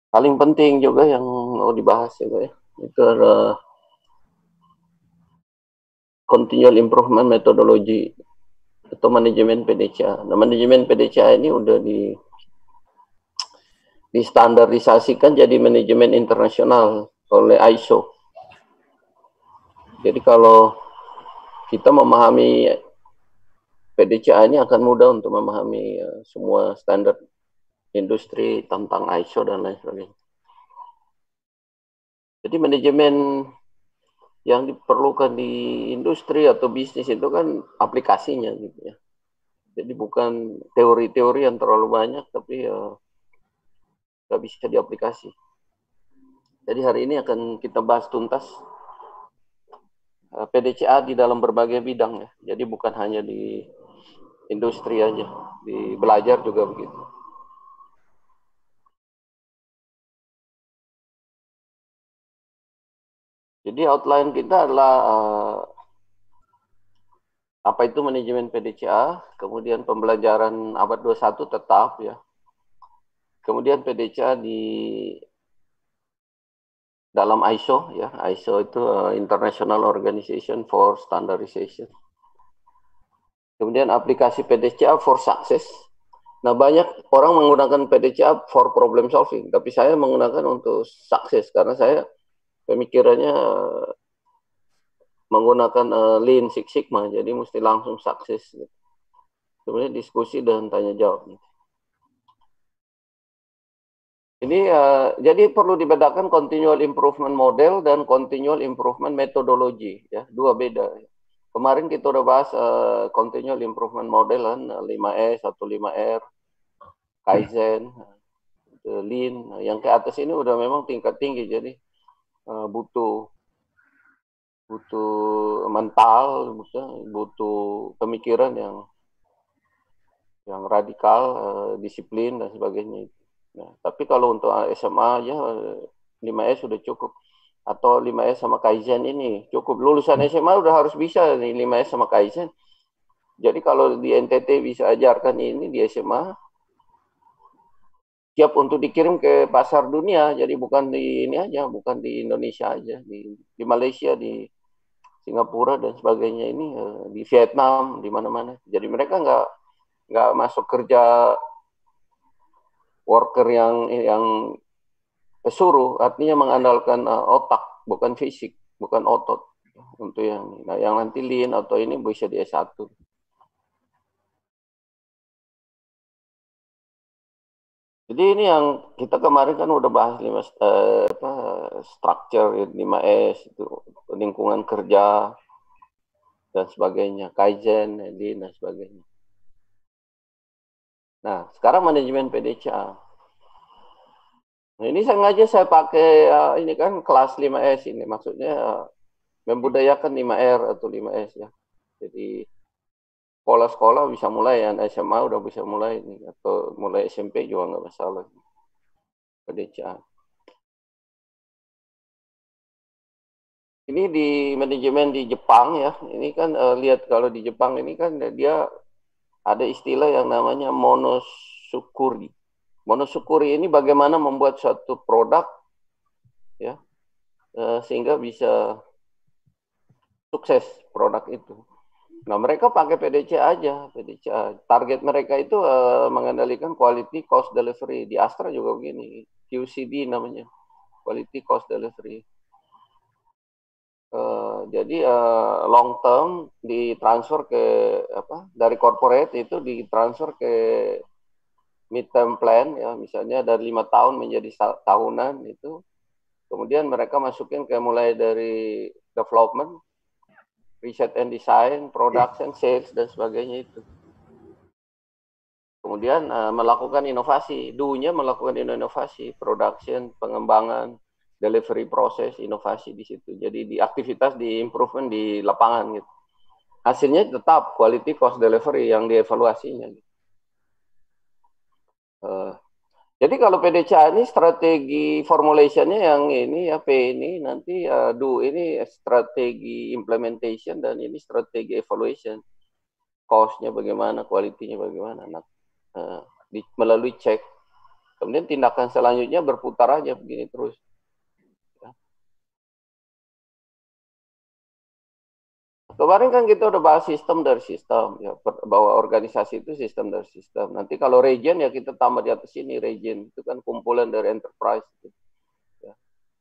Paling penting juga yang mau dibahas ya, itu adalah continual improvement methodology atau manajemen PDCA. Nah, manajemen PDCA ini udah distandarisasikan jadi manajemen internasional oleh ISO. Jadi kalau kita memahami PDCA ini akan mudah untuk memahami semua standar industri tentang ISO dan lain sebagainya. Jadi manajemen yang diperlukan di industri atau bisnis itu kan aplikasinya gitu ya. Jadi bukan teori-teori yang terlalu banyak tapi nggak bisa diaplikasi. Jadi hari ini akan kita bahas tuntas PDCA di dalam berbagai bidang ya. Jadi bukan hanya di industri aja, di belajar juga begitu. Jadi outline kita adalah apa itu manajemen PDCA, kemudian pembelajaran abad 21 tetap ya. Kemudian PDCA di dalam ISO ya. ISO itu International Organization for Standardization. Kemudian aplikasi PDCA for Success. Nah, banyak orang menggunakan PDCA for problem solving, tapi saya menggunakan untuk sukses karena saya pemikirannya menggunakan Lean Six Sigma, jadi mesti langsung sukses. Gitu. Kemudian diskusi dan tanya jawab. Ini jadi perlu dibedakan continual improvement model dan continual improvement methodology ya, dua beda. Kemarin kita udah bahas continual improvement model kan 5S atau 5R, Kaizen, Lean. Yang ke atas ini udah memang tingkat tinggi jadi butuh mental, butuh pemikiran yang radikal, disiplin dan sebagainya. Nah, tapi kalau untuk SMA aja 5S sudah cukup. Atau 5S sama Kaizen ini cukup. Lulusan SMA udah harus bisa nih 5S sama Kaizen. Jadi kalau di NTT bisa ajarkan ini di SMA, siap untuk dikirim ke pasar dunia. Jadi bukan di ini aja, bukan di Indonesia aja, di Malaysia, di Singapura dan sebagainya ini, di Vietnam, di mana-mana. Jadi mereka nggak masuk kerja worker yang pesuruh, artinya mengandalkan otak, bukan fisik, bukan otot. Untuk yang nah, yang nanti lean atau ini bisa di S1. Jadi ini yang kita kemarin kan udah bahas structure 5S itu lingkungan kerja dan sebagainya, Kaizen, Lean dan sebagainya. Nah, sekarang manajemen PDCA. Nah, ini sengaja saya pakai ini kan kelas 5S ini, maksudnya membudayakan 5R atau 5S ya. Jadi sekolah-sekolah bisa mulai, yang SMA udah bisa mulai ini, atau mulai SMP juga nggak masalah. PDCA. Ini di manajemen di Jepang ya. Ini kan lihat kalau di Jepang ini kan dia ada istilah yang namanya monosukuri. Monosukuri ini bagaimana membuat suatu produk ya sehingga bisa sukses produk itu. Nah, mereka pakai PDCA aja, PDCA. Target mereka itu mengendalikan quality cost delivery. Di Astra juga begini, QCD namanya, quality cost delivery. Jadi long term ditransfer ke dari corporate itu ditransfer ke mid term plan ya, misalnya dari 5 tahun menjadi tahunan itu. Kemudian mereka masukin ke mulai dari development, research and design, production, sales dan sebagainya itu. Kemudian melakukan inovasi, do-nya melakukan inovasi, production, pengembangan, delivery proses, inovasi di situ. Jadi di aktivitas di improvement di lapangan gitu. Hasilnya tetap quality cost delivery yang dievaluasinya. Gitu. Jadi kalau PDCA ini strategi formulationnya yang ini ya P ini nanti do ini strategi implementation dan ini strategi evaluation. Cost-nya bagaimana, quality-nya bagaimana. Nah, melalui cek Kemudian tindakan selanjutnya berputar aja begini terus. Kemarin kan kita udah bahas sistem dari sistem, ya, bahwa organisasi itu sistem dari sistem. Nanti kalau region ya kita tambah di atas ini, region itu kan kumpulan dari enterprise, gitu, ya,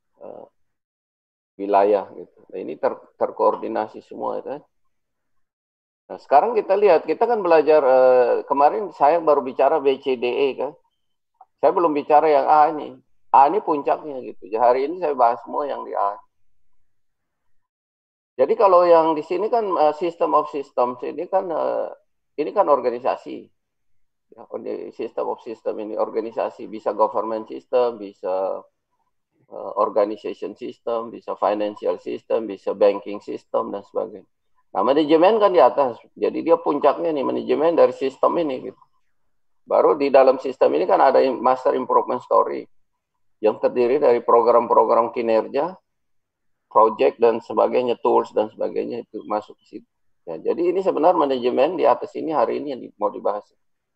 wilayah gitu. Nah, ini terkoordinasi semua kan. Nah, sekarang kita lihat, kita kan belajar kemarin saya baru bicara BCDE kan. Saya belum bicara yang A ini. A ini puncaknya gitu. Hari ini saya bahas semua yang di A. Jadi kalau yang di sini kan system of systems ini kan organisasi. Ya, system of system ini organisasi, bisa government system, bisa organization system, bisa financial system, bisa banking system dan sebagainya. Nah, manajemen kan di atas. Jadi dia puncaknya nih manajemen dari sistem ini gitu. Baru di dalam sistem ini kan ada master improvement story yang terdiri dari program-program kinerja, project dan sebagainya, tools dan sebagainya itu masuk ke situ. Ya, jadi ini sebenarnya manajemen di atas ini hari ini yang mau dibahas.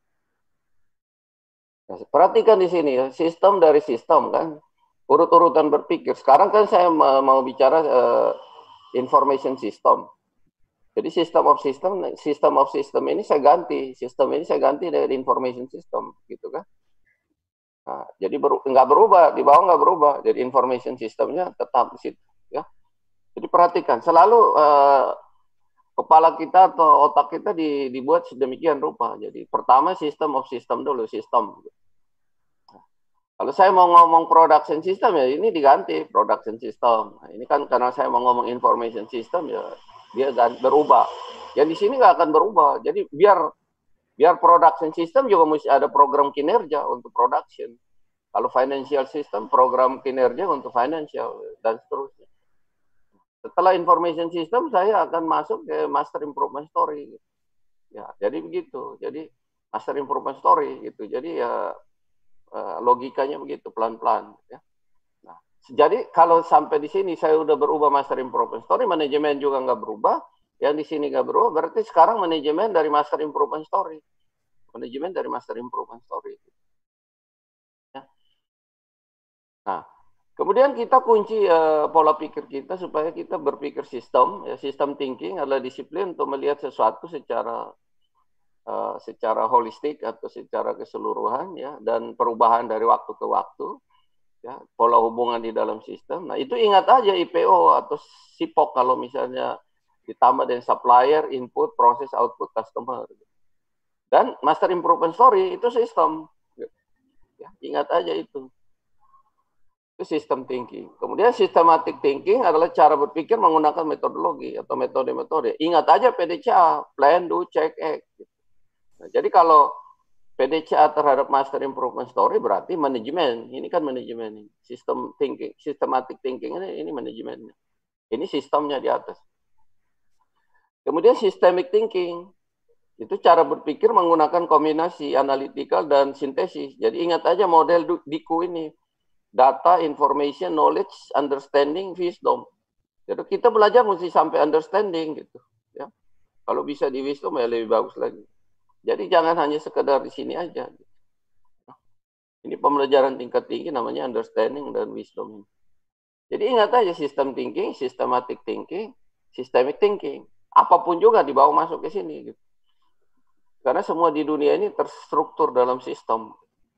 Nah, perhatikan di sini ya, sistem dari sistem kan, urut-urutan berpikir. Sekarang kan saya mau bicara information system. Jadi system of system ini saya ganti, sistem ini saya ganti dari information system, gitu kan? Nah, jadi nggak berubah, di bawah nggak berubah, jadi information systemnya tetap di situ, ya. Jadi perhatikan, selalu kepala kita atau otak kita dibuat sedemikian rupa. Jadi pertama system of system dulu, sistem. Kalau saya mau ngomong production system ya ini diganti production system. Nah, ini kan karena saya mau ngomong information system ya dia berubah. Yang di sini nggak akan berubah. Jadi biar production system juga mesti ada program kinerja untuk production. Kalau financial system program kinerja untuk financial dan seterusnya. Setelah information system saya akan masuk ke master improvement story. Ya, jadi begitu. Jadi master improvement story gitu. Jadi ya logikanya begitu pelan-pelan. Ya. Nah, jadi kalau sampai di sini saya udah berubah master improvement story, manajemen juga nggak berubah, yang di sini nggak berubah, berarti sekarang manajemen dari master improvement story, manajemen dari master improvement story. Ya. Nah, kemudian kita kunci pola pikir kita supaya kita berpikir sistem, ya, sistem thinking adalah disiplin untuk melihat sesuatu secara holistik atau secara keseluruhan ya dan perubahan dari waktu ke waktu ya pola hubungan di dalam sistem. Nah itu ingat aja IPO atau SIPOK kalau misalnya ditambah dengan supplier, input, proses, output, customer. Dan master improvement story itu sistem. Ya, ingat aja itu. Itu sistem thinking. Kemudian systematic thinking adalah cara berpikir menggunakan metodologi atau metode-metode. Ingat aja PDCA, plan, do, check, act. Nah, jadi kalau PDCA terhadap master improvement story berarti manajemen. Ini kan manajemen. Sistem thinking, systematic thinking ini manajemennya. Ini sistemnya di atas. Kemudian systemic thinking. Itu cara berpikir menggunakan kombinasi analytical dan sintesis. Jadi ingat aja model DIKU ini. Data, information, knowledge, understanding, wisdom. Jadi kita belajar mesti sampai understanding gitu. Ya. Kalau bisa di wisdom ya lebih bagus lagi. Jadi jangan hanya sekedar di sini aja. Ini pembelajaran tingkat tinggi namanya understanding dan wisdom. Jadi ingat aja sistem thinking, systematic thinking, systemic thinking. Apapun juga dibawa masuk ke sini. Gitu. Karena semua di dunia ini terstruktur dalam sistem.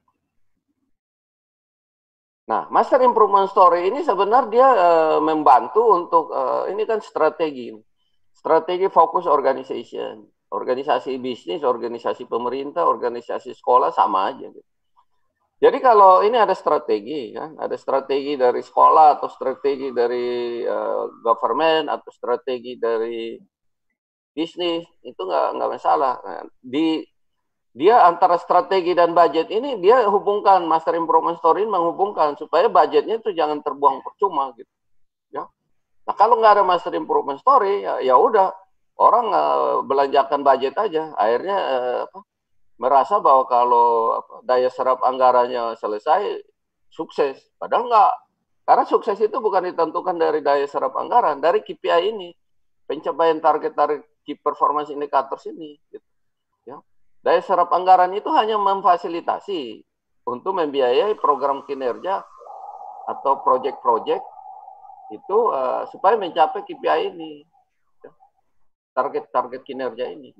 Nah, master improvement story ini sebenarnya dia membantu untuk, ini kan strategi. Strategi fokus organization. Organisasi bisnis, organisasi pemerintah, organisasi sekolah sama aja. Gitu. Jadi kalau ini ada strategi, kan? Ada strategi dari sekolah atau strategi dari government atau strategi dari bisnis itu nggak masalah. Nah, dia antara strategi dan budget ini dia hubungkan master improvement story menghubungkan supaya budgetnya itu jangan terbuang percuma gitu. Ya. Nah kalau nggak ada master improvement story ya udah orang belanjakan budget aja akhirnya merasa bahwa kalau daya serap anggarannya selesai sukses padahal nggak karena sukses itu bukan ditentukan dari daya serap anggaran dari KPI ini pencapaian target key performance indicators ini gitu. Ya. Daya serap anggaran itu hanya memfasilitasi untuk membiayai program kinerja atau proyek-proyek itu supaya mencapai KPI ini, target-target kinerja ini.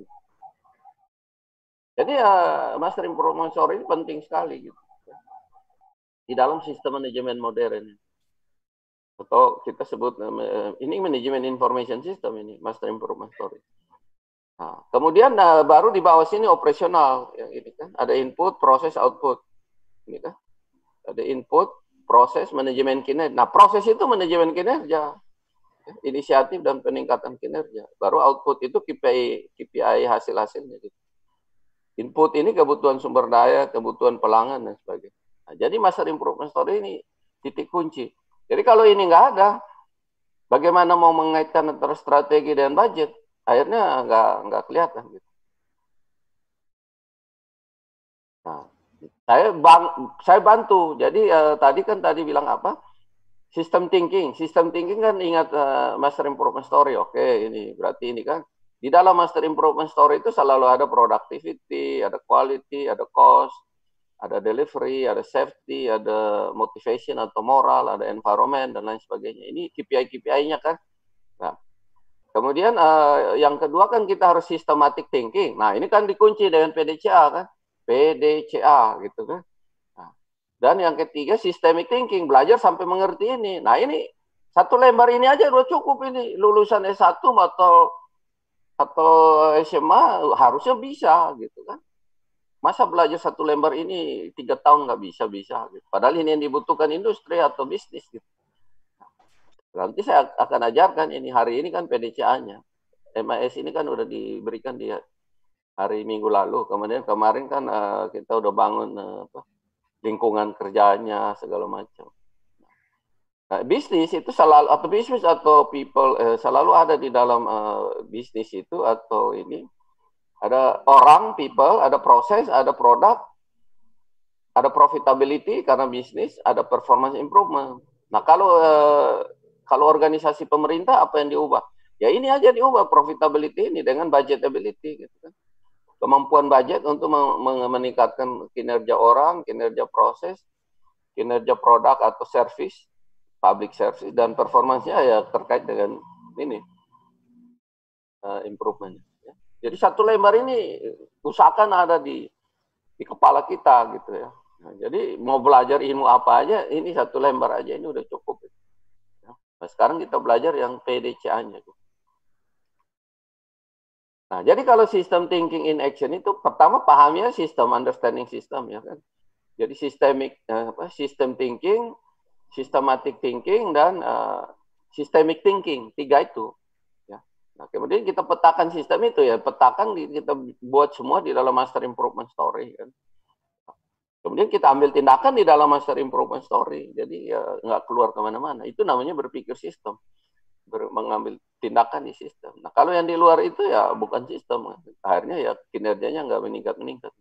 Jadi Master Improvement Story ini penting sekali gitu di dalam sistem manajemen modern. Atau kita sebut ini manajemen information system ini, Master Improvement Story. Nah, kemudian baru di bawah sini operasional, ya, ini kan ada input, proses, output, ini kan ada input, proses, manajemen kinerja. Nah, proses itu manajemen kinerja, ya, inisiatif dan peningkatan kinerja. Baru output itu KPI hasil-hasilnya. Gitu. Input ini kebutuhan sumber daya, kebutuhan pelanggan dan sebagainya. Nah, jadi Master Improvement Story ini titik kunci. Jadi kalau ini nggak ada, bagaimana mau mengaitkan antara strategi dan budget? Akhirnya nggak kelihatan. Gitu. Nah, saya bantu. Jadi tadi bilang apa? System thinking. System thinking kan ingat Master Improvement Story. Oke, ini berarti ini kan di dalam Master Improvement Story itu selalu ada productivity, ada quality, ada cost, ada delivery, ada safety, ada motivation atau moral, ada environment dan lain sebagainya. Ini KPI-KPI-nya kan. Nah, kemudian yang kedua kan kita harus systematic thinking. Nah, ini kan dikunci dengan PDCA kan. PDCA gitu kan. Nah, dan yang ketiga systemic thinking, belajar sampai mengerti ini. Nah, ini satu lembar ini aja udah cukup ini. Lulusan S1 atau SMA harusnya bisa gitu kan. Masa belajar satu lembar ini 3 tahun nggak bisa gitu. Padahal ini yang dibutuhkan industri atau bisnis gitu. Nanti saya akan ajarkan ini hari ini kan PDCA-nya. MAS ini kan udah diberikan di hari Minggu lalu. Kemudian kemarin kan kita udah bangun lingkungan kerjanya segala macam. Nah, bisnis itu selalu atau bisnis atau people selalu ada di dalam bisnis itu atau ini. Ada orang, people, ada proses, ada produk, ada profitability karena bisnis, ada performance improvement. Nah, kalau organisasi pemerintah apa yang diubah? Ya ini aja diubah profitability ini dengan budgetability gitu kan. Kemampuan budget untuk meningkatkan kinerja orang, kinerja proses, kinerja produk atau service, public service dan performansnya ya terkait dengan ini improvement. Jadi satu lembar ini usahakan ada di kepala kita gitu ya. Nah, jadi mau belajar ilmu apa aja, ini satu lembar aja ini udah cukup. Nah, sekarang kita belajar yang PDCA-nya. Nah, jadi kalau sistem thinking in action itu pertama pahamnya sistem understanding system ya kan. Jadi system thinking, systematic thinking dan systemic thinking, 3 itu. Nah, kemudian kita petakan sistem itu ya, petakan kita buat semua di dalam Master Improvement Story kan. Kemudian kita ambil tindakan di dalam Master Improvement Story, jadi ya nggak keluar kemana-mana. Itu namanya berpikir sistem, mengambil tindakan di sistem. Nah kalau yang di luar itu ya bukan sistem, akhirnya ya kinerjanya nggak meningkat.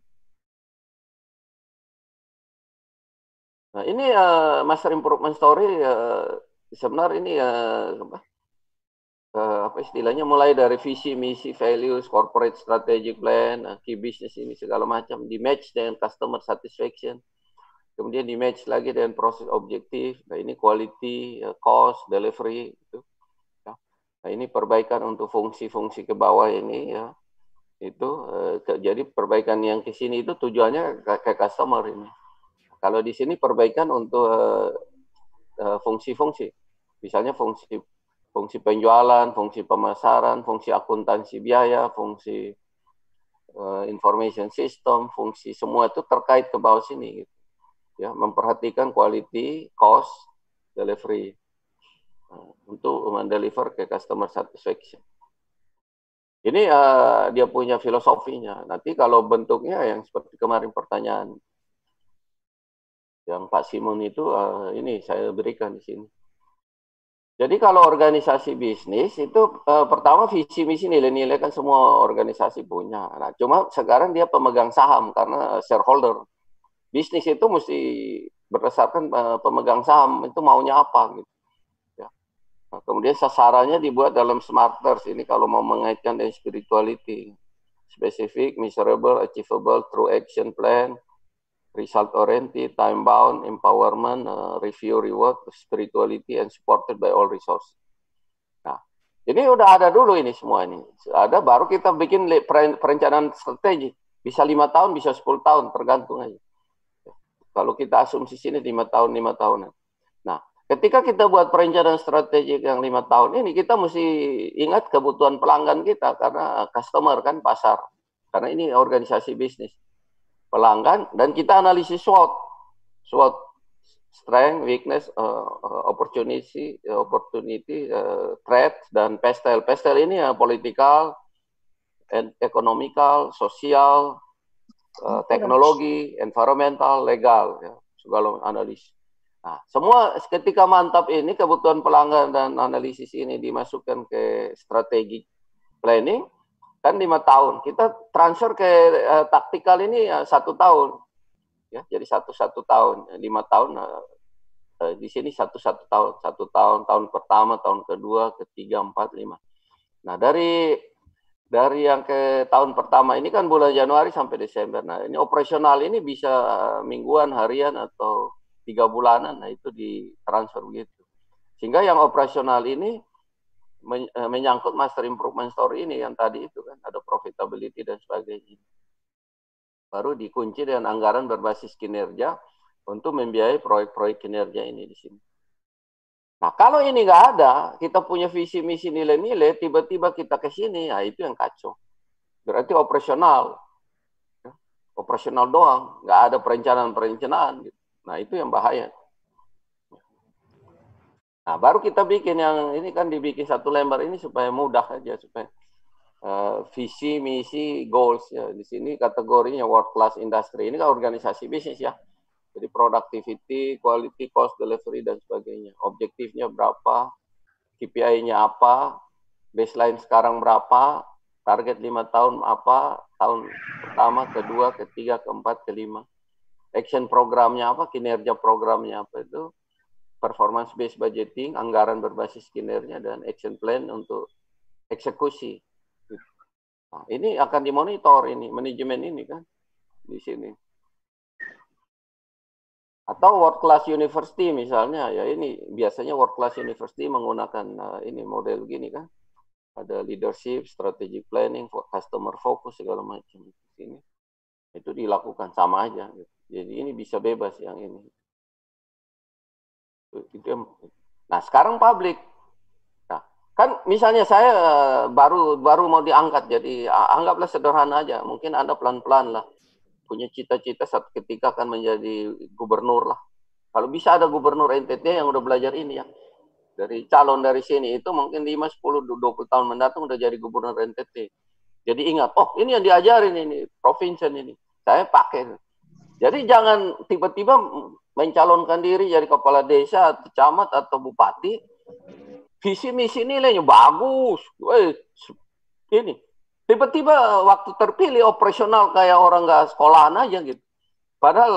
Nah ini Master Improvement Story sebenarnya ini apa istilahnya mulai dari visi, misi, values, corporate strategic plan, key business ini segala macam di match dengan customer satisfaction. Kemudian di match lagi dengan proses objektif. Nah, ini quality, cost, delivery gitu. Ya. Nah, ini perbaikan untuk fungsi-fungsi ke bawah ini ya. Itu jadi perbaikan yang ke sini itu tujuannya ke customer ini. Kalau di sini perbaikan untuk fungsi-fungsi. Misalnya fungsi penjualan, fungsi pemasaran, fungsi akuntansi biaya, fungsi information system, fungsi semua itu terkait ke bawah sini. Gitu. Ya, memperhatikan quality, cost, delivery untuk mendeliver ke customer satisfaction. Ini dia punya filosofinya. Nanti kalau bentuknya yang seperti kemarin pertanyaan yang Pak Simon itu ini saya berikan di sini. Jadi kalau organisasi bisnis itu pertama visi misi nilai-nilai kan semua organisasi punya. Nah, cuma sekarang dia pemegang saham karena shareholder. Bisnis itu mesti berdasarkan pemegang saham itu maunya apa gitu. Ya. Nah, kemudian sasarannya dibuat dalam smarters ini kalau mau mengaitkan dengan spirituality. Specific, measurable, achievable, through action plan, result oriented, time bound, empowerment, review reward, spirituality, and supported by all resource. Nah, ini udah ada dulu ini semua ini. Ada baru kita bikin perencanaan strategi. Bisa 5 tahun, bisa 10 tahun, tergantung aja. Kalau kita asumsi sini 5 tahun, 5 tahunan. Nah, ketika kita buat perencanaan strategi yang 5 tahun ini, kita mesti ingat kebutuhan pelanggan kita, karena customer kan pasar. Karena ini organisasi bisnis. Pelanggan, dan kita analisis SWOT, strength, weakness, opportunity, threat, dan pestel. Pestel ini ya political, economical, sosial, teknologi, environmental, legal, ya, segala analis. Nah, semua ketika mantap ini kebutuhan pelanggan dan analisis ini dimasukkan ke strategi planning. Kan 5 tahun, kita transfer ke taktikal ini 1 tahun, ya, jadi satu tahun, 5 tahun, di sini 1 tahun, 1 tahun, tahun pertama, tahun kedua, ketiga, 4, 5. Nah, dari yang ke tahun pertama ini kan bulan Januari sampai Desember. Nah, ini operasional ini bisa mingguan, harian, atau 3 bulanan, nah itu ditransfer begitu. Sehingga yang operasional ini menyangkut master improvement story ini yang tadi itu kan ada profitability dan sebagainya. Baru dikunci dengan anggaran berbasis kinerja untuk membiayai proyek-proyek kinerja ini di sini. Nah, kalau ini nggak ada, kita punya visi misi nilai-nilai, tiba-tiba kita ke sini, nah itu yang kacau. Berarti operasional, ya, operasional doang, nggak ada perencanaan. Gitu. Nah, itu yang bahaya. Nah, baru kita bikin yang ini kan dibikin 1 lembar ini supaya mudah aja, supaya visi, misi, goals ya. Di sini kategorinya world class industry. Ini kan organisasi bisnis ya. Jadi productivity, quality, cost, delivery dan sebagainya. Objektifnya berapa? KPI-nya apa? Baseline sekarang berapa? Target 5 tahun apa? Tahun pertama, kedua, ketiga, keempat, kelima. Action programnya apa? Kinerja programnya apa itu? Performance based budgeting, anggaran berbasis kinerja, dan action plan untuk eksekusi. Nah, ini akan dimonitor ini, manajemen ini kan di sini. Atau world class university misalnya, ya ini biasanya world class university menggunakan ini model gini kan. Ada leadership, strategic planning, customer focus segala macam di sini. Itu dilakukan sama aja. Gitu. Jadi ini bisa bebas yang ini. Nah, sekarang publik. Nah, kan misalnya saya baru mau diangkat, jadi anggaplah sederhana aja. Mungkin Anda pelan-pelan lah. Punya cita-cita saat ketika akan menjadi gubernur lah. Kalau bisa ada gubernur NTT yang udah belajar ini ya. Dari calon dari sini itu mungkin 5, 10, 20 tahun mendatang udah jadi gubernur NTT. Jadi ingat, oh ini yang diajarin ini, provinsi ini. Saya pakai. Jadi jangan tiba-tiba mencalonkan diri jadi kepala desa, atau camat, atau bupati. Visi misi nilainya bagus. Ini. Tiba-tiba waktu terpilih operasional kayak orang nggak sekolahan aja gitu. Padahal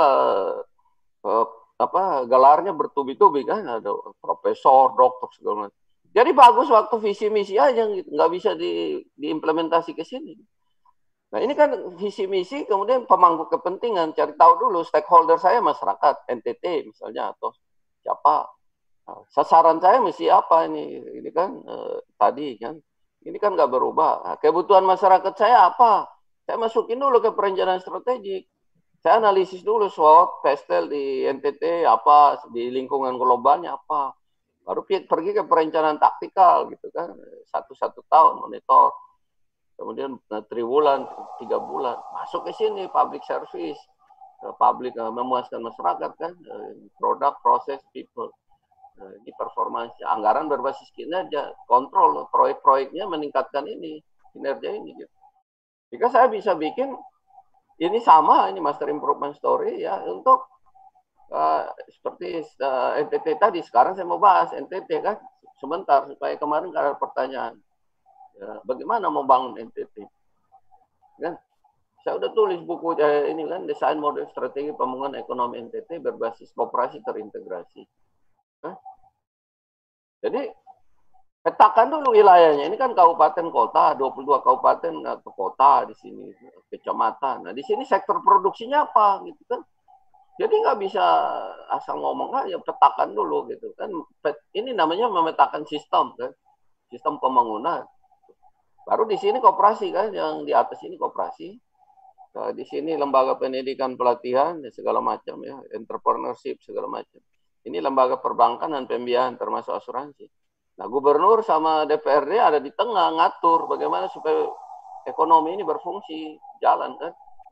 gelarnya bertubi-tubi kan, ada profesor, dokter segala macam. Jadi bagus waktu visi misi aja gitu, nggak bisa diimplementasi ke sini. Nah ini kan visi misi, kemudian pemangku kepentingan, cari tahu dulu stakeholder saya masyarakat, NTT misalnya, atau siapa. Nah, sasaran saya mesti apa ini kan tadi kan, ini kan nggak berubah. Nah, kebutuhan masyarakat saya apa? Saya masukin dulu ke perencanaan strategik. Saya analisis dulu SWOT, pestel di NTT apa, di lingkungan globalnya apa. Baru pergi ke perencanaan taktikal gitu kan, 1 tahun monitor. Kemudian 3 bulan, 3 bulan, masuk ke sini public service, public memuaskan masyarakat kan, produk, proses, people. Ini performance, anggaran berbasis kinerja, kontrol proyek-proyeknya meningkatkan ini, kinerja ini gitu. Jika saya bisa bikin ini sama, ini master improvement story ya untuk seperti NTT tadi. Sekarang saya mau bahas NTT kan sebentar, supaya kemarin ada pertanyaan ya, bagaimana mau bangun NTT kan. Saya udah tulis buku ini kan, desain model strategi pembangunan ekonomi NTT berbasis kooperasi terintegrasi kan? Jadi petakan dulu wilayahnya. Ini kan kabupaten kota, 22 kabupaten atau kota di sini, kecamatan. Nah, di sini sektor produksinya apa gitu kan? Jadi nggak bisa asal ngomong aja, petakan dulu gitu kan. Ini namanya memetakan sistem kan, sistem pembangunan. Baru di sini koperasi kan, yang di atas ini koperasi. Nah, di sini lembaga pendidikan pelatihan segala macam ya, entrepreneurship segala macam. Ini lembaga perbankan dan pembiayaan termasuk asuransi. Nah, gubernur sama DPRD ada di tengah ngatur bagaimana supaya ekonomi ini berfungsi, jalan kan.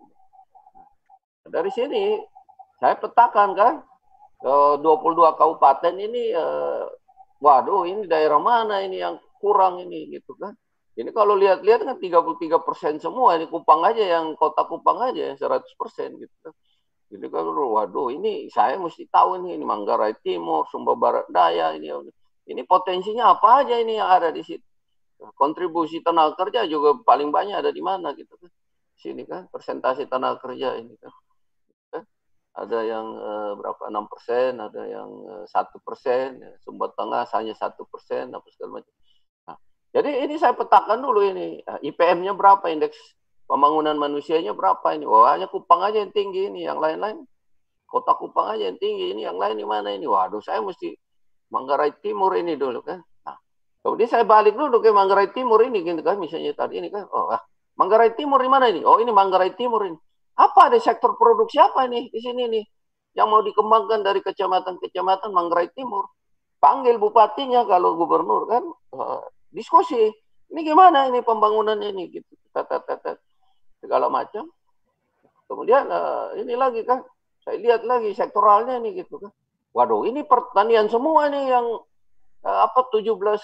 Dari sini saya petakan kan 22 kabupaten ini waduh ini daerah mana ini yang kurang ini gitu kan. Ini kalau lihat-lihat kan 33% semua ini Kupang aja yang kota Kupang aja yang 100% gitu kan. Jadi kalau waduh ini saya mesti tahu ini Manggarai Timur, Sumba Barat Daya ini potensinya apa aja ini yang ada di situ. Kontribusi tenaga kerja juga paling banyak ada di mana gitu kan. Sini kan persentase tenaga kerja ini kan. Ada yang berapa 6%, ada yang 1%, ya. Sumba Tengah hanya 1%, apa segala macam. Nah, jadi ini saya petakan dulu ini IPM-nya berapa, indeks pembangunan manusianya berapa ini. Wah, hanya Kupang aja yang tinggi ini, yang lain-lain kota Kupang aja yang tinggi ini, yang lain di mana ini. Waduh, saya mesti Manggarai Timur ini dulu kan. Nah, kemudian saya balik dulu ke Manggarai Timur ini gitu kan, misalnya tadi ini kan. Oh, Manggarai Timur di mana ini? Oh, ini Manggarai Timur ini. Apa ada sektor produksi apa nih di sini nih yang mau dikembangkan dari kecamatan-kecamatan Manggarai Timur? Panggil bupatinya kalau gubernur kan, diskusi. Ini gimana ini pembangunannya ini gitu. Segala macam. Kemudian ini lagi kan, saya lihat lagi sektoralnya ini gitu kan. Waduh, ini pertanian semua nih yang 17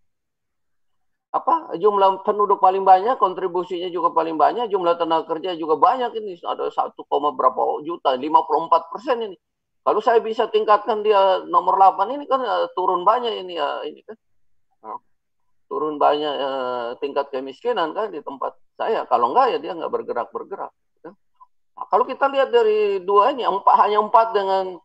jumlah penduduk paling banyak, kontribusinya juga paling banyak, jumlah tenaga kerja juga banyak ini, ada 1, berapa juta, 54% ini. Kalau saya bisa tingkatkan dia nomor 8 ini kan turun banyak ini ya ini kan. Turun banyak tingkat kemiskinan kan di tempat saya. Kalau enggak ya dia enggak bergerak-bergerak. Nah, kalau kita lihat dari dua ini, hanya 4 dengan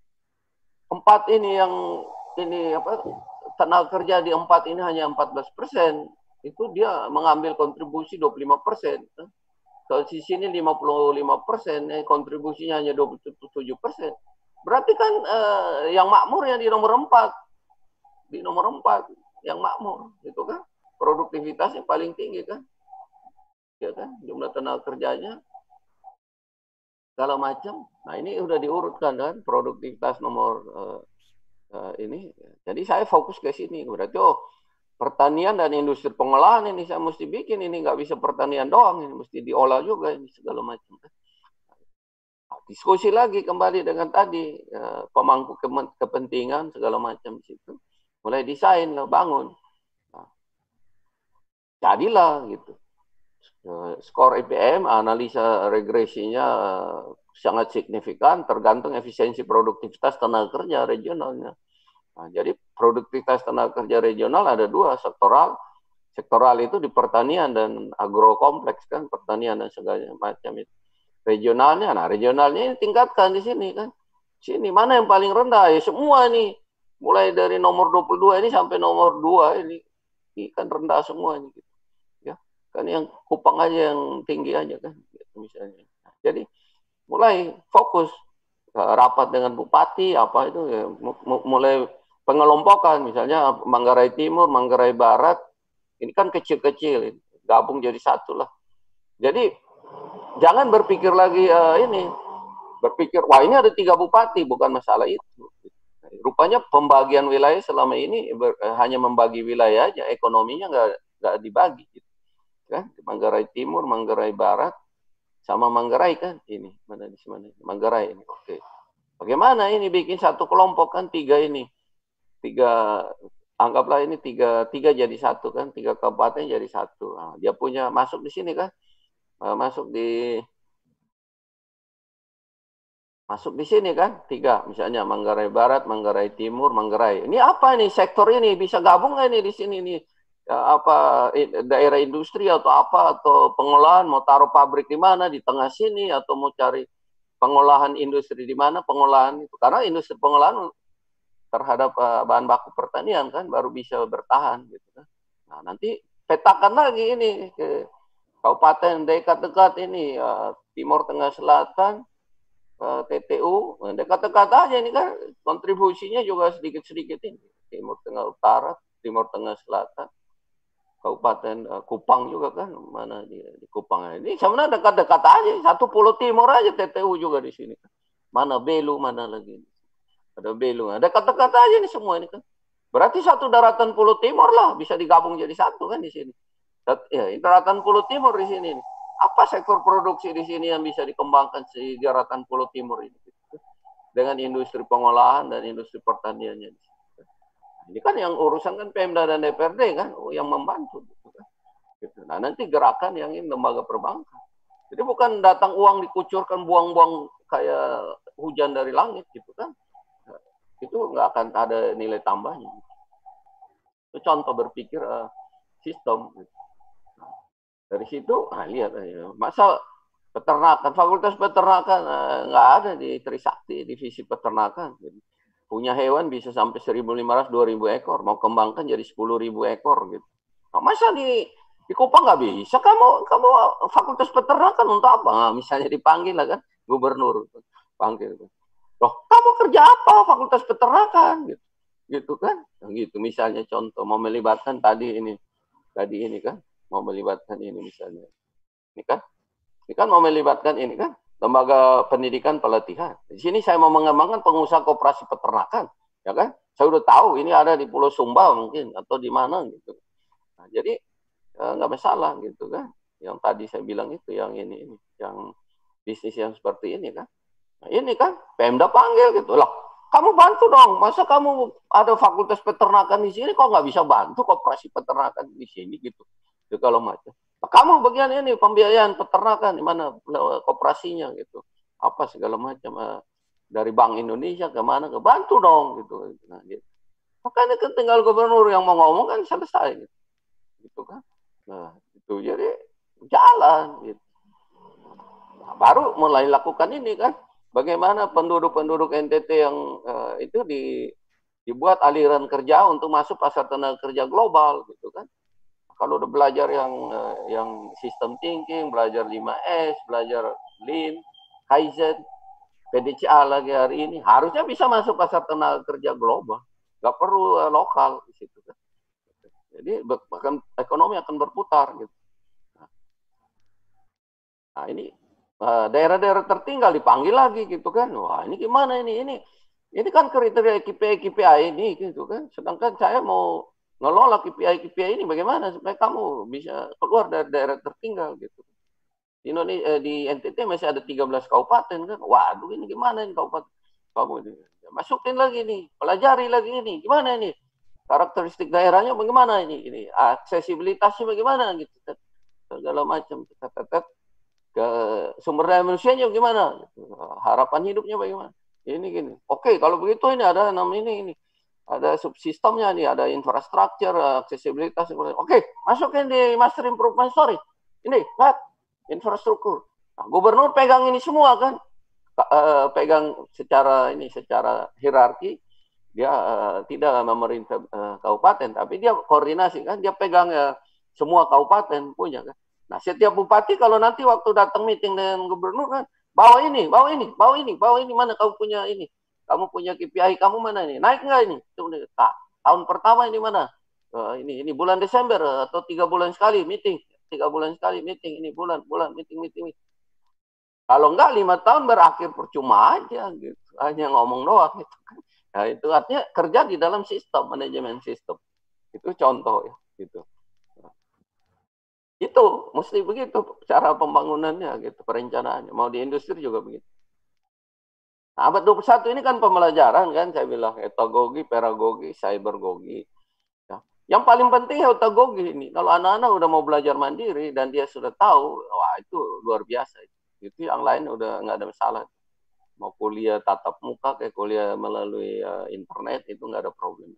4 ini yang ini tenaga kerja di 4 ini hanya 14%, itu dia mengambil kontribusi 25%. Kalau di sini 55%, kontribusinya hanya 27%. Berarti kan yang makmur yang di nomor 4. Di nomor 4 yang makmur, itu kan produktivitasnya paling tinggi kan. Ya kan, jumlah tenaga kerjanya segala macam. Nah, ini udah diurutkan kan produktivitas nomor ini. Jadi saya fokus ke sini. Berarti pertanian dan industri pengolahan ini saya mesti bikin ini, nggak bisa pertanian doang ini, mesti diolah juga ini segala macam. Nah, diskusi lagi kembali dengan tadi pemangku kepentingan segala macam di situ. Mulai desain lah, bangun. Nah, jadilah gitu. Skor IPM, analisa regresinya sangat signifikan, tergantung efisiensi produktivitas tenaga kerja regionalnya. Nah, jadi produktivitas tenaga kerja regional ada dua, sektoral. Sektoral itu di pertanian dan agro kompleks kan, pertanian dan segala macam itu. Regionalnya, nah regionalnya ini tingkatkan di sini kan. Sini mana yang paling rendah ya semua nih. Mulai dari nomor 22 ini sampai nomor 2 ini kan rendah semua ini gitu. Ya. Kan yang Kupang aja yang tinggi aja kan gitu, misalnya. Nah, jadi mulai fokus rapat dengan bupati apa itu ya, mulai pengelompokan misalnya Manggarai Timur, Manggarai Barat ini kan kecil-kecil gabung jadi satu lah. Jadi jangan berpikir lagi ini berpikir wah ini ada 3 bupati, bukan masalah itu. Rupanya pembagian wilayah selama ini hanya membagi wilayah aja, ekonominya nggak dibagi gitu. Kan Manggarai Timur, Manggarai Barat sama Manggarai kan ini mana di mana Manggarai ini. Oke. Bagaimana ini bikin satu kelompok kan 3 ini. 3 anggaplah ini 3 jadi satu kan, 3 kabupaten jadi satu. Nah, dia punya masuk di sini kan. Masuk di sini kan 3 misalnya Manggarai Barat, Manggarai Timur, Manggarai. Ini apa ini sektor ini bisa gabung nggak ini di sini nih? Apa daerah industri atau apa atau pengolahan mau taruh pabrik di mana di tengah sini atau mau cari pengolahan industri di mana pengolahan itu karena industri pengolahan terhadap bahan baku pertanian kan baru bisa bertahan gitu kan. Nah, nanti petakan lagi ini ke kabupaten dekat-dekat ini Timur Tengah Selatan TTU, kata-kata aja ini kan kontribusinya juga sedikit-sedikit ini. Timur Tengah Utara, Timur Tengah Selatan, Kabupaten Kupang juga kan, mana di Kupang ini sebenarnya dekat-dekat aja, satu Pulau Timur aja TTU juga di sini. Mana Belu, mana lagi ada Belu, ada dekat-dekat aja nih semua ini kan. Berarti satu daratan Pulau Timur lah bisa digabung jadi satu kan di sini. Ya, daratan Pulau Timur di sini. Apa sektor produksi di sini yang bisa dikembangkan di daratan Pulau Timur ini? Dengan industri pengolahan dan industri pertaniannya. Ini kan yang urusan kan Pemda dan DPRD kan yang membantu. Nah nanti gerakan yang ini lembaga perbankan. Jadi bukan datang uang dikucurkan buang-buang kayak hujan dari langit gitu kan. Itu nggak akan ada nilai tambahnya. Itu contoh berpikir sistem. Dari situ, lihat aja. Masa peternakan, fakultas peternakan nggak ada di Trisakti, divisi peternakan. Punya hewan bisa sampai 1.500-2.000 ekor, mau kembangkan jadi 10.000 ekor gitu. Nah, masa di Kupang nggak bisa? Kamu fakultas peternakan untuk apa? Nah, misalnya dipanggil lah kan, gubernur panggil. Loh, kamu kerja apa fakultas peternakan? Gitu kan? Gitu misalnya contoh mau melibatkan tadi ini kan mau melibatkan ini misalnya. Ini kan mau melibatkan ini kan lembaga pendidikan pelatihan. Di sini saya mau mengembangkan pengusaha koperasi peternakan, ya kan? Saya udah tahu ini ada di Pulau Sumba mungkin atau di mana gitu. Nah, jadi nggak masalah gitu kan. Yang tadi saya bilang itu yang ini yang bisnis yang seperti ini kan. Nah, ini kan Pemda panggil gitu loh. Kamu bantu dong. Masa kamu ada fakultas peternakan di sini kok nggak bisa bantu koperasi peternakan di sini gitu. Itu kalau macam. Nah, kamu bagian ini pembiayaan peternakan di mana koperasinya gitu. Apa segala macam dari Bank Indonesia ke mana ke bantu dong gitu. Nah, gitu. Makanya kan tinggal gubernur yang mau ngomong kan selesai gitu. Gitu kan. Nah, itu jadi jalan gitu. Nah, baru mulai lakukan ini kan. Bagaimana penduduk-penduduk NTT yang itu dibuat aliran kerja untuk masuk pasar tenaga kerja global gitu kan. Kalau udah belajar yang sistem thinking, belajar 5S, belajar Lean, Kaizen, PDCA lagi hari ini, harusnya bisa masuk pasar tenaga kerja global. Nggak perlu lokal di situ kan. Jadi bahkan ekonomi akan berputar gitu. Nah ini daerah-daerah tertinggal dipanggil lagi gitu kan. Wah ini gimana ini? Ini kan kriteria KPI ini gitu kan. Sedangkan saya mau ngelola KPI ini bagaimana supaya kamu bisa keluar dari daerah tertinggal gitu. Di Indonesia di NTT masih ada 13 kabupaten kan. Waduh ini gimana ini kabupaten kamu ini. Masukin lagi nih, pelajari lagi ini. Gimana ini? Karakteristik daerahnya bagaimana ini? Aksesibilitasnya bagaimana gitu kan. Segala macam kita tetap ke sumber daya manusianya gimana? Harapan hidupnya bagaimana? Ini gini. Oke, kalau begitu ini ada ini. Ada subsistemnya nih, ada infrastruktur, aksesibilitas. Oke, masukin di Master Improvement Story. Ini, lihat, infrastruktur. Nah, gubernur pegang ini semua kan. Pegang secara hierarki. Dia tidak memerintah kabupaten, tapi dia koordinasi kan. Dia pegang semua kabupaten punya kan. Nah, setiap bupati kalau nanti waktu datang meeting dengan gubernur kan, bawa ini, mana kamu punya ini? Kamu punya KPI kamu mana ini? Naik nggak ini? Nah, tahun pertama ini mana? Ini bulan Desember atau 3 bulan sekali meeting, 3 bulan sekali meeting, ini bulan meeting. Kalau enggak 5 tahun berakhir percuma aja gitu, hanya ngomong doang gitu. Nah, itu artinya kerja di dalam sistem, manajemen sistem. Itu contoh ya, gitu. Itu mesti begitu cara pembangunannya gitu, perencanaannya. Mau di industri juga begitu. Nah, abad 21 ini kan pembelajaran kan, saya bilang etagogi, pedagogi, cybergogi. Ya. Yang paling penting etagogi ini. Kalau anak-anak udah mau belajar mandiri dan dia sudah tahu, wah itu luar biasa. Itu yang lain udah nggak ada masalah. Mau kuliah tatap muka, kayak kuliah melalui internet, itu nggak ada problem.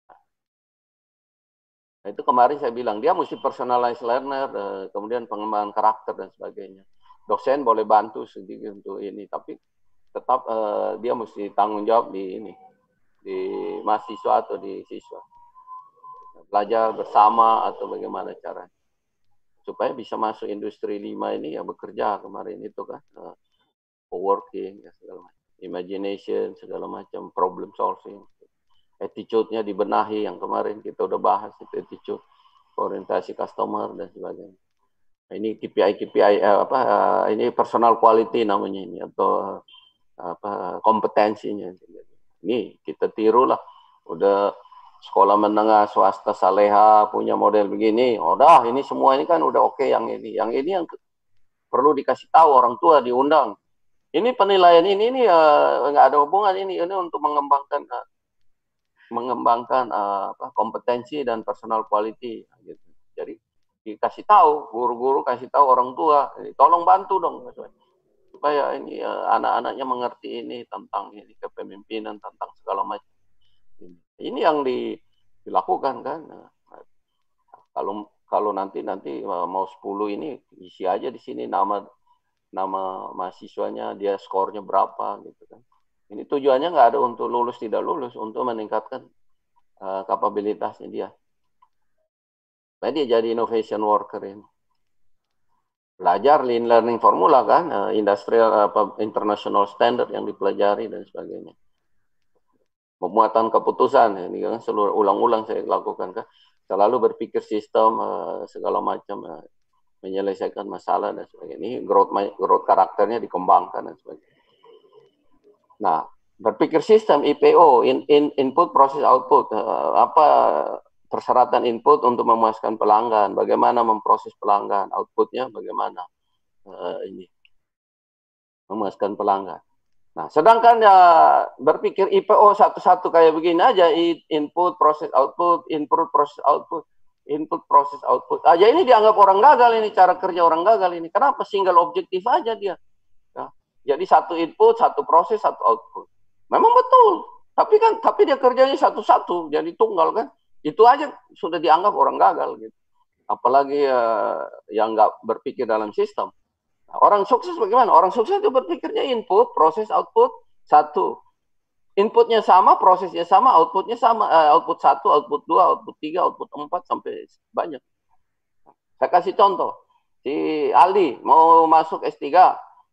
Nah, itu kemarin saya bilang, dia mesti personalized learner, kemudian pengembangan karakter dan sebagainya. Dosen boleh bantu sedikit untuk ini, tapi tetap dia mesti tanggung jawab di mahasiswa atau di siswa. Belajar bersama atau bagaimana caranya. Supaya bisa masuk industri 5 ini ya bekerja kemarin itu kan. co-working, ya, segala macam, imagination, segala macam, problem solving, attitude-nya dibenahi, yang kemarin kita udah bahas itu attitude, orientasi customer dan sebagainya. Nah, ini KPI ini personal quality namanya ini, atau kompetensinya. Ini kita tiru lah. Udah sekolah menengah swasta saleha punya model begini, udah ini semua ini kan udah oke. Yang ini yang perlu dikasih tahu orang tua, diundang. Ini penilaian ini nggak ada hubungan ini untuk mengembangkan kompetensi dan personal quality gitu. Jadi dikasih tahu, guru-guru kasih tahu orang tua, tolong bantu dong supaya ini anak-anaknya mengerti ini tentang ini kepemimpinan, tentang segala macam. Ini yang dilakukan kan. Kalau nanti mau 10 ini isi aja di sini nama mahasiswanya, dia skornya berapa gitu kan. Ini tujuannya nggak ada untuk lulus tidak lulus, untuk meningkatkan kapabilitasnya dia. Nah, dia jadi innovation worker ini. Belajar lean learning formula kan, industrial international standard yang dipelajari dan sebagainya. Pemuatan keputusan ini kan seluruh ulang-ulang saya lakukan kan. Selalu berpikir sistem segala macam menyelesaikan masalah dan sebagainya. Ini growth karakternya dikembangkan dan sebagainya. Nah, berpikir sistem IPO, input process output, apa persyaratan input untuk memuaskan pelanggan, bagaimana memproses pelanggan, outputnya bagaimana ini memuaskan pelanggan. Nah, sedangkan berpikir IPO satu-satu kayak begini aja, input process output, input process output, input process output. Aja ini dianggap orang gagal ini, cara kerja orang gagal ini. Kenapa? Single objektif aja dia. Ya. Jadi satu input, satu proses, satu output. Memang betul. Tapi dia kerjanya satu-satu, jadi tunggal kan. Itu aja sudah dianggap orang gagal gitu. Apalagi yang nggak berpikir dalam sistem. Nah, orang sukses bagaimana? Orang sukses itu berpikirnya input, proses, output, satu. Inputnya sama, prosesnya sama, outputnya sama. Output 1, output 2, output 3, output 4, sampai banyak. Saya kasih contoh. Si Aldi mau masuk S3.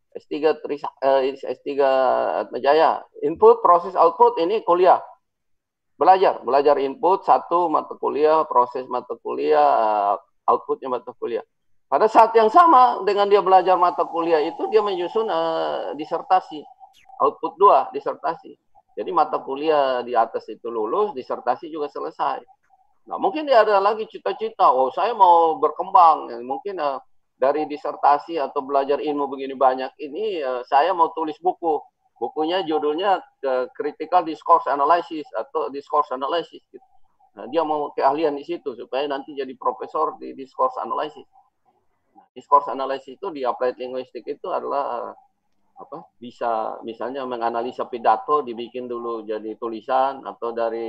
S3 Atmajaya. Input, proses, output, ini kuliah. Belajar input, satu mata kuliah, proses mata kuliah, outputnya mata kuliah. Pada saat yang sama dengan dia belajar mata kuliah itu, dia menyusun disertasi. Output 2, disertasi. Jadi mata kuliah di atas itu lulus, disertasi juga selesai. Nah, mungkin dia ada lagi cita-cita, saya mau berkembang. Mungkin dari disertasi atau belajar ilmu begini banyak ini, saya mau tulis buku. Bukunya judulnya Critical Discourse Analysis atau Discourse Analysis. Gitu. Nah, dia mau keahlian di situ supaya nanti jadi profesor di Discourse Analysis. Discourse analysis itu di applied linguistic itu adalah bisa misalnya menganalisa pidato, dibikin dulu jadi tulisan, atau dari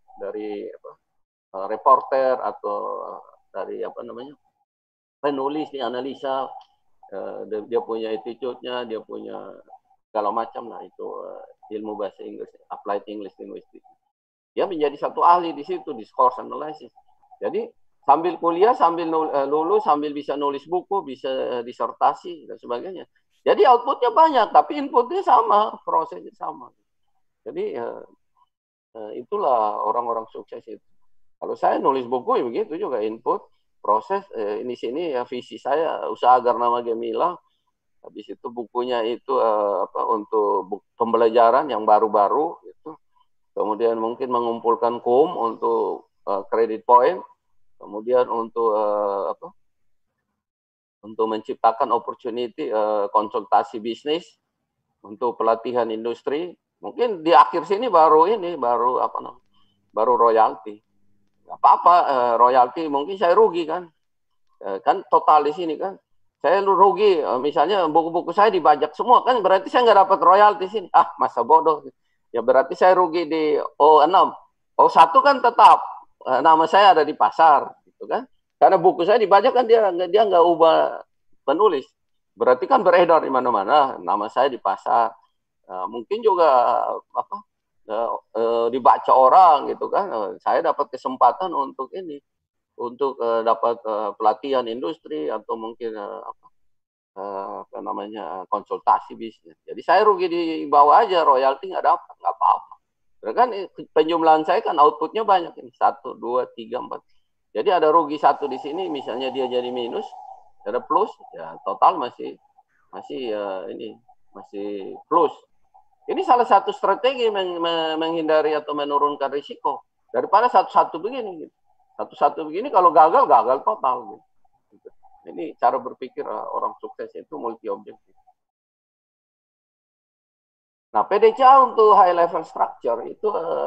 reporter atau dari penulis dianalisa, dia punya attitude-nya, dia punya segala macam lah itu ilmu bahasa Inggris, applied English linguistic. Dia menjadi satu ahli di situ, discourse analysis. Jadi sambil kuliah, sambil lulus, sambil bisa nulis buku, bisa disertasi dan sebagainya. Jadi outputnya banyak, tapi inputnya sama, prosesnya sama. Jadi itulah orang-orang sukses itu. Kalau saya nulis buku ya begitu juga, input, proses, ini sini ya visi saya, usaha agar nama gemilang. Habis itu bukunya itu untuk pembelajaran yang baru-baru itu. Kemudian mungkin mengumpulkan KUM untuk credit point. Kemudian untuk untuk menciptakan opportunity konsultasi bisnis, untuk pelatihan industri. Mungkin di akhir sini baru royalti. Gak apa-apa, royalti mungkin saya rugi kan. Kan total di sini kan. Saya rugi, misalnya buku-buku saya dibajak semua kan, berarti saya nggak dapat royalti sini. Masa bodoh. Ya berarti saya rugi di O6. O1 kan tetap nama saya ada di pasar gitu kan, karena buku saya dibajak kan, dia nggak ubah penulis, berarti kan beredar di mana-mana nama saya di pasar. Mungkin juga dibaca orang gitu kan, saya dapat kesempatan untuk ini, untuk dapat pelatihan industri, atau mungkin apa namanya, konsultasi bisnis. Jadi saya rugi di bawah aja, royalti nggak dapat, nggak apa-apa. Kan penjumlahan saya kan outputnya banyak ini, 1, 2, 3, 4. Jadi ada rugi 1 di sini, misalnya dia jadi minus, ada plus, ya total masih ini masih plus. Ini salah satu strategi menghindari atau menurunkan risiko daripada satu-satu begini. Gitu. Satu-satu begini kalau gagal total. Gitu. Ini cara berpikir orang sukses itu multi objektif. Nah, PDCA untuk high level structure itu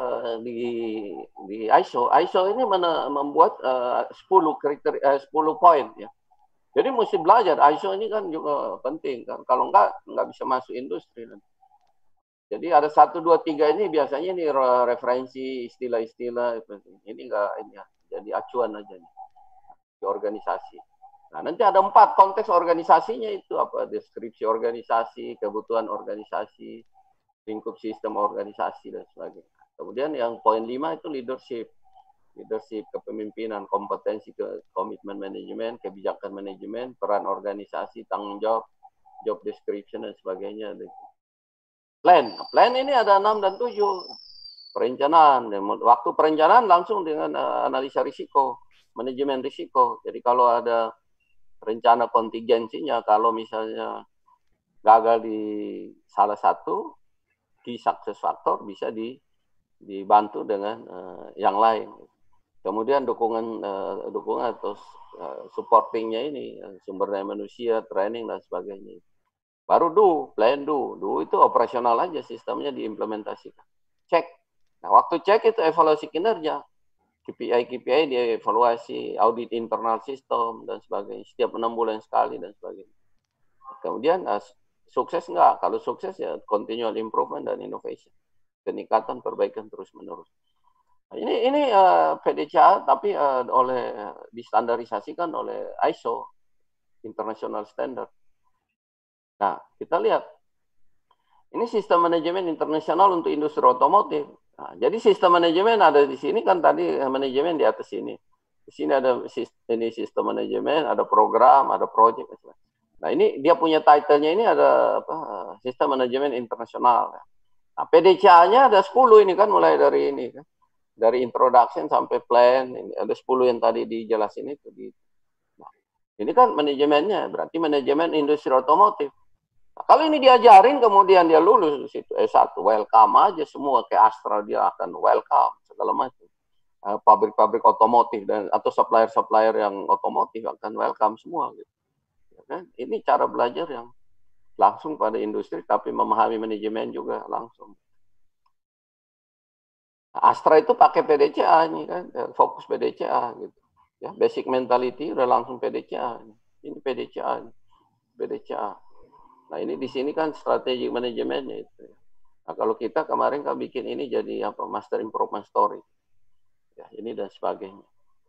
di ISO ini membuat 10 kriteria 10 poin ya. Jadi mesti belajar ISO ini kan juga penting kan. Kalau nggak bisa masuk industri. Jadi ada 1, 2, 3 ini biasanya ini referensi istilah-istilah ini enggak ini ya. Jadi acuan aja nih di organisasi. Nah, nanti ada 4 konteks organisasinya itu apa? Deskripsi organisasi, kebutuhan organisasi, lingkup sistem organisasi dan sebagainya. Kemudian yang poin 5 itu leadership. Leadership, kepemimpinan, kompetensi, komitmen manajemen, kebijakan manajemen, peran organisasi, tanggung jawab, job description dan sebagainya. Plan ini ada 6 dan 7. Perencanaan. Waktu perencanaan langsung dengan analisa risiko, manajemen risiko. Jadi kalau ada rencana kontingensinya, kalau misalnya gagal di salah satu, key success factor bisa dibantu dengan yang lain. Kemudian dukungan atau supportingnya ini, sumber daya manusia, training dan sebagainya. Baru plan do itu operasional aja, sistemnya diimplementasikan. Cek. Nah, waktu cek itu evaluasi kinerja. KPI dievaluasi, audit internal sistem dan sebagainya. Setiap 6 bulan sekali dan sebagainya. Kemudian sukses enggak? Kalau sukses ya continual improvement dan innovation. Peningkatan, perbaikan terus menerus. Nah, ini PDCA tapi distandarisasikan oleh ISO, International Standard. Nah, kita lihat. Ini sistem manajemen internasional untuk industri otomotif. Nah, jadi sistem manajemen ada di sini kan tadi manajemen di atas sini. Di sini ada sistem manajemen, ada program, ada project. Nah, ini dia punya title-nya ini ada apa? Sistem manajemen internasional. Nah, PDCA-nya ada 10 ini kan mulai dari ini kan. Dari introduction sampai plan, ini ada 10 yang tadi dijelasin itu. Nah, ini kan manajemennya, berarti manajemen industri otomotif. Nah, kalau ini diajarin kemudian dia lulus di situ S1, welcome aja semua ke Astra dia akan welcome segala macam. Pabrik-pabrik otomotif dan atau supplier-supplier yang otomotif akan welcome semua gitu. Ya kan? Ini cara belajar yang langsung pada industri tapi memahami manajemen juga langsung. Nah, Astra itu pakai PDCA ini kan, fokus PDCA gitu. Ya, basic mentality udah langsung PDCA. Ini PDCA. PDCA. Nah, ini di sini kan strategi manajemennya itu. Nah, kalau kita kemarin kan bikin ini jadi apa? Master improvement story. Ya, ini dan sebagainya.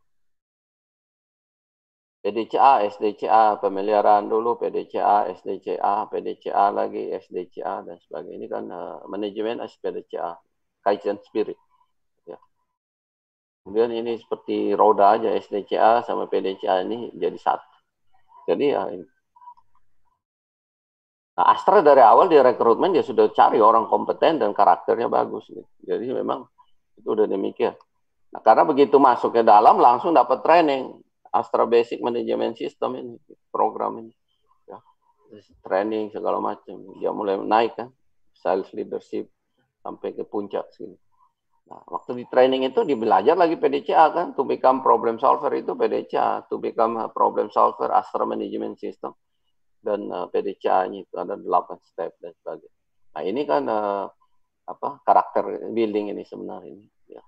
PDCA, SDCA, pemeliharaan dulu, PDCA, SDCA, PDCA lagi, SDCA dan sebagainya. Ini kan manajemen PDCA, Kaizen Spirit. Ya. Kemudian ini seperti roda aja, SDCA sama PDCA ini jadi satu. Jadi ya ini. Nah, Astra dari awal di rekrutmen dia sudah cari orang kompeten dan karakternya bagus. Gitu. Jadi memang itu udah demikian. Nah, karena begitu masuk ke dalam langsung dapat training Astra Basic Management System ini, program ini. Ya. Training segala macam. Dia mulai naik kan, sales leadership sampai ke puncak sini. Nah, waktu di training itu dibelajar lagi PDCA kan, to become problem solver itu PDCA, to become problem solver Astra Management System. Dan PDCA-nya itu ada 8 step dan sebagainya. Nah, ini kan karakter building ini sebenarnya ini. Ya.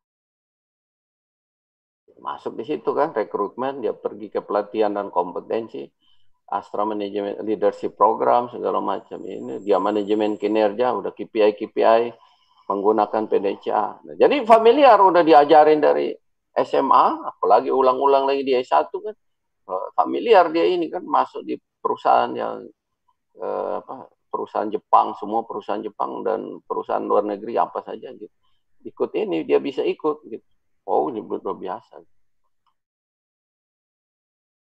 Masuk di situ kan rekrutmen, dia pergi ke pelatihan dan kompetensi, Astra Management Leadership Program segala macam ini, dia manajemen kinerja, udah KPI menggunakan PDCA. Nah, jadi familiar udah diajarin dari SMA, apalagi ulang-ulang lagi di S1 kan, familiar dia ini kan masuk di perusahaan yang perusahaan Jepang, semua perusahaan Jepang dan perusahaan luar negeri apa saja gitu. Ikut ini dia bisa ikut gitu. Oh, ini luar biasa.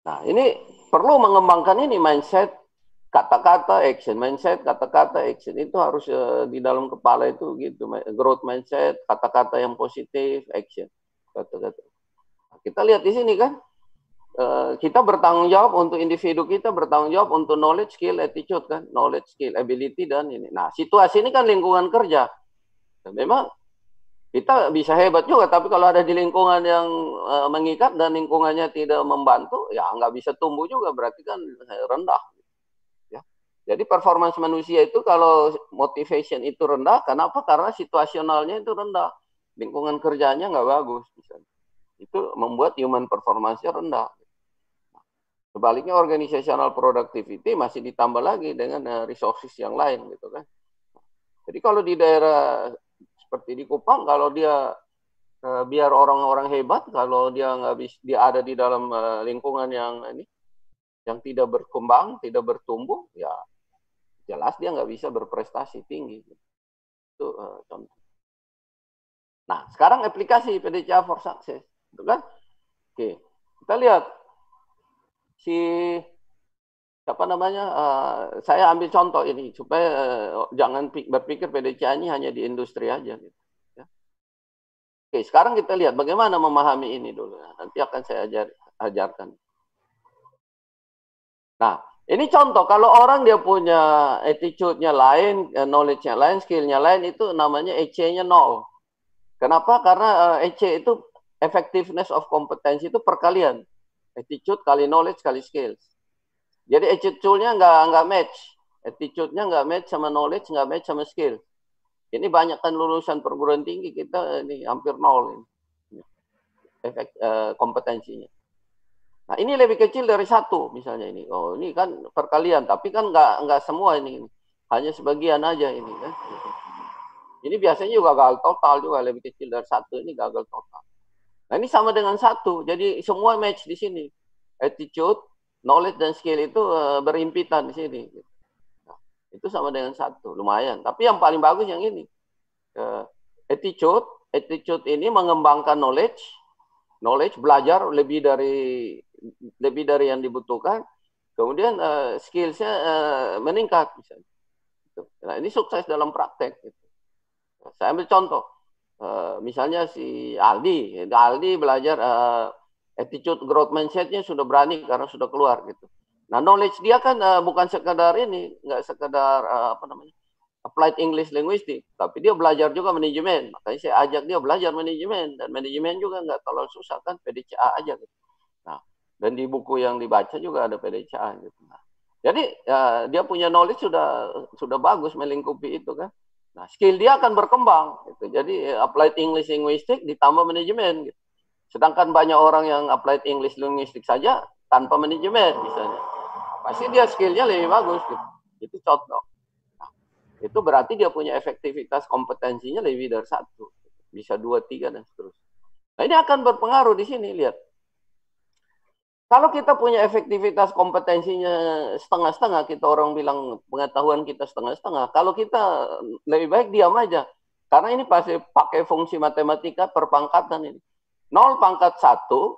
Nah, ini perlu mengembangkan ini mindset kata-kata action, mindset kata-kata action itu harus di dalam kepala itu gitu, growth mindset, kata-kata yang positif, action, kata-kata. Nah, kita lihat di sini kan, kita bertanggung jawab untuk individu kita, bertanggung jawab untuk knowledge, skill, attitude kan, knowledge, skill, ability dan ini. Nah, situasi ini kan lingkungan kerja. Dan memang kita bisa hebat juga, tapi kalau ada di lingkungan yang mengikat dan lingkungannya tidak membantu, ya nggak bisa tumbuh juga, berarti kan rendah. Ya. Jadi performance manusia itu kalau motivation itu rendah, kenapa? Karena situasionalnya itu rendah, lingkungan kerjanya nggak bagus, misalnya. Itu membuat human performance-nya rendah. Sebaliknya organizational productivity masih ditambah lagi dengan resources yang lain, gitu kan. Jadi kalau di daerah seperti di Kupang, kalau dia biar orang-orang hebat, kalau dia nggak bisa, dia ada di dalam lingkungan yang tidak berkembang, tidak bertumbuh, ya jelas dia nggak bisa berprestasi tinggi. Itu contoh. Nah, sekarang aplikasi PDCA for Success, gitu kan? Oke, kita lihat si apa namanya? Saya ambil contoh ini supaya jangan berpikir PDCA ini hanya di industri aja. Gitu. Ya. Oke, sekarang kita lihat bagaimana memahami ini dulu. Nanti akan saya ajarkan. Nah, ini contoh kalau orang dia punya attitude-nya lain, knowledge-nya lain, skill-nya lain, itu namanya EC-nya 0. Kenapa? Karena EC itu effectiveness of kompetensi itu perkalian. Attitude kali knowledge kali skills. Jadi attitude-nya nggak match. Attitude-nya nggak match sama knowledge, nggak match sama skill. Ini banyak kan lulusan perguruan tinggi kita ini hampir 0 ini. Efek kompetensinya. Nah, ini lebih kecil dari 1 misalnya ini. Oh, ini kan perkalian, tapi kan nggak semua ini. Hanya sebagian aja ini kan. Ini biasanya juga gagal total juga, lebih kecil dari 1 ini gagal total. Nah, ini sama dengan 1. Jadi semua match di sini. Attitude, knowledge dan skill itu berimpitan di sini. Nah, itu sama dengan 1, lumayan. Tapi yang paling bagus yang ini. Attitude ini mengembangkan knowledge belajar lebih dari yang dibutuhkan, kemudian skillsnya meningkat misalnya. Nah, ini sukses dalam praktek. Gitu. Saya ambil contoh, misalnya si Aldi belajar attitude growth mindsetnya sudah berani karena sudah keluar gitu. Nah, knowledge dia kan bukan sekedar ini, nggak sekedar apa namanya applied English linguistik, tapi dia belajar juga manajemen. Makanya saya ajak dia belajar manajemen, dan manajemen juga nggak terlalu susah kan, PDCA aja gitu. Nah, dan di buku yang dibaca juga ada PDCA gitu. Nah, jadi dia punya knowledge sudah bagus melingkupi itu kan. Nah, skill dia akan berkembang gitu. Jadi applied English linguistik ditambah manajemen gitu. Sedangkan banyak orang yang applied English linguistik saja tanpa manajemen misalnya. Pasti dia skillnya lebih bagus gitu. Itu contoh. Nah, itu berarti dia punya efektivitas kompetensinya lebih dari 1. Bisa 2, 3 dan seterusnya. Nah, ini akan berpengaruh di sini, lihat. Kalau kita punya efektivitas kompetensinya setengah-setengah, kita orang bilang pengetahuan kita setengah-setengah. Kalau kita lebih baik diam aja. Karena ini pasti pakai fungsi matematika perpangkatan ini. 0 pangkat 1,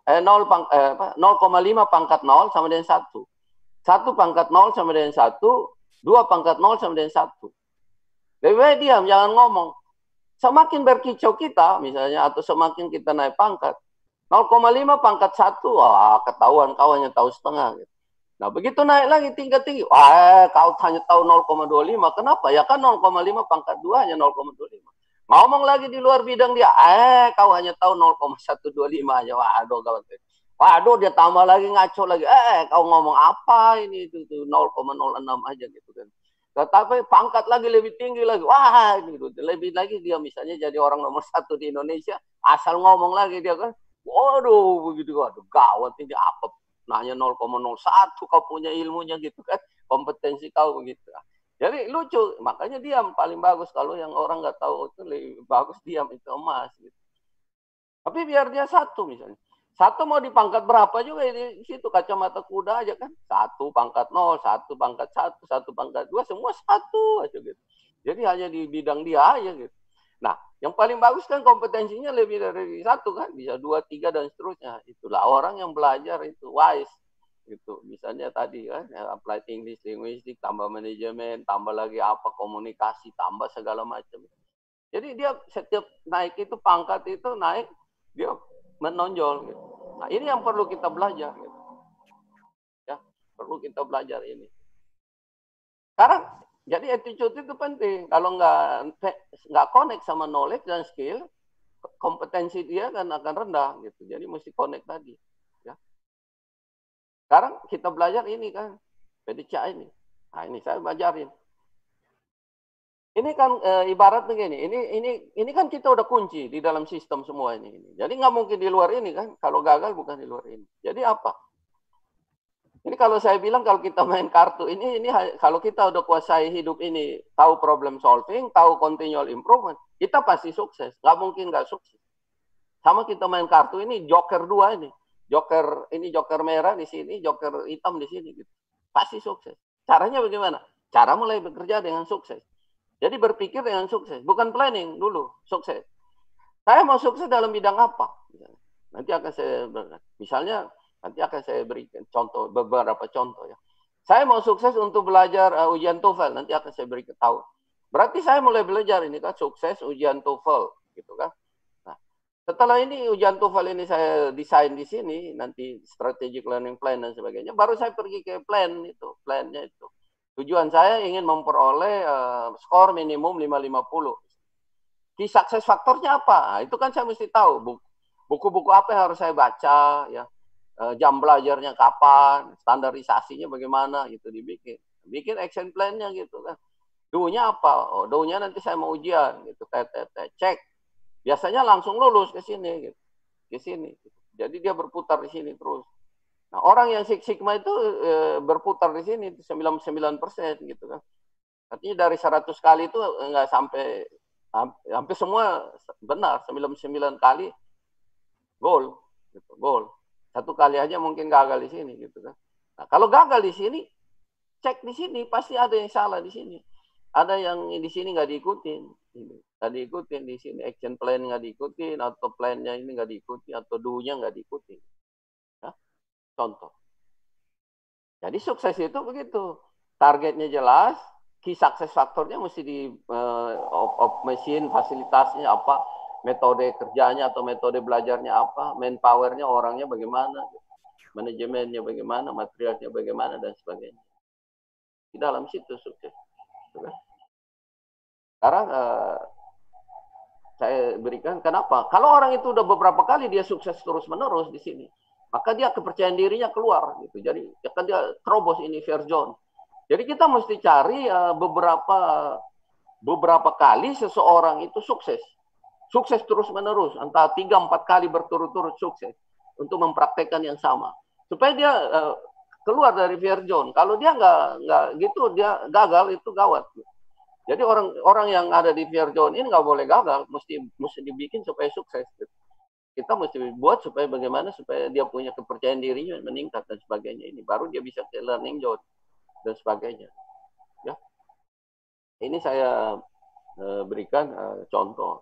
0,5 pangkat 0 sama dengan 1. 1 pangkat 0 sama dengan 1, 2 pangkat 0 sama dengan 1. Lebih baik diam, jangan ngomong. Semakin berkicau kita, misalnya, atau semakin kita naik pangkat, 0,5 pangkat 1, wah ketahuan kau hanya tahu setengah. Gitu. Nah begitu naik lagi tinggi, wah kau hanya tahu 0,25, kenapa? Ya kan 0,5 pangkat 2 hanya 0,25. Ngomong lagi di luar bidang dia, kau hanya tahu 0,125 aja, waduh kawan. Waduh dia tambah lagi ngaco lagi, kau ngomong apa ini itu 0,06 aja gitu kan. Tetapi pangkat lagi lebih tinggi lagi, wah gitu. Lebih lagi dia misalnya jadi orang nomor 1 di Indonesia, asal ngomong lagi dia kan. Waduh, begitu, waduh, gawat ini apa? Nanya 0,01 kau punya ilmunya gitu kan, kompetensi kau begitu. Jadi lucu, makanya diam paling bagus kalau yang orang nggak tahu itu lebih bagus diam itu emas. Gitu. Tapi biar dia 1 misalnya. 1 mau dipangkat berapa juga di situ kacamata kuda aja kan. 1 pangkat 0, 1 pangkat 1, 1 pangkat 2, semua 1 aja gitu. Jadi hanya di bidang dia aja gitu. Nah, yang paling bagus kan kompetensinya lebih dari 1 kan, bisa 2, 3 dan seterusnya. Itulah orang yang belajar itu wise. gitu. Misalnya tadi kan, applied English, linguistik, tambah manajemen, tambah lagi apa, komunikasi, tambah segala macam. Jadi dia setiap naik itu, pangkat itu naik, dia menonjol gitu. Nah, ini yang perlu kita belajar gitu. Ya, perlu kita belajar ini. Sekarang jadi attitude itu penting. Kalau nggak connect sama knowledge dan skill, kompetensi dia akan rendah gitu. Jadi mesti connect tadi. Ya. Sekarang kita belajar ini kan, PDCA ini. Nah, ini saya belajarin. Ini kan ibarat begini. Ini kan kita udah kunci di dalam sistem semua ini. Jadi nggak mungkin di luar ini kan. Kalau gagal bukan di luar ini. Jadi apa? Ini kalau saya bilang kalau kita main kartu ini kalau kita udah kuasai hidup ini, tahu problem solving, tahu continual improvement, kita pasti sukses. Nggak mungkin nggak sukses. Sama kita main kartu ini joker dua ini. Joker merah di sini, joker hitam di sini gitu. Pasti sukses. Caranya bagaimana? Cara mulai bekerja dengan sukses. Jadi berpikir dengan sukses, bukan planning dulu, sukses. Saya mau sukses dalam bidang apa? Nanti akan saya misalnya nanti akan saya berikan contoh, beberapa contoh ya. Saya mau sukses untuk belajar ujian TOEFL, nanti akan saya berikan tahu. Berarti saya mulai belajar ini kan sukses ujian TOEFL gitu kan. Nah, setelah ini ujian TOEFL ini saya desain di sini, nanti strategic learning plan dan sebagainya, baru saya pergi ke plannya itu. Tujuan saya ingin memperoleh skor minimum 550. Key success faktornya apa? Nah, itu kan saya mesti tahu. Buku-buku apa yang harus saya baca, ya, jam belajarnya kapan, standarisasinya bagaimana, gitu dibikin. Bikin action plan-nya gitu kan. Do-nya apa? Oh, do-nya nanti saya mau ujian, gitu. Cek. Biasanya langsung lulus ke sini, gitu. Ke sini. Gitu. Jadi dia berputar di sini terus. Nah, orang yang Six Sigma itu berputar di sini 99% gitu kan. Artinya dari 100 kali itu enggak sampai hampir semua benar, 99 kali gol gitu, gol. Satu kali aja mungkin gagal di sini gitu kan. Nah, kalau gagal di sini, cek di sini pasti ada yang salah di sini. Ada yang di sini nggak diikutin, nggak diikutin di sini action plan nggak diikutin, atau plannya ini nggak diikuti, atau do-nya nggak diikuti. Ya, contoh. Jadi sukses itu begitu, targetnya jelas, key success faktornya mesti di mesin fasilitasnya apa, metode kerjanya atau metode belajarnya apa, manpowernya orangnya bagaimana, manajemennya bagaimana, materialnya bagaimana dan sebagainya. Di dalam situ sukses. Sekarang saya berikan kenapa? Kalau orang itu udah beberapa kali dia sukses terus menerus di sini, maka dia kepercayaan dirinya keluar gitu. Jadi akan dia terobos ini fear zone. Jadi kita mesti cari beberapa kali seseorang itu sukses. Sukses terus-menerus, antara 3-4 kali berturut-turut sukses untuk mempraktekkan yang sama. Supaya dia keluar dari fear zone. Kalau dia nggak gitu, dia gagal, itu gawat. Jadi orang yang ada di fear zone ini nggak boleh gagal, mesti dibikin supaya sukses. Kita mesti buat supaya bagaimana supaya dia punya kepercayaan dirinya meningkat dan sebagainya. Ini baru dia bisa ke learning zone dan sebagainya. Ya, ini saya berikan contoh.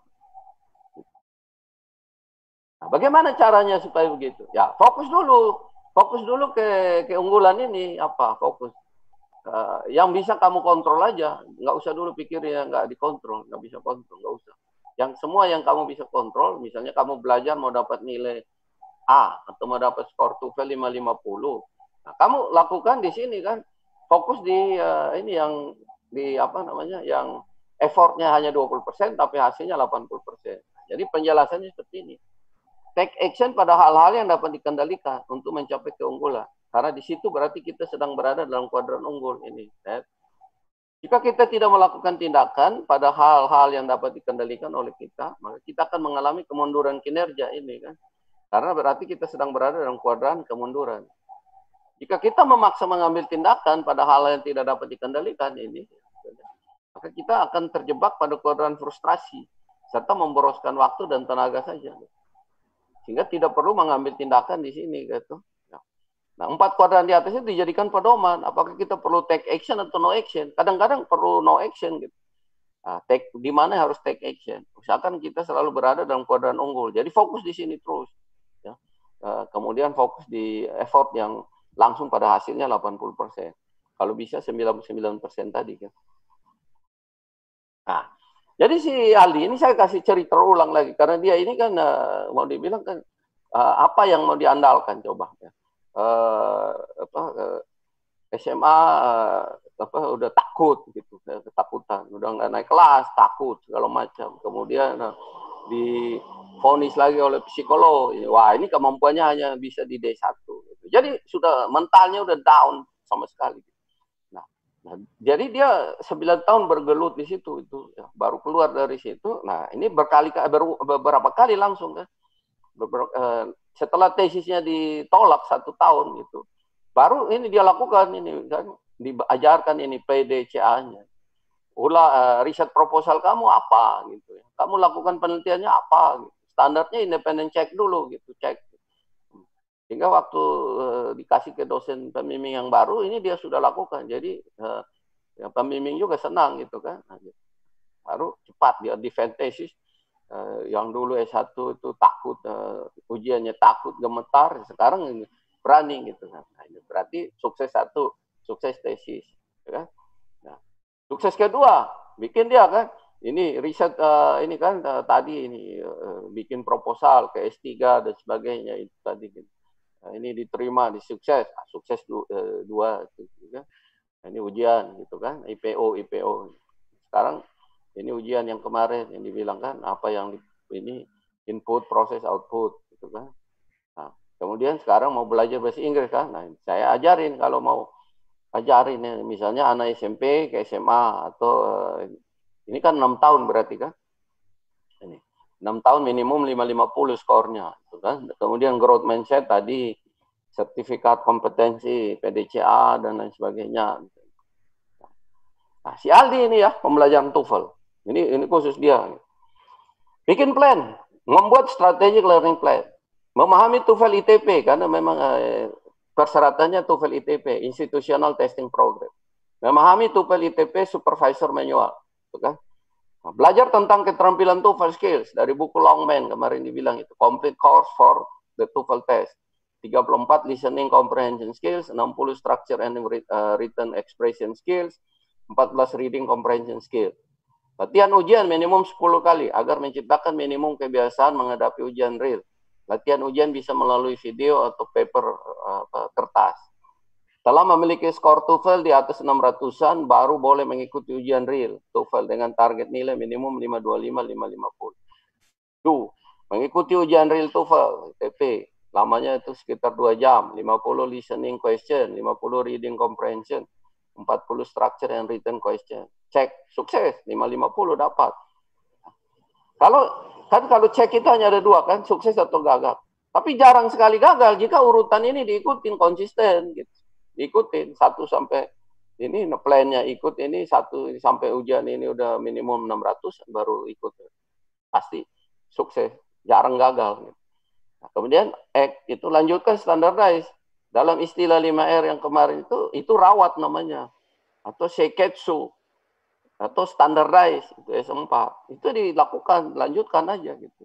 Nah, bagaimana caranya supaya begitu? Ya, fokus dulu ke keunggulan ini apa? Fokus. Yang bisa kamu kontrol aja, nggak usah dulu pikir ya nggak dikontrol, nggak bisa kontrol, nggak usah. Yang semua yang kamu bisa kontrol, misalnya kamu belajar mau dapat nilai A atau mau dapat skor TOEFL 550. Nah, kamu lakukan di sini kan, fokus di ini yang di apa namanya, yang effortnya hanya 20% tapi hasilnya 80%. Jadi penjelasannya seperti ini. Take action pada hal-hal yang dapat dikendalikan untuk mencapai keunggulan. Karena di situ berarti kita sedang berada dalam kuadran unggul ini. Jika kita tidak melakukan tindakan pada hal-hal yang dapat dikendalikan oleh kita, maka kita akan mengalami kemunduran kinerja ini kan. Karena berarti kita sedang berada dalam kuadran kemunduran. Jika kita memaksa mengambil tindakan pada hal yang tidak dapat dikendalikan ini, maka kita akan terjebak pada kuadran frustrasi serta memboroskan waktu dan tenaga saja. Sehingga tidak perlu mengambil tindakan di sini gitu. Nah, 4 kuadran di atas itu dijadikan pedoman. Apakah kita perlu take action atau no action? Kadang-kadang perlu no action gitu. Nah, di mana harus take action? Misalkan kita selalu berada dalam kuadran unggul. Jadi fokus di sini terus. Ya. Kemudian fokus di effort yang langsung pada hasilnya 80%. Kalau bisa 99% tadi kan. Nah, jadi si Aldi ini saya kasih cerita ulang lagi karena dia ini kan mau dibilang kan apa yang mau diandalkan coba ya. Apa SMA udah takut gitu, ketakutan, udah nggak naik kelas, takut segala macam. Kemudian di vonis lagi oleh psikolog, wah ini kemampuannya hanya bisa di D1. Gitu. Jadi sudah mentalnya udah down sama sekali. Nah, jadi dia 9 tahun bergelut di situ itu, ya, baru keluar dari situ. Nah ini beberapa kali langsung kan, setelah tesisnya ditolak 1 tahun gitu, baru ini dia lakukan ini kan, diajarkan ini PDCA-nya. Riset proposal kamu apa gitu ya. Kamu lakukan penelitiannya apa gitu. Standarnya independent check dulu gitu, cek. Sehingga waktu dikasih ke dosen pembimbing yang baru ini dia sudah lakukan. Jadi yang pembimbing juga senang gitu kan. Baru cepat dia defend tesis. Yang dulu S1 itu takut ujiannya takut gemetar, sekarang berani gitu kan. Nah, ini berarti sukses satu, sukses tesis, ya kan? Nah, sukses kedua, bikin dia kan, ini riset ini kan tadi ini bikin proposal ke S3 dan sebagainya itu tadi. Nah, ini diterima, disukses, sukses dua, gitu kan. Nah, ini ujian gitu kan, IPO. Sekarang ini ujian yang kemarin yang dibilang kan apa yang ini input, proses, output gitu kan. Nah, kemudian sekarang mau belajar bahasa Inggris kan. Nah, saya ajarin kalau mau ajarin ya, misalnya anak SMP ke SMA atau ini kan 6 tahun berarti kan. Ini 6 tahun minimum 550 skornya gitu kan. Kemudian growth mindset tadi, sertifikat kompetensi PDCA dan lain sebagainya. Nah, si Aldi ini ya pembelajaran TOEFL. Ini khusus dia. Bikin plan, membuat strategic learning plan. Memahami TOEFL ITP karena memang persyaratannya TOEFL ITP, Institutional Testing Program. Memahami TOEFL ITP Supervisor Manual, kan? Nah, belajar tentang keterampilan TOEFL skills dari buku Longman kemarin dibilang itu, complete course for the TOEFL test. 34 listening comprehension skills, 60 structure and written expression skills, 14 reading comprehension skills. Latihan ujian minimum 10 kali agar menciptakan minimum kebiasaan menghadapi ujian real. Latihan ujian bisa melalui video atau paper kertas. Setelah memiliki skor TOEFL di atas 600-an, baru boleh mengikuti ujian real TOEFL dengan target nilai minimum 525, 550. Mengikuti ujian real TOEFL, TP, lamanya itu sekitar 2 jam, 50 listening question, 50 reading comprehension, 40 structure and written question. Cek, sukses, 550 dapat. Kalau cek itu hanya ada 2 kan, sukses atau gagal. Tapi jarang sekali gagal jika urutan ini diikutin konsisten gitu. Diikutin 1 sampai ini plannya ikut ini 1 sampai ujian ini udah minimum 600 baru ikut. Pasti sukses, jarang gagal gitu. Nah, kemudian itu lanjutkan standardize. Dalam istilah 5R yang kemarin itu rawat namanya. Atau seiketsu. Atau standardize, itu S4. Itu dilakukan, lanjutkan aja gitu.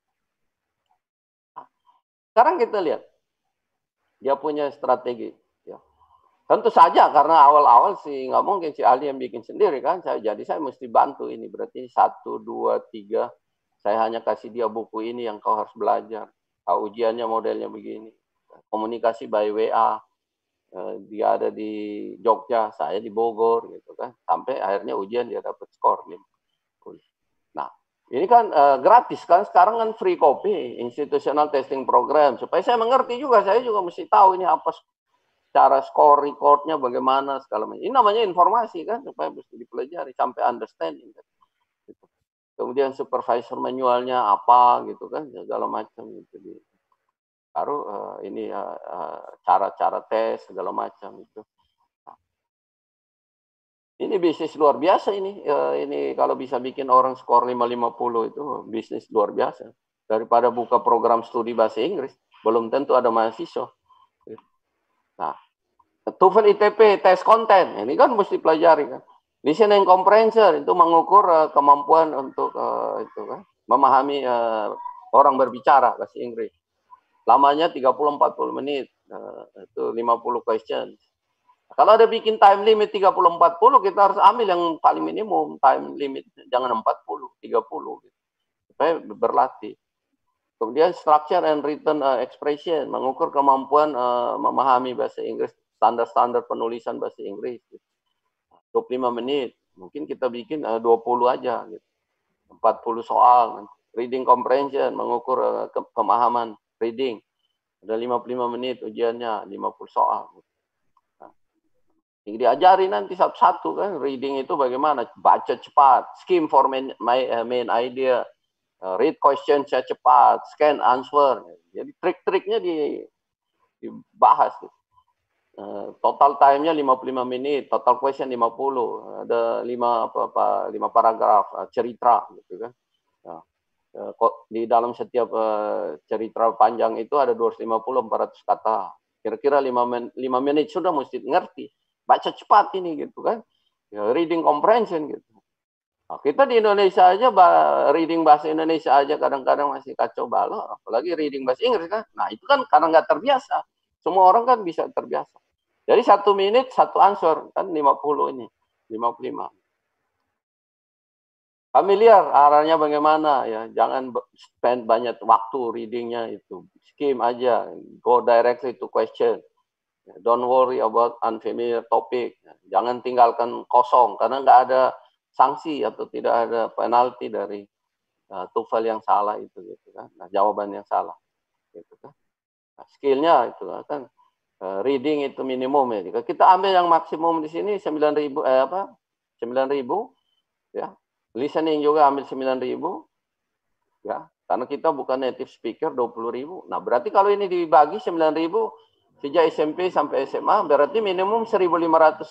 Nah, sekarang kita lihat. Dia punya strategi. Ya. Tentu saja karena awal-awal sih nggak mungkin si Aldi yang bikin sendiri kan. Jadi saya mesti bantu ini. Berarti 1, 2, 3. Saya hanya kasih dia buku ini yang kau harus belajar. Ujiannya modelnya begini. Komunikasi by WA. Dia ada di Jogja, saya di Bogor gitu kan. Sampai akhirnya ujian dia dapat skor. Gitu. Nah, ini kan gratis kan. Sekarang kan free copy, Institutional Testing Program. Supaya saya mengerti juga, saya juga mesti tahu ini apa cara skor recordnya bagaimana segala macam. Ini namanya informasi kan, supaya mesti dipelajari sampai understanding. Kan. Gitu. Kemudian supervisor manualnya apa gitu kan, segala macam gitu. Baru ini cara-cara tes segala macam itu. Nah, ini bisnis luar biasa ini. Ini kalau bisa bikin orang skor 550 itu bisnis luar biasa. Daripada buka program studi bahasa Inggris, belum tentu ada mahasiswa. Nah, TOEFL ITP tes konten, ini kan mesti pelajari kan. Listening comprehension itu mengukur kemampuan untuk itu kan, memahami orang berbicara bahasa Inggris. Lamanya 30-40 menit. Itu 50 question. Kalau ada bikin time limit 30-40, kita harus ambil yang paling minimum time limit, jangan 40, 30 gitu. Supaya berlatih. Kemudian structure and written expression, mengukur kemampuan memahami bahasa Inggris, standar-standar penulisan bahasa Inggris. Gitu. 25 menit, mungkin kita bikin 20 aja gitu. 40 soal. Reading comprehension, mengukur pemahaman reading. Ada 55 menit ujiannya, 50 soal. Nah, diajari nanti satu-satu kan, reading itu bagaimana, baca cepat, skim for main idea, read question saya cepat, scan answer. Jadi trik-triknya dibahas. Total time-nya 55 menit, total question 50. Ada 5 paragraf cerita gitu kan. Nah, di dalam setiap cerita panjang itu ada 250-400 kata. Kira-kira 5 menit sudah mesti ngerti. Baca cepat ini gitu kan. Ya, reading comprehension gitu. Nah, kita di Indonesia aja reading bahasa Indonesia aja kadang-kadang masih kacau balau, apalagi reading bahasa Inggris kan. Nah, itu kan karena nggak terbiasa. Semua orang kan bisa terbiasa. Jadi 1 menit, 1 answer, kan 50 ini, 55. Familiar arahnya bagaimana ya, jangan spend banyak waktu readingnya itu. Skim aja, go directly to question. Don't worry about unfamiliar topic. Jangan tinggalkan kosong, karena nggak ada sanksi atau tidak ada penalti dari TOEFL yang salah itu gitu kan. Nah, jawaban yang salah gitu kan. Nah, skillnya itu kan reading itu minimum ya. Jika kita ambil yang maksimum di sini 9.000 ya. Listening juga ambil 9.000 ya. Karena kita bukan native speaker 20.000. Nah, berarti kalau ini dibagi 9.000 sejak SMP sampai SMA berarti minimum 1.500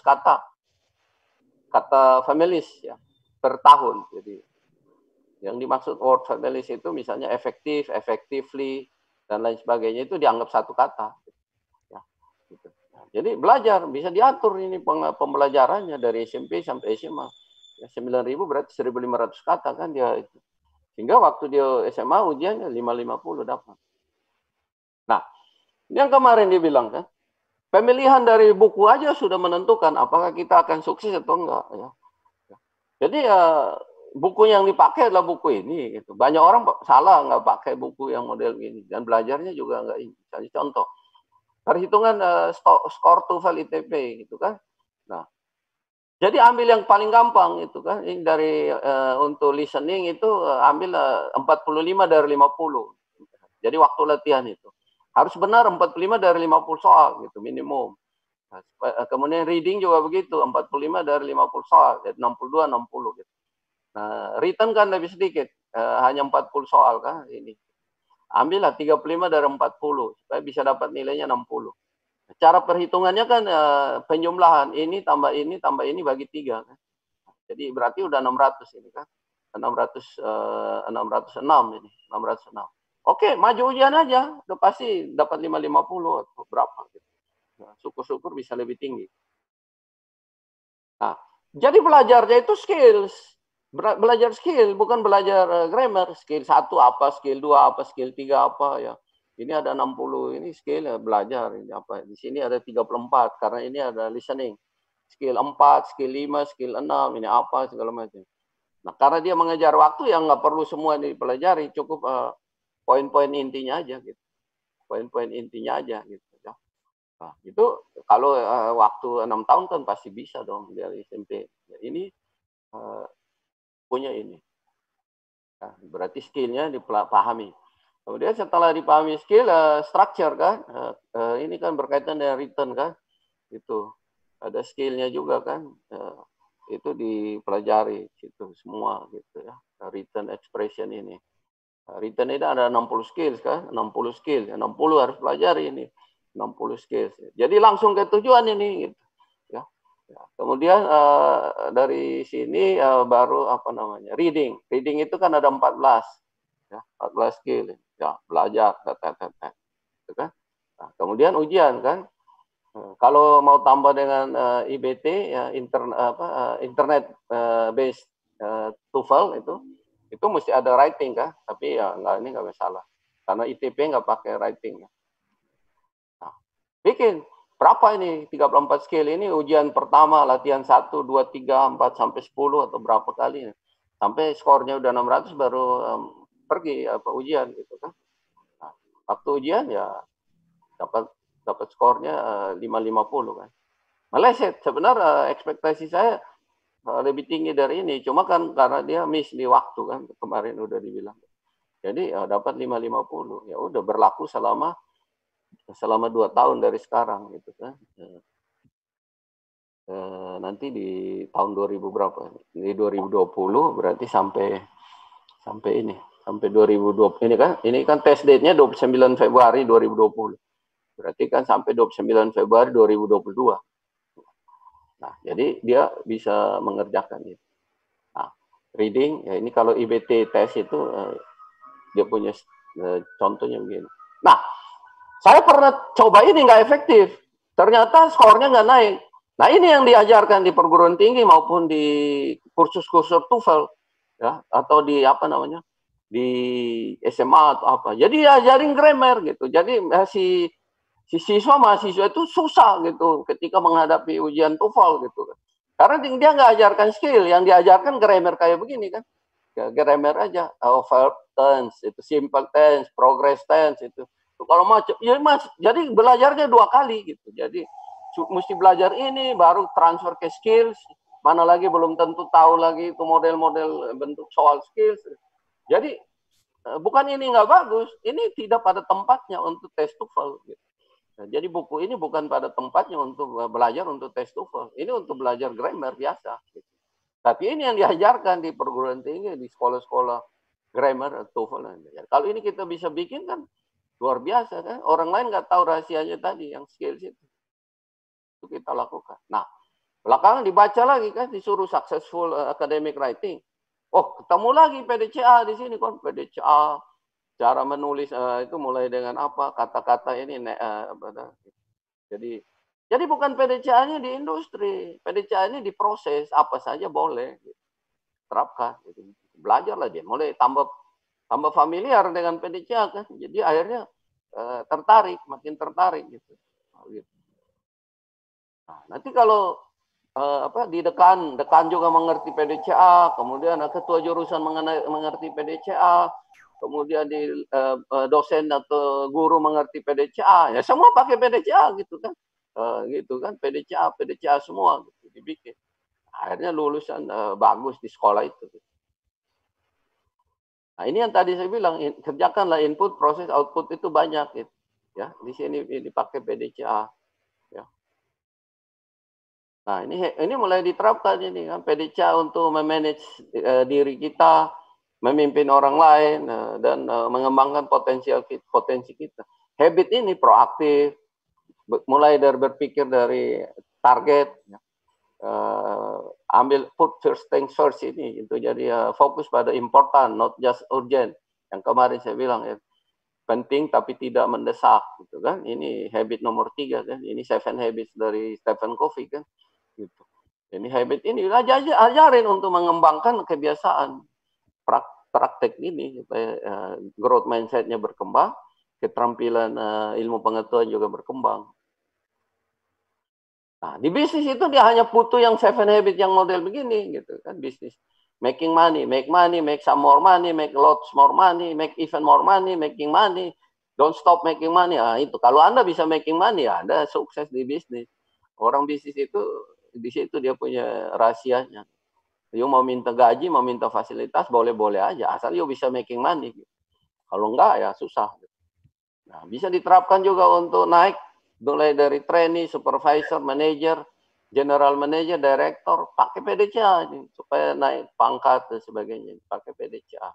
kata families ya per tahun. Jadi yang dimaksud word families itu misalnya efektif, effectively dan lain sebagainya itu dianggap satu kata. Ya, gitu. Nah, jadi belajar bisa diatur ini pembelajarannya dari SMP sampai SMA. Ya, 9.000 berarti 1.500 kata kan dia itu. Sehingga waktu dia SMA ujiannya 550 dapat. Nah, yang kemarin dia bilang kan, pemilihan dari buku aja sudah menentukan apakah kita akan sukses atau enggak. Ya. Jadi buku yang dipakai adalah buku ini. Gitu. Banyak orang salah nggak pakai buku yang model ini dan belajarnya juga nggak ini. Jadi contoh, perhitungan skor TOEFL ITP gitu kan. Nah, jadi ambil yang paling gampang itu kan. Ini dari untuk listening itu ambil 45 dari 50. Jadi waktu latihan itu harus benar 45 dari 50 soal gitu minimum. Nah, kemudian reading juga begitu 45 dari 50 soal, jadi 62 60 gitu. Nah, written kan lebih sedikit, hanya 40 soal kan ini. Ambillah 35 dari 40 supaya bisa dapat nilainya 60. Cara perhitungannya kan penjumlahan ini tambah ini bagi 3 kan. Jadi berarti udah 600 ini kan. 606 ini, 606. Oke, maju ujian aja, udah pasti dapat 550 atau berapa gitu. Nah, syukur-syukur bisa lebih tinggi. Nah, jadi belajarnya itu skills. Belajar skill, bukan belajar grammar. Skill 1 apa, skill 2 apa, skill 3 apa ya. Ini ada 60, ini skill ya, belajar. Ini apa. Di sini ada 34, karena ini ada listening. Skill 4, skill 5, skill 6, ini apa, segala macam. Nah, karena dia mengejar waktu yang nggak perlu semua dipelajari, cukup poin-poin intinya aja gitu. Poin-poin intinya aja gitu. Ya. Nah, itu kalau waktu 6 tahun kan pasti bisa dong dari SMP. Ya, ini punya ini. Nah, berarti skillnya dipahami. Kemudian setelah dipahami skill, structure kan, ini kan berkaitan dengan written kan, itu ada skillnya juga kan, itu dipelajari itu semua gitu ya, written expression ini. Written ini ada 60 skills kan, 60 skill, 60 harus pelajari ini, 60 skills. Jadi langsung ke tujuan ini gitu. Ya. Ya. Kemudian dari sini baru apa namanya? Reading. Reading itu kan ada 14. Ya, 14 skill. Ya, belajar gitu kan. Nah, kemudian ujian kan. Kalau mau tambah dengan IBT ya internet based TOEFL itu mesti ada writing kan, tapi ya ini nggak masalah karena ITP nggak pakai writing. Nah, Bikin. Berapa ini 34 skill ini ujian pertama, latihan 1, 2, 3, 4, sampai 10 atau berapa kali. Sampai skornya udah 600 baru pergi ujian gitu kan. Nah, waktu ujian ya dapat skornya 550 kan. Meleset. Sebenarnya ekspektasi saya lebih tinggi dari ini. Cuma kan karena dia miss di waktu kan, kemarin udah dibilang. Jadi dapat 550. Ya udah berlaku selama 2 tahun dari sekarang gitu kan. Nanti di tahun 2000 berapa? Di 2020 berarti sampai ini sampai 2020 ini kan tes date-nya 29 Februari 2020. Berarti kan sampai 29 Februari 2022. Nah, jadi dia bisa mengerjakan itu. Nah, reading ya ini kalau IBT tes itu dia punya contohnya begini. Nah, saya pernah coba ini nggak efektif. Ternyata skornya nggak naik. Nah, ini yang diajarkan di perguruan tinggi maupun di kursus-kursus TOEFL ya atau di apa namanya? Di SMA atau apa. Jadi diajarin grammar gitu. Jadi si mahasiswa itu susah gitu ketika menghadapi ujian TOEFL gitu kan. Karena dia nggak ajarkan skill, yang diajarkan grammar kayak begini kan. Ya, grammar aja, verb tense, itu simple tense, progress tense itu. Kalau macam, ya mas, jadi belajarnya 2 kali gitu. Jadi mesti belajar ini, baru transfer ke skills. Mana lagi belum tentu tahu lagi itu model-model bentuk soal skills. Jadi bukan ini nggak bagus, ini tidak pada tempatnya untuk tes TOEFL. Gitu. Nah, jadi buku ini bukan pada tempatnya untuk belajar untuk tes TOEFL. Ini untuk belajar grammar biasa. Gitu. Tapi ini yang diajarkan di perguruan tinggi, di sekolah-sekolah grammar, TOEFL. Kalau ini kita bisa bikin kan luar biasa kan. Orang lain nggak tahu rahasianya tadi, yang skills itu. Itu kita lakukan. Nah, belakangan dibaca lagi kan, disuruh successful academic writing. Oh, ketemu lagi PDCA di sini kan. PDCA, cara menulis itu mulai dengan apa, kata-kata ini. Jadi bukan PDCA-nya di industri. PDCA-nya di proses, apa saja boleh. Terapkan. Gitu. Belajarlah dia. Mulai tambah familiar dengan PDCA kan. Jadi akhirnya tertarik, makin tertarik gitu. Nah, nanti kalau di dekan juga mengerti PDCA, kemudian ketua jurusan mengerti PDCA, kemudian di dosen atau guru mengerti PDCA, ya semua pakai PDCA gitu kan. Gitu kan, PDCA semua gitu, dibikin. Akhirnya lulusan bagus di sekolah itu. Nah, ini yang tadi saya bilang, kerjakanlah input, proses, output itu banyak gitu. Ya, di sini dipakai PDCA. Ya. Nah, ini mulai diterapkan ini kan PDCA untuk memanage diri kita, memimpin orang lain dan mengembangkan potensi kita. Habit ini proaktif, mulai dari berpikir dari target, ya. Ambil put first things first ini, itu jadi fokus pada important, not just urgent. Yang kemarin saya bilang ya, penting tapi tidak mendesak, gitu kan? Ini habit nomor 3 kan? Ini 7 habits dari Stephen Covey kan? Gitu. Ini habit ini ajarin untuk mengembangkan kebiasaan praktek ini supaya growth mindset-nya berkembang, keterampilan ilmu pengetahuan juga berkembang. Nah, di bisnis itu dia hanya butuh yang 7 habit yang model begini gitu kan, bisnis. Making money, make some more money, make lots more money, make even more money, making money. Don't stop making money. Ah, itu kalau Anda bisa making money, ya Anda sukses di bisnis. Orang bisnis itu di situ dia punya rahasianya. You mau minta gaji, mau minta fasilitas, boleh-boleh aja. Asal you bisa making money. Kalau enggak, ya susah. Nah, bisa diterapkan juga untuk naik, mulai dari trainee, supervisor, manager, general manager, director, pakai PDCA supaya naik pangkat dan sebagainya. Pakai PDCA.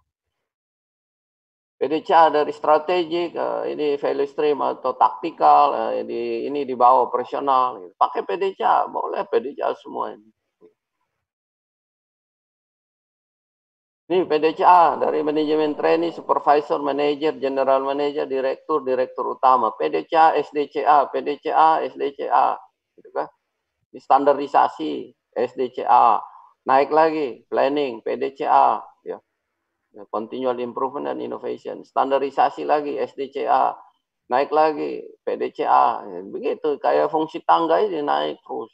PDCA dari strategik, ini value stream atau taktikal, ini di bawah operasional. Pakai PDCA, boleh PDCA semua ini. Ini PDCA dari manajemen trainee, supervisor, manager, general manager, direktur, direktur utama. PDCA, SDCA, PDCA, SDCA. Gitu kan? Ini standarisasi, SDCA. Naik lagi, planning, PDCA. Ya. Continual improvement and innovation. Standarisasi lagi, SDCA. naik lagi PDCA, begitu kayak fungsi tangga ini naik terus.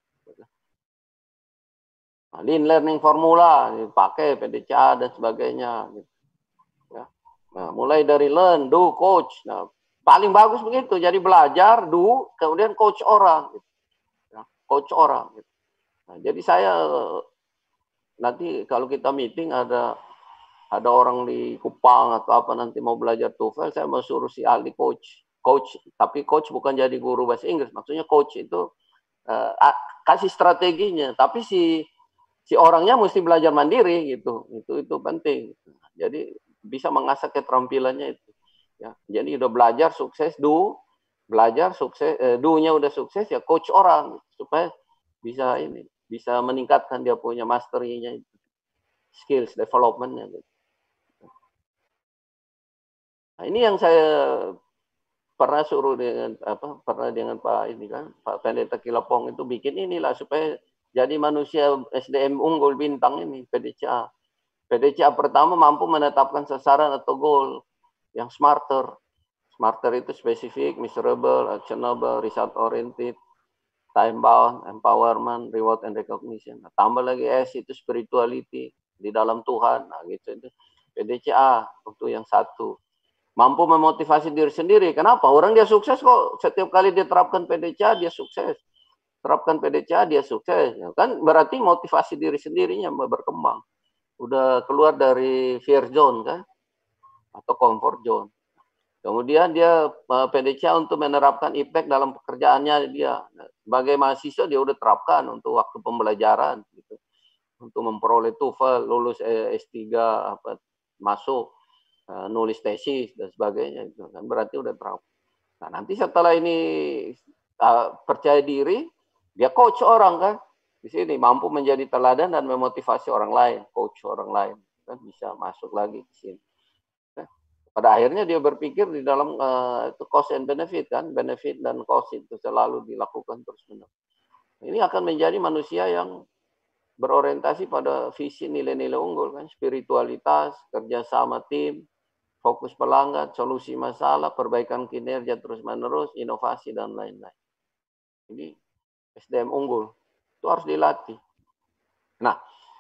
Nah, lean learning formula dipakai PDCA dan sebagainya. Gitu. Ya. Nah, mulai dari learn, do, coach. Nah, paling bagus begitu. Jadi belajar, do, kemudian coach orang. Gitu. Ya, coach orang. Gitu. Nah, jadi saya nanti kalau kita meeting ada orang di Kupang atau apa nanti mau belajar TOEFL, saya mau suruh si ahli coach. Coach, tapi coach bukan jadi guru bahasa Inggris. Maksudnya coach itu uh, kasih strateginya, tapi si orangnya mesti belajar mandiri gitu. Itu penting. Jadi bisa mengasah keterampilannya itu. Ya, jadi udah belajar sukses, belajar sukses, do-nya udah sukses ya coach orang supaya bisa meningkatkan dia punya mastery-nya, skills development-nya. Gitu. Nah, ini yang saya pernah suruh dengan Pak ini kan, Pak Pendeta Kilapong itu bikin inilah supaya jadi manusia SDM unggul bintang ini PDCA. PDCA pertama mampu menetapkan sasaran atau goal yang smarter. Smarter itu spesifik, measurable, actionable, result oriented, time bound, empowerment, reward and recognition. Nah, tambah lagi S itu spirituality di dalam Tuhan. Nah, gitu itu. PDCA untuk yang satu. Mampu memotivasi diri sendiri. Kenapa? Orang dia sukses kok. Setiap kali dia terapkan PDCA, dia sukses. Terapkan PDCA, dia sukses. Ya, kan berarti motivasi diri sendirinya berkembang. Udah keluar dari fear zone kan? Atau comfort zone. Kemudian dia PDCA untuk menerapkan impact dalam pekerjaannya dia. Sebagai mahasiswa dia udah terapkan untuk waktu pembelajaran gitu. Untuk memperoleh TOEFL, lulus S3 masuk nulis tesis dan sebagainya itu kan berarti udah terapkan. Nah, nanti setelah ini percaya diri, dia coach orang kan. Di sini mampu menjadi teladan dan memotivasi orang lain, coach orang lain kan bisa masuk lagi di sini. Pada akhirnya dia berpikir di dalam itu cost and benefit kan, benefit dan cost itu selalu dilakukan terus-menerus. Ini akan menjadi manusia yang berorientasi pada visi nilai-nilai unggul kan, spiritualitas, kerjasama tim, fokus pelanggan, solusi masalah, perbaikan kinerja terus-menerus, inovasi dan lain-lain. Ini SDM unggul itu harus dilatih. Nah,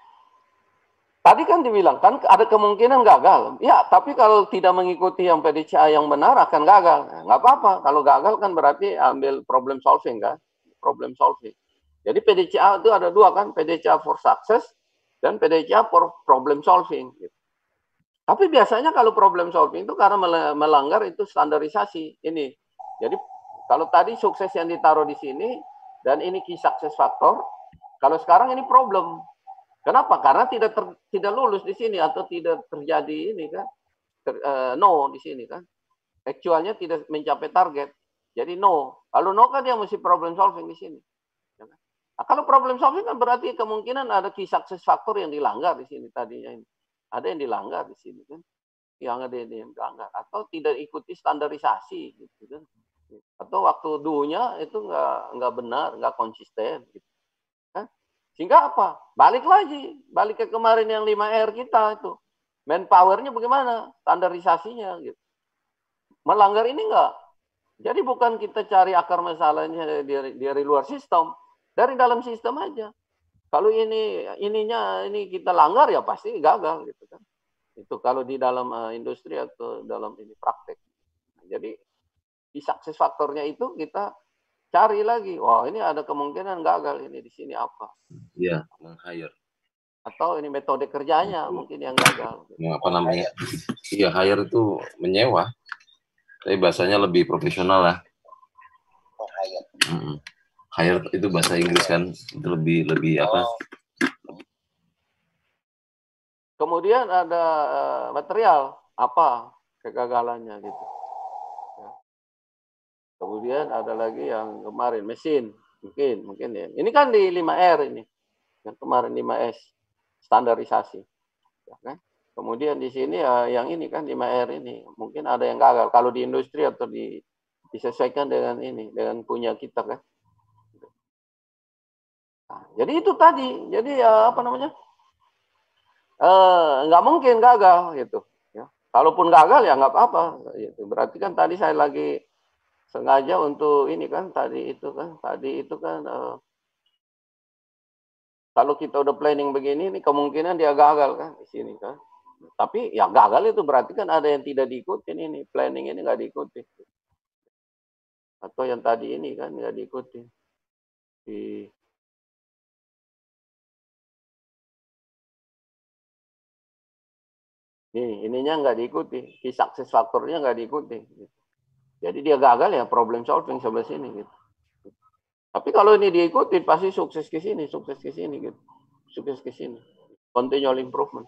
tadi kan dibilang kan ada kemungkinan gagal. Ya, tapi kalau tidak mengikuti yang PDCA yang benar akan gagal. Nggak apa-apa. Kalau gagal kan berarti ambil problem solving kan. Problem solving. Jadi PDCA itu ada dua kan. PDCA for success dan PDCA for problem solving. Tapi biasanya kalau problem solving itu karena melanggar itu standarisasi. Ini. Jadi kalau tadi sukses yang ditaruh di sini dan ini key success factor. Kalau sekarang ini problem. Kenapa? Karena tidak lulus di sini atau tidak terjadi ini kan, no di sini kan, actualnya tidak mencapai target, jadi no. Kalau no kan dia mesti problem solving di sini. Nah, kalau problem solving kan berarti kemungkinan ada key success factor yang dilanggar di sini tadinya ini, ada yang dilanggar di sini kan, yang ada yang dilanggar atau tidak ikuti standarisasi gitu kan, atau waktu do-nya itu nggak benar, nggak konsisten gitu. Sehingga apa? Balik ke kemarin yang 5R kita itu. Manpower-nya bagaimana? Standarisasinya gitu. Melanggar ini enggak. Jadi bukan kita cari akar masalahnya dari luar sistem, dari dalam sistem aja. Kalau ini kita langgar ya pasti gagal gitu kan. Itu kalau di dalam industri atau dalam ini praktek. Jadi di sukses faktornya itu kita cari lagi. Wah, ini ada kemungkinan gagal ini di sini apa? Iya, meng-hire. Atau ini metode kerjanya mungkin yang gagal. Apa namanya? Iya, hire itu menyewa. Tapi bahasanya lebih profesional lah. Hire itu bahasa Inggris kan, itu lebih apa? Kemudian ada material apa kegagalannya gitu. Ya. Kemudian ada lagi yang kemarin mesin mungkin ya. Ini kan di 5R ini. Yang kemarin 5S standarisasi. Ya, kan? Kemudian di sini yang ini kan 5R ini mungkin ada yang gagal kalau di industri atau disesuaikan dengan ini dengan punya kita kan. Nah, jadi itu tadi. Jadi apa namanya? Nggak mungkin gagal gitu. Ya. Kalaupun gagal ya nggak apa-apa. Gitu. Berarti kan tadi saya lagi sengaja untuk ini kan tadi itu kan kalau kita udah planning begini, ini kemungkinan dia gagal kan di sini kan. Tapi ya gagal itu berarti kan ada yang tidak diikuti ini planning ini nggak diikuti. Atau yang tadi ini kan nggak diikuti. Ininya nggak diikuti, key success faktornya nggak diikuti. Jadi dia gagal ya problem solving sebelah sini gitu. Tapi kalau ini diikuti pasti sukses ke sini gitu. Sukses ke sini. Continual improvement.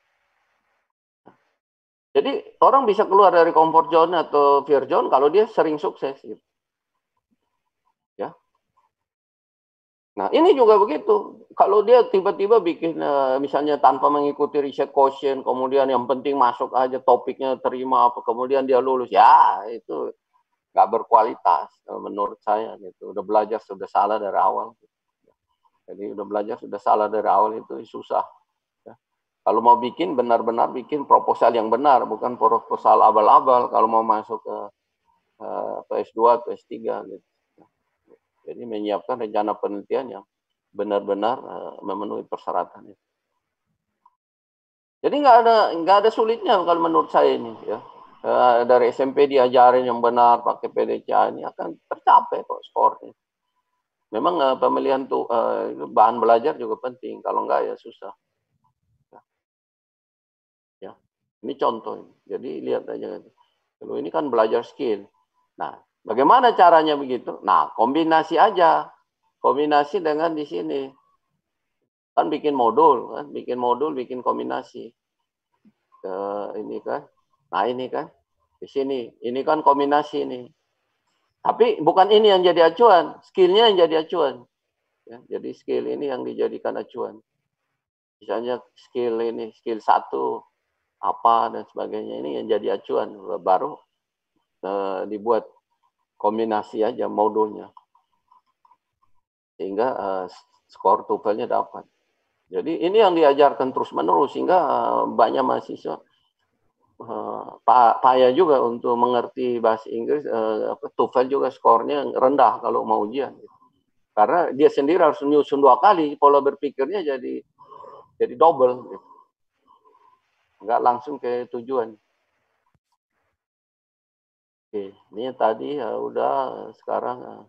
Jadi orang bisa keluar dari comfort zone atau fear zone kalau dia sering sukses gitu. Ya. Nah, ini juga begitu. Kalau dia tiba-tiba bikin misalnya tanpa mengikuti riset quotient, kemudian yang penting masuk aja topiknya terima apa, kemudian dia lulus, ya itu nggak berkualitas menurut saya gitu. Udah belajar sudah salah dari awal. Jadi udah belajar sudah salah dari awal itu susah. Ya. Kalau mau bikin benar-benar bikin proposal yang benar, bukan proposal abal-abal kalau mau masuk ke S2 atau S3 gitu. Jadi menyiapkan rencana penelitian yang benar-benar memenuhi persyaratan itu. Jadi nggak ada sulitnya kalau menurut saya ini ya. Dari SMP diajarin yang benar pakai PDCA ini akan tercapai kok skornya. Memang pemilihan tuh bahan belajar juga penting. Kalau enggak ya susah. Ya, ini contoh. Jadi lihat aja. Kalau ini kan belajar skill. Nah, bagaimana caranya begitu? Nah, kombinasi aja. Kombinasi dengan di sini. Kan bikin modul, bikin kombinasi. Ini kan. Nah, ini kan. Di sini. Ini kan kombinasi nih. Tapi bukan ini yang jadi acuan. Skillnya yang jadi acuan. Ya, jadi skill ini yang dijadikan acuan. Misalnya skill ini, skill 1 apa dan sebagainya ini yang jadi acuan. Baru dibuat kombinasi aja modulnya. Sehingga skor TOEFL-nya dapat. Jadi ini yang diajarkan terus-menerus sehingga banyak mahasiswa payah juga untuk mengerti bahasa Inggris. TOEFL juga skornya rendah kalau mau ujian. Karena dia sendiri harus nyusun 2 kali, pola berpikirnya jadi double. Nggak langsung ke tujuan. Oke, ini tadi udah sekarang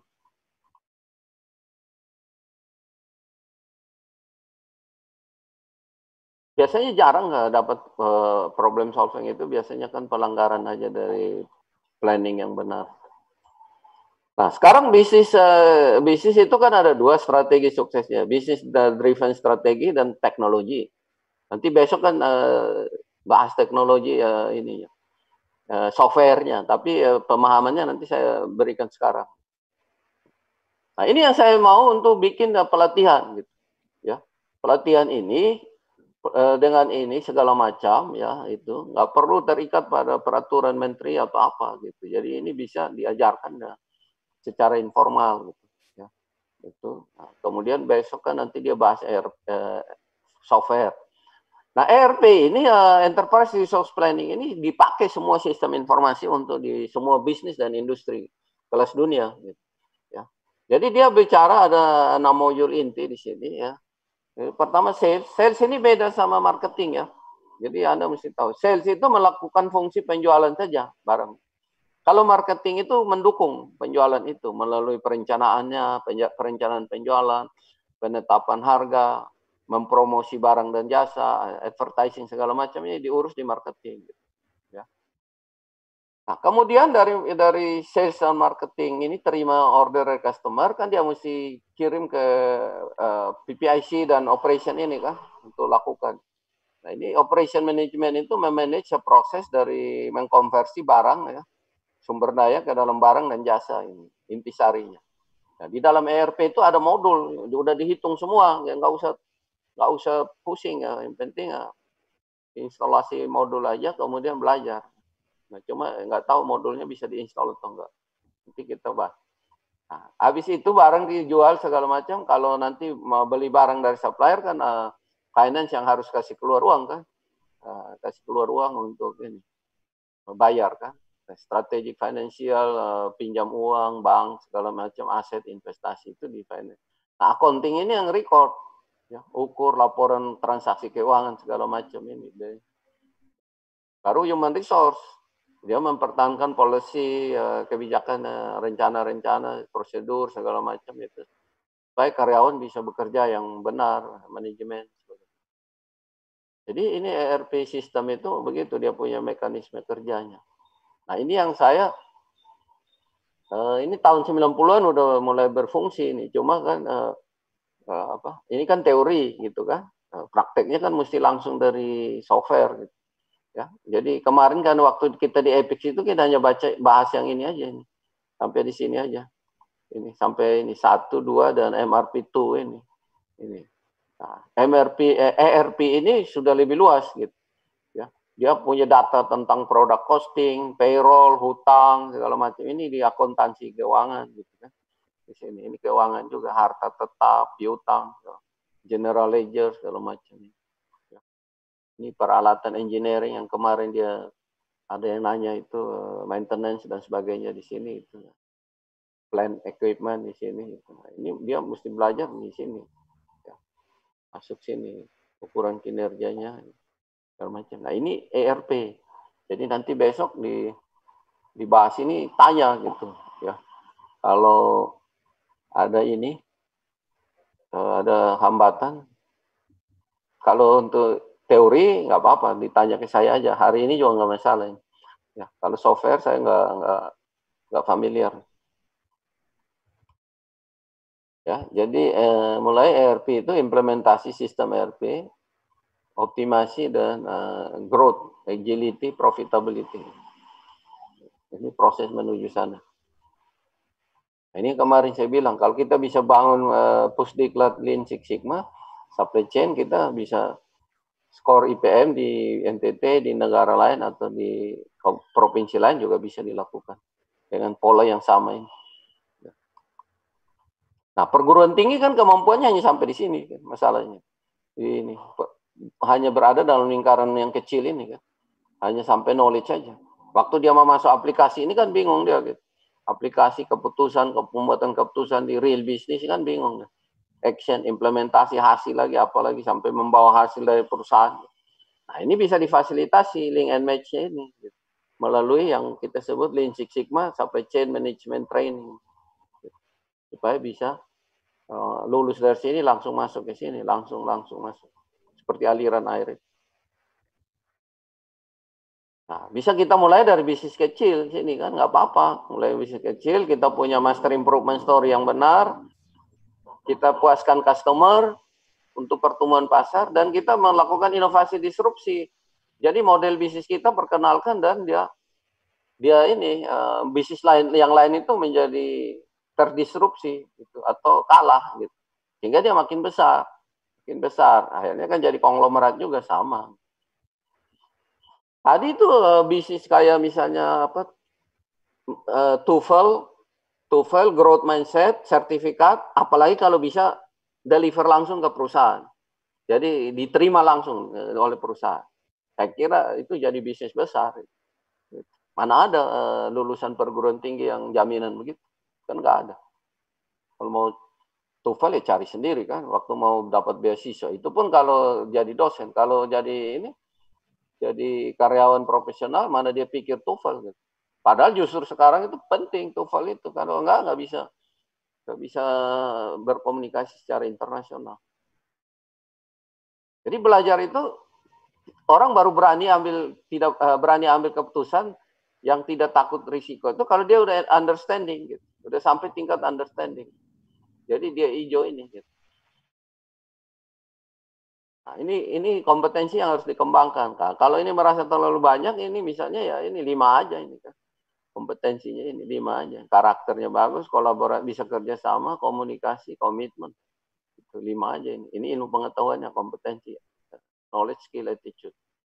biasanya jarang nggak dapat problem solving itu, biasanya kan pelanggaran aja dari planning yang benar. Nah, sekarang bisnis itu kan ada 2 strategi suksesnya, bisnis driven strategi dan teknologi. Nanti besok kan bahas teknologi ini softwarenya, tapi pemahamannya nanti saya berikan sekarang. Nah, ini yang saya mau untuk bikin pelatihan gitu. Ya. Pelatihan ini dengan ini segala macam ya itu nggak perlu terikat pada peraturan menteri atau apa gitu. Jadi ini bisa diajarkan ya, secara informal gitu ya. Itu. Nah, kemudian besok kan nanti dia bahas software. Nah, ERP ini Enterprise Resource Planning ini dipakai semua sistem informasi untuk di semua bisnis dan industri kelas dunia gitu ya. Jadi dia bicara ada 6 modul inti di sini ya. Pertama sales. Sales ini beda sama marketing ya. Jadi Anda mesti tahu. Sales itu melakukan fungsi penjualan saja barang. Kalau marketing itu mendukung penjualan itu melalui perencanaannya, perencanaan penjualan, penetapan harga, mempromosi barang dan jasa, advertising segala macamnya diurus di marketing. Ya. Nah, kemudian dari sales dan marketing ini terima order dari customer kan dia mesti kirim ke PPIC dan operation ini kan untuk lakukan. Nah, ini operation management itu memanage proses dari mengkonversi barang ya, sumber daya ke dalam barang dan jasa ini intisarinya. Nah, di dalam ERP itu ada modul, udah dihitung semua, ya nggak usah pusing ya, yang penting ya instalasi modul aja kemudian belajar. Nah, cuma nggak tahu modulnya bisa diinstal atau enggak. Nanti kita bahas. Nah, habis itu barang dijual segala macam. Kalau nanti mau beli barang dari supplier kan finance yang harus kasih keluar uang kan, kasih keluar uang untuk ini. bayar kan. Strategic financial, pinjam uang, bank, segala macam aset investasi itu di finance. Nah, accounting ini yang record, ya, ukur laporan transaksi keuangan segala macam ini. Baru human resource, dia mempertahankan policy, kebijakan, rencana-rencana, prosedur segala macam itu, supaya karyawan bisa bekerja yang benar, manajemen. Jadi ini ERP sistem itu begitu, dia punya mekanisme kerjanya. Nah, ini yang saya ini tahun 90-an udah mulai berfungsi ini. Cuma kan ini kan teori gitu kan. Prakteknya kan mesti langsung dari software gitu. Ya. Jadi kemarin kan waktu kita di Epix itu kita hanya bahas yang ini aja ini. Sampai di sini aja. Ini sampai ini 1, 2 dan MRP2 ini. Ini. Nah, ERP ini sudah lebih luas gitu. Dia punya data tentang produk costing, payroll, hutang, segala macam. Ini di akuntansi keuangan gitu kan. Di sini ini keuangan juga, harta tetap, piutang, general ledger segala macam. Ini peralatan engineering yang kemarin dia ada yang nanya itu maintenance dan sebagainya di sini itu. Plant equipment di sini gitu. Nah, ini dia mesti belajar di sini. Ya. Masuk sini ukuran kinerjanya segala macam. Nah, ini ERP. Jadi nanti besok dibahas ini tanya gitu ya. Kalau ada ini ada hambatan, kalau untuk teori nggak apa-apa ditanya ke saya aja. Hari ini juga nggak masalah. Ya, kalau software saya nggak familiar. Ya, jadi mulai ERP itu implementasi sistem ERP, optimasi dan growth, agility, profitability. Ini proses menuju sana. Nah, ini kemarin saya bilang, kalau kita bisa bangun Pusdiklat Lean Six Sigma, supply chain kita bisa skor IPM di NTT, di negara lain atau di provinsi lain juga bisa dilakukan dengan pola yang sama ini. Nah, perguruan tinggi kan kemampuannya hanya sampai di sini kan, masalahnya. Ini hanya berada dalam lingkaran yang kecil ini kan. Hanya sampai knowledge saja. Waktu dia mau masuk aplikasi ini kan bingung dia gitu. Aplikasi keputusan, pembuatan keputusan di real bisnis kan bingung. Action, implementasi, hasil lagi, apalagi sampai membawa hasil dari perusahaan. Nah, ini bisa difasilitasi link and match-nya ini. Gitu. Melalui yang kita sebut Lean Six Sigma sampai chain management training. Gitu. Supaya bisa lulus dari sini langsung masuk ke sini. Langsung masuk. Seperti aliran air. Nah, bisa kita mulai dari bisnis kecil sini kan, nggak apa-apa. Mulai bisnis kecil, kita punya master improvement story yang benar, kita puaskan customer untuk pertumbuhan pasar, dan kita melakukan inovasi disrupsi. Jadi model bisnis kita perkenalkan dan dia ini bisnis yang lain itu menjadi terdisrupsi gitu, atau kalah gitu. Sehingga dia makin besar. Akhirnya kan jadi konglomerat juga sama. Tadi itu bisnis kayak misalnya apa TOEFL growth mindset sertifikat, apalagi kalau bisa deliver langsung ke perusahaan. Jadi diterima langsung oleh perusahaan. Saya kira itu jadi bisnis besar. Mana ada lulusan perguruan tinggi yang jaminan begitu? Kan nggak ada. Kalau mau TOEFL ya cari sendiri kan. Waktu mau dapat beasiswa itu pun kalau jadi dosen. Kalau jadi karyawan profesional, mana dia pikir TOEFL gitu. Padahal justru sekarang itu penting TOEFL itu. Kalau nggak bisa berkomunikasi secara internasional. Jadi belajar itu orang baru berani ambil keputusan yang tidak takut risiko itu kalau dia udah understanding gitu. Udah sampai tingkat understanding. Jadi dia hijau ini gitu. Nah, ini kompetensi yang harus dikembangkan. Kalau ini merasa terlalu banyak, ini misalnya ya ini 5 aja ini kan. Kompetensinya ini 5 aja. Karakternya bagus, kolaborasi, bisa kerja sama, komunikasi, komitmen. Itu 5 aja ini. Ini ilmu pengetahuannya, kompetensi. Knowledge, skill, attitude.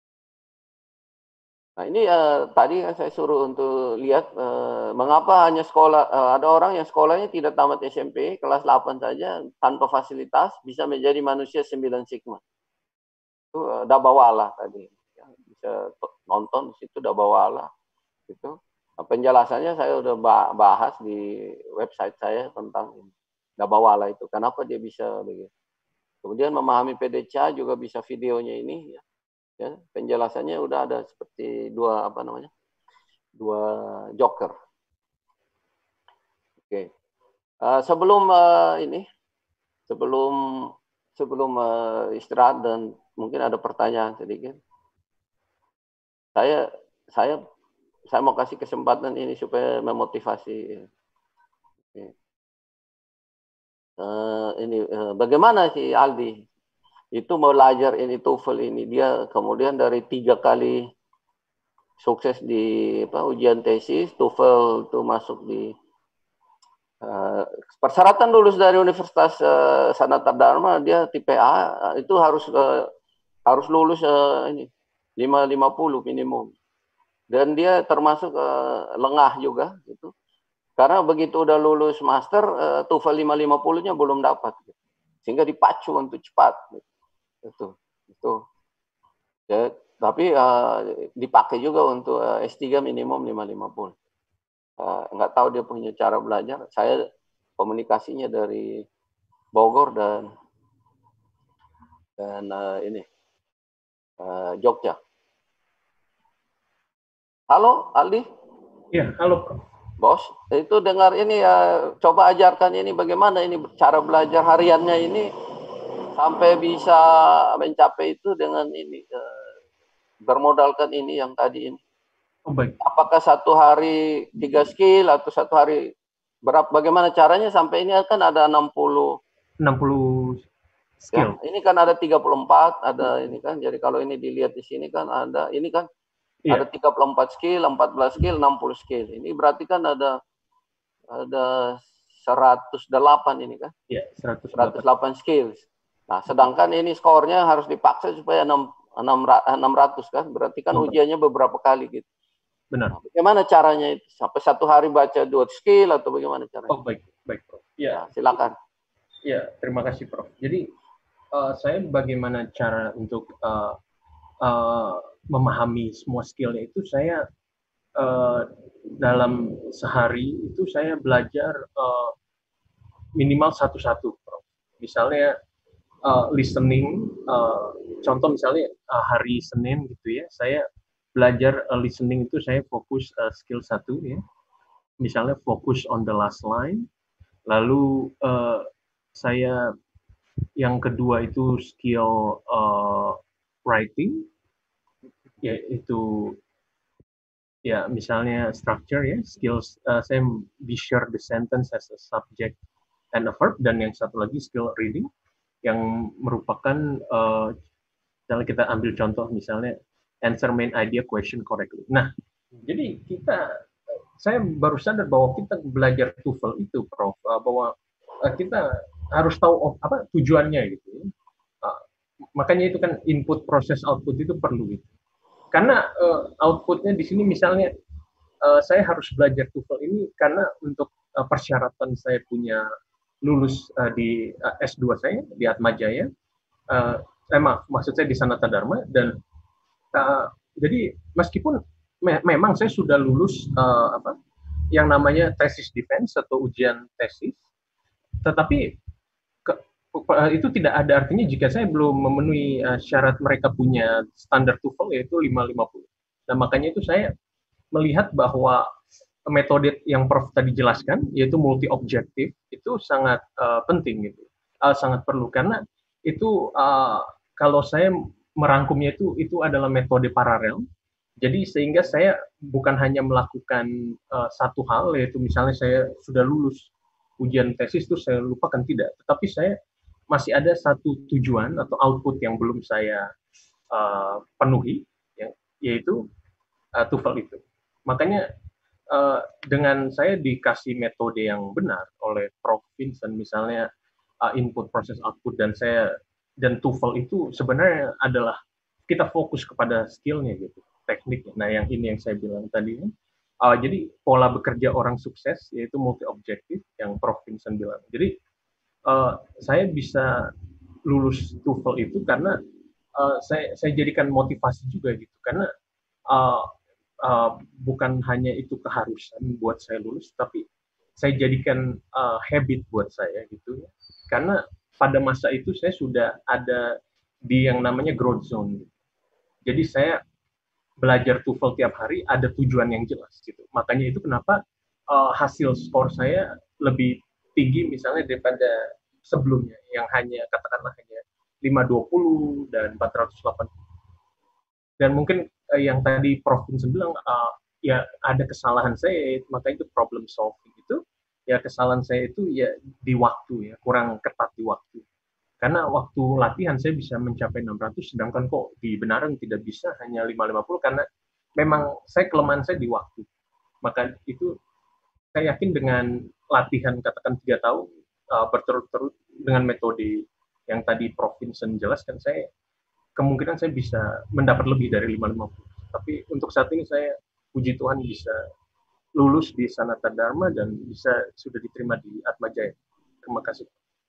Nah, ini tadi saya suruh untuk lihat mengapa hanya ada orang yang sekolahnya tidak tamat SMP, kelas 8 saja, tanpa fasilitas, bisa menjadi manusia 9 sigma. Itu Dabawala tadi. Ya, bisa nonton di situ Dabbawala gitu. Nah, penjelasannya saya udah bahas di website saya tentang Dabbawala itu, kenapa dia bisa begitu. Kemudian memahami PDCA juga bisa videonya ini, ya penjelasannya udah ada seperti dua joker. Oke. Sebelum istirahat dan mungkin ada pertanyaan sedikit. Saya mau kasih kesempatan ini supaya memotivasi. Bagaimana si Aldi itu belajar ini TOEFL ini, dia kemudian dari 3 kali sukses di ujian tesis TOEFL itu masuk di persyaratan lulus dari Universitas Sanata Dharma, dia tipe A itu harus lulus ini 550 minimum, dan dia termasuk lengah juga gitu. Karena begitu udah lulus master, TOEFL 550-nya belum dapat, gitu. Sehingga dipacu untuk cepat. Gitu. Itu. Ya, tapi dipakai juga untuk S3 minimum 550. Nggak tahu dia punya cara belajar. Saya komunikasinya dari Bogor dan Jogja. Halo, Aldi? Ya, halo, Prof. Bos, itu dengar ini ya, coba ajarkan ini bagaimana ini cara belajar hariannya ini sampai bisa mencapai itu dengan ini bermodalkan ini yang tadi ini. Oh, baik. Apakah satu hari 3 skill atau satu hari berapa? Bagaimana caranya sampai ini kan ada 60 skill. Ya, ini kan ada 34, ada ini kan. Jadi kalau ini dilihat di sini kan ada ini kan. Yeah. Ada 34 skill, 14 skill, 60 skill. Ini berarti kan ada 108 ini kan? Iya, 108 skills. Nah, sedangkan ini skornya harus dipaksa supaya 600 kan? Berarti kan ujiannya beberapa kali gitu. Benar. Nah, bagaimana caranya itu? Sampai satu hari baca 2 skill atau bagaimana caranya? Oh, baik, Prof. Ya, silakan. Ya, terima kasih, Prof. Jadi saya bagaimana cara untuk memahami semua skillnya itu, saya dalam sehari itu saya belajar minimal satu-satu, Prof. Misalnya listening, contoh misalnya hari Senin gitu ya, saya belajar listening itu saya fokus skill 1 ya, misalnya fokus on the last line, lalu saya yang kedua itu skill writing, yaitu ya misalnya structure ya, skills saya be sure the sentence has a subject and a verb, dan yang satu lagi skill reading yang merupakan misalnya kita ambil contoh misalnya answer main idea question correctly. Nah, jadi saya baru sadar bahwa kita belajar TOEFL itu, Prof, bahwa kita harus tahu apa tujuannya gitu. Makanya itu kan input proses output itu perlu gitu. Karena outputnya di sini misalnya saya harus belajar TOEFL ini karena untuk persyaratan saya punya lulus di S2 saya di Atmajaya, maksud saya di Sanata Dharma, dan jadi meskipun memang saya sudah lulus yang namanya tesis defense atau ujian tesis, tetapi itu tidak ada artinya jika saya belum memenuhi syarat mereka punya standar TOEFL yaitu 550. Nah, makanya itu saya melihat bahwa metode yang Prof tadi jelaskan yaitu multi objektif itu sangat penting gitu, sangat perlu, karena itu kalau saya merangkumnya itu adalah metode paralel. Jadi sehingga saya bukan hanya melakukan satu hal, yaitu misalnya saya sudah lulus ujian tesis itu saya lupakan, tidak, tetapi saya masih ada satu tujuan atau output yang belum saya penuhi, yaitu TOEFL itu. Makanya dengan saya dikasih metode yang benar oleh Prof Vincent, misalnya input proses output, dan TOEFL itu sebenarnya adalah kita fokus kepada skillnya gitu, tekniknya. Nah, yang ini yang saya bilang tadi, jadi pola bekerja orang sukses yaitu multi objektif yang Prof Vincent bilang. Jadi saya bisa lulus TOEFL itu karena saya jadikan motivasi juga gitu, karena uh, bukan hanya itu keharusan buat saya lulus, tapi saya jadikan habit buat saya gitu ya. Karena pada masa itu saya sudah ada di yang namanya growth zone. Jadi saya belajar TOEFL tiap hari ada tujuan yang jelas gitu. Makanya itu kenapa hasil skor saya lebih tinggi misalnya daripada sebelumnya yang hanya katakanlah hanya 520 dan 480. Dan mungkin yang tadi Prof Vincent bilang ya ada kesalahan saya, maka itu problem solving itu ya kesalahan saya itu ya di waktu ya, kurang ketat di waktu. Karena waktu latihan saya bisa mencapai 600, sedangkan kok di benaran tidak bisa, hanya 550, karena memang saya kelemahan saya di waktu. Maka itu saya yakin dengan latihan katakan 3 tahun berturut-turut dengan metode yang tadi Prof Vincent jelaskan, saya kemungkinan saya bisa mendapat lebih dari 550. Tapi untuk saat ini saya puji Tuhan bisa lulus di Sanata Dharma dan bisa sudah diterima di Atmajaya. Terima kasih.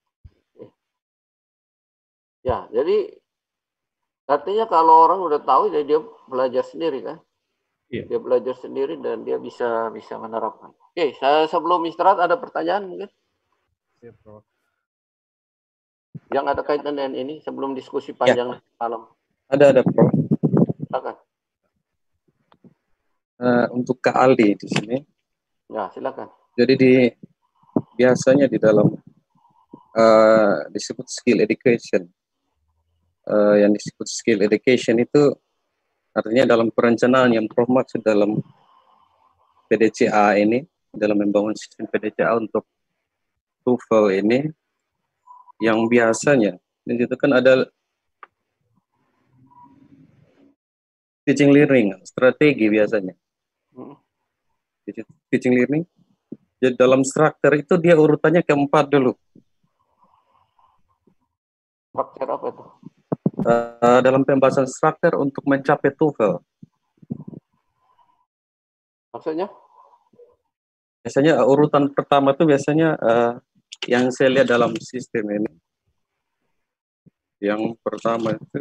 Ya, jadi artinya kalau orang udah tahu ya dia belajar sendiri kan. Iya. Dia belajar sendiri dan dia bisa menerapkan. Oke, saya sebelum istirahat ada pertanyaan mungkin? Iya, Prof. Yang ada kaitan dengan ini sebelum diskusi panjang malam. Ada Prof. Silakan. Untuk Kak Aldi di sini. Ya, silakan. Jadi biasanya di dalam disebut skill education. Yang disebut skill education itu artinya dalam perencanaan yang Prof maksud dalam PDCA ini, dalam membangun sistem PDCA untuk TOEFL ini, yang biasanya itu kan ada teaching learning strategi biasanya. Teaching learning. Jadi dalam struktur itu dia urutannya keempat dulu. Struktur apa itu? Dalam pembahasan struktur untuk mencapai TOEFL. Maksudnya? Biasanya urutan pertama itu biasanya yang saya lihat dalam sistem ini. Yang pertama itu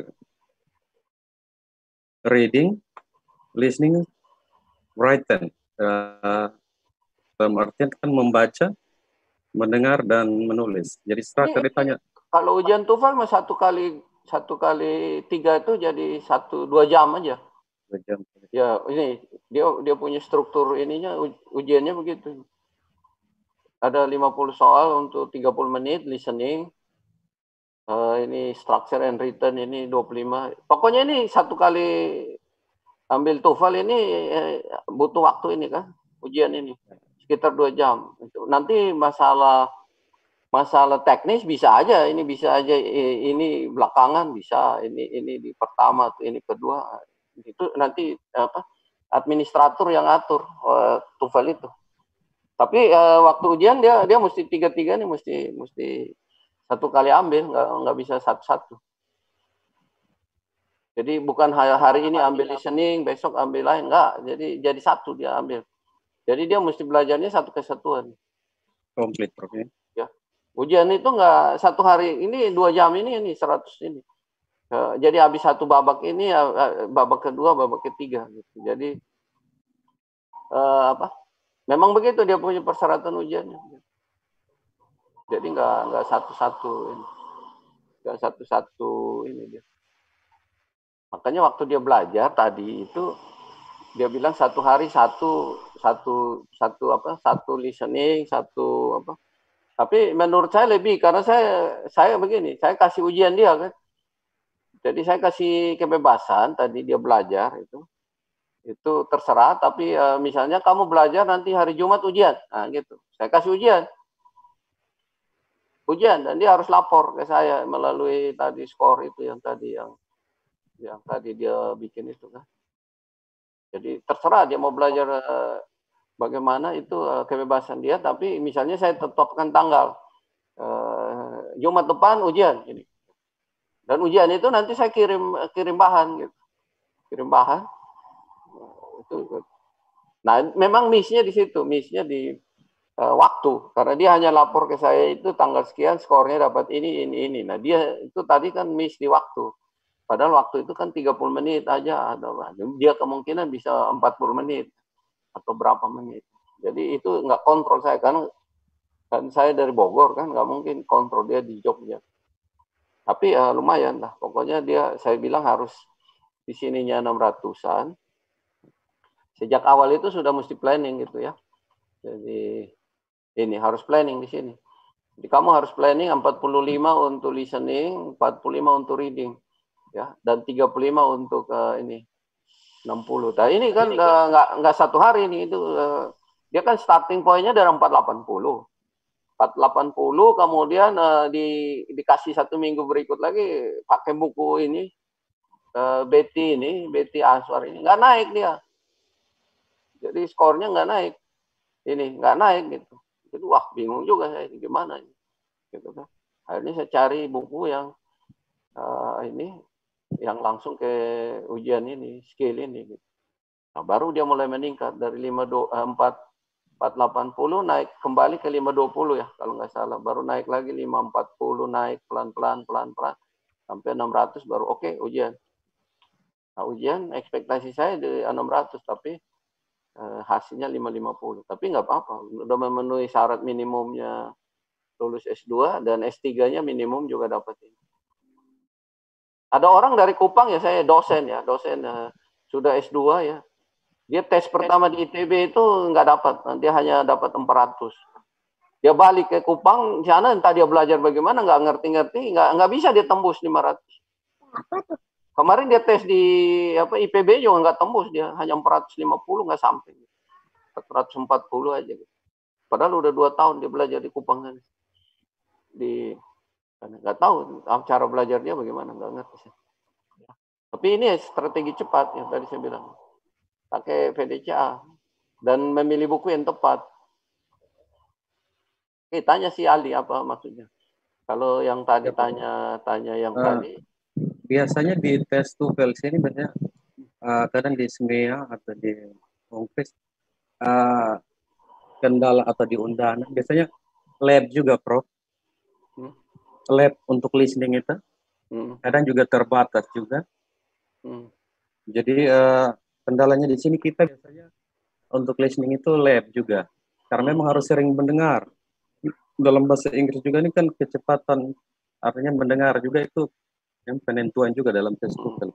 reading, listening, writing. Dalam artian kan membaca, mendengar dan menulis. Jadi struktur ditanya. Kalau ujian TOEFL mah satu kali 3 itu jadi 2 jam aja. 2 jam. Ya ini dia punya struktur ininya ujiannya begitu. Ada 50 soal untuk 30 menit listening. Ini structure and written ini 25. Pokoknya ini 1 kali ambil TOEFL ini butuh waktu ini kan ujian ini sekitar 2 jam. Nanti masalah teknis bisa aja ini belakangan bisa ini di pertama tuh ini kedua itu nanti administrator yang atur TOEFL itu. Tapi waktu ujian dia mesti 3 nih mesti 1 kali ambil, nggak bisa satu-satu. Jadi bukan hari ini ambil listening, besok ambil lain, enggak. Jadi 1 dia ambil. Jadi dia mesti belajarnya 1 kesatuan. Komplit, Prof. Ya. Ujian itu enggak 1 hari ini 2 jam ini 100 ini. Jadi habis 1 babak ini babak kedua, babak ketiga gitu. Jadi memang begitu dia punya persyaratan ujiannya. Jadi enggak satu-satu ini. Enggak satu-satu ini dia. Makanya waktu dia belajar tadi itu dia bilang 1 hari satu listening, Tapi menurut saya lebih karena saya begini, saya kasih ujian dia kan. Jadi saya kasih kebebasan tadi dia belajar itu terserah. Tapi misalnya kamu belajar nanti hari Jumat ujian, nah gitu. Saya kasih ujian dan dia harus lapor ke saya melalui tadi skor itu yang tadi dia bikin itu kan. Jadi terserah dia mau belajar bagaimana itu kebebasan dia, tapi misalnya saya tetapkan tanggal Jumat depan ujian ini. Dan ujian itu nanti saya kirim bahan gitu. Kirim bahan. Itu. Nah, memang miss-nya di situ, miss-nya di waktu. Karena dia hanya lapor ke saya itu tanggal sekian skornya dapat ini. Nah, dia itu tadi kan miss di waktu. Padahal waktu itu kan 30 menit aja. Dia kemungkinan bisa 40 menit atau berapa menit. Jadi itu nggak kontrol saya, karena kan saya dari Bogor kan, nggak mungkin kontrol dia di Jogja. Tapi ya lumayan lah. Pokoknya saya bilang harus di sininya 600-an. Sejak awal itu sudah mesti planning gitu ya. Jadi ini harus planning di sini. Jadi kamu harus planning 45 untuk listening, 45 untuk reading, ya, dan 35 untuk ini 60. Nah ini kan nggak satu hari ini itu dia kan starting pointnya dari 480. 480 kemudian dikasih 1 minggu berikut lagi pakai buku ini Betty Aswar ini nggak naik dia. Jadi skornya nggak naik. Ini nggak naik gitu. Jadi wah bingung juga saya gimana ini. Gitu kan. Akhirnya saya cari buku yang ini yang langsung ke ujian ini, skill ini gitu. Nah, baru dia mulai meningkat dari 480 naik kembali ke 520 ya kalau nggak salah. Baru naik lagi 540, naik pelan-pelan sampai 600 baru oke, ujian. Nah, ujian ekspektasi saya di 600 tapi hasilnya 550. Tapi nggak apa-apa, udah memenuhi syarat minimumnya lulus S2 dan S3-nya minimum juga dapat ini. Ada orang dari Kupang ya, saya dosen sudah S2 ya. Dia tes pertama di ITB itu nggak dapat, dia hanya dapat 400. Dia balik ke Kupang, di sana entah dia belajar bagaimana, nggak ngerti-ngerti, nggak bisa dia tembus 500. Kemarin dia tes di IPB juga nggak tembus, dia hanya 450, nggak sampai. 440 aja gitu. Padahal udah 2 tahun dia belajar di Kupang kan. Nggak tahu cara belajarnya bagaimana, nggak ngerti sih. Tapi ini strategi cepat yang tadi saya bilang, pakai VDCA dan memilih buku yang tepat. Oke, tanya si Ali apa maksudnya. Kalau yang tadi tanya yang tadi. Biasanya di tes TOEFL ini banyak kadang di SMEA atau di Inggris kendala atau di undangan biasanya lab juga, Prof. Lab untuk listening itu kadang juga terbatas juga. Jadi kendalanya di sini kita biasanya untuk listening itu lab juga, karena memang harus sering mendengar. Dalam bahasa Inggris juga ini kan kecepatan, artinya mendengar juga itu yang penentuan juga dalam tes TOEFL.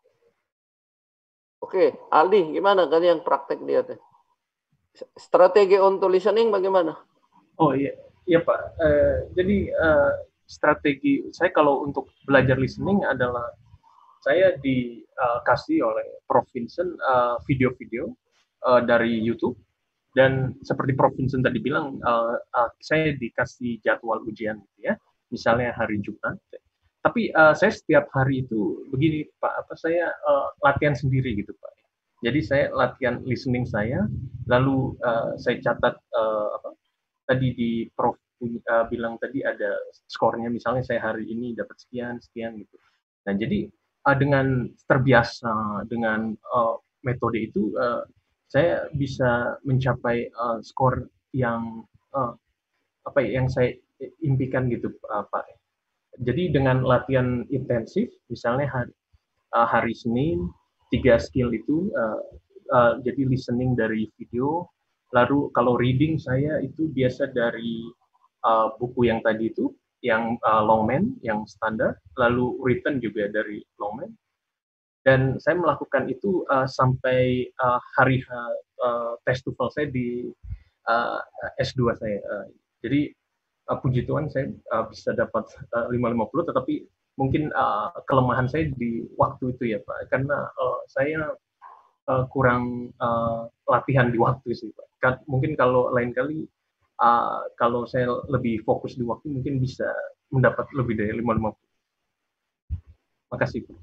Oke, Aldi, gimana kan yang praktek dia tuh? Strategi untuk listening bagaimana? Oh iya Pak. Jadi strategi saya kalau untuk belajar listening adalah saya dikasih oleh Prof. Vincent video-video dari YouTube, dan seperti Prof. Vincent tadi bilang, saya dikasih jadwal ujian gitu ya, misalnya hari Jumat. Tapi saya setiap hari itu begini Pak, saya latihan sendiri gitu Pak. Jadi saya latihan listening saya, lalu saya catat tadi di Prof bilang tadi ada skornya, misalnya saya hari ini dapat sekian gitu. Nah jadi dengan terbiasa dengan metode itu, saya bisa mencapai skor yang yang saya impikan gitu Pak. Jadi dengan latihan intensif, misalnya hari Senin 3 skill itu, jadi listening dari video, lalu kalau reading saya itu biasa dari buku yang tadi itu, yang Longman, yang standar, lalu written juga dari Longman. Dan saya melakukan itu sampai hari tes TOEFL saya di S2 saya. Jadi puji Tuhan saya bisa dapat 550, tetapi mungkin kelemahan saya di waktu itu ya Pak, karena saya kurang latihan di waktu sih Pak. Mungkin kalau lain kali kalau saya lebih fokus di waktu mungkin bisa mendapat lebih dari 550. Makasih Pak.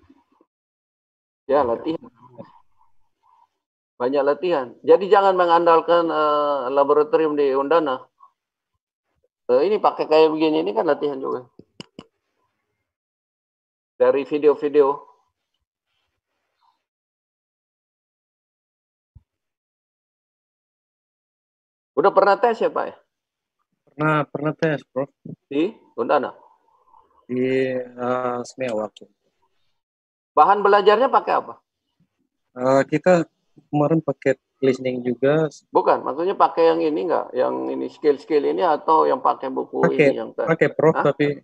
Ya, latihan. Banyak latihan. Jadi jangan mengandalkan laboratorium di Undana. Ini pakai kayak begini, ini kan latihan juga. Dari video-video. Udah pernah tes ya Pak ya? Pernah tes, Prof. Di Undana? Di SMEA waktu. Bahan belajarnya pakai apa? Kita kemarin pakai listening juga. Bukan, maksudnya pakai yang ini enggak? Yang ini skill-skill ini atau yang pakai buku ini yang pakai Prof, Hah? tapi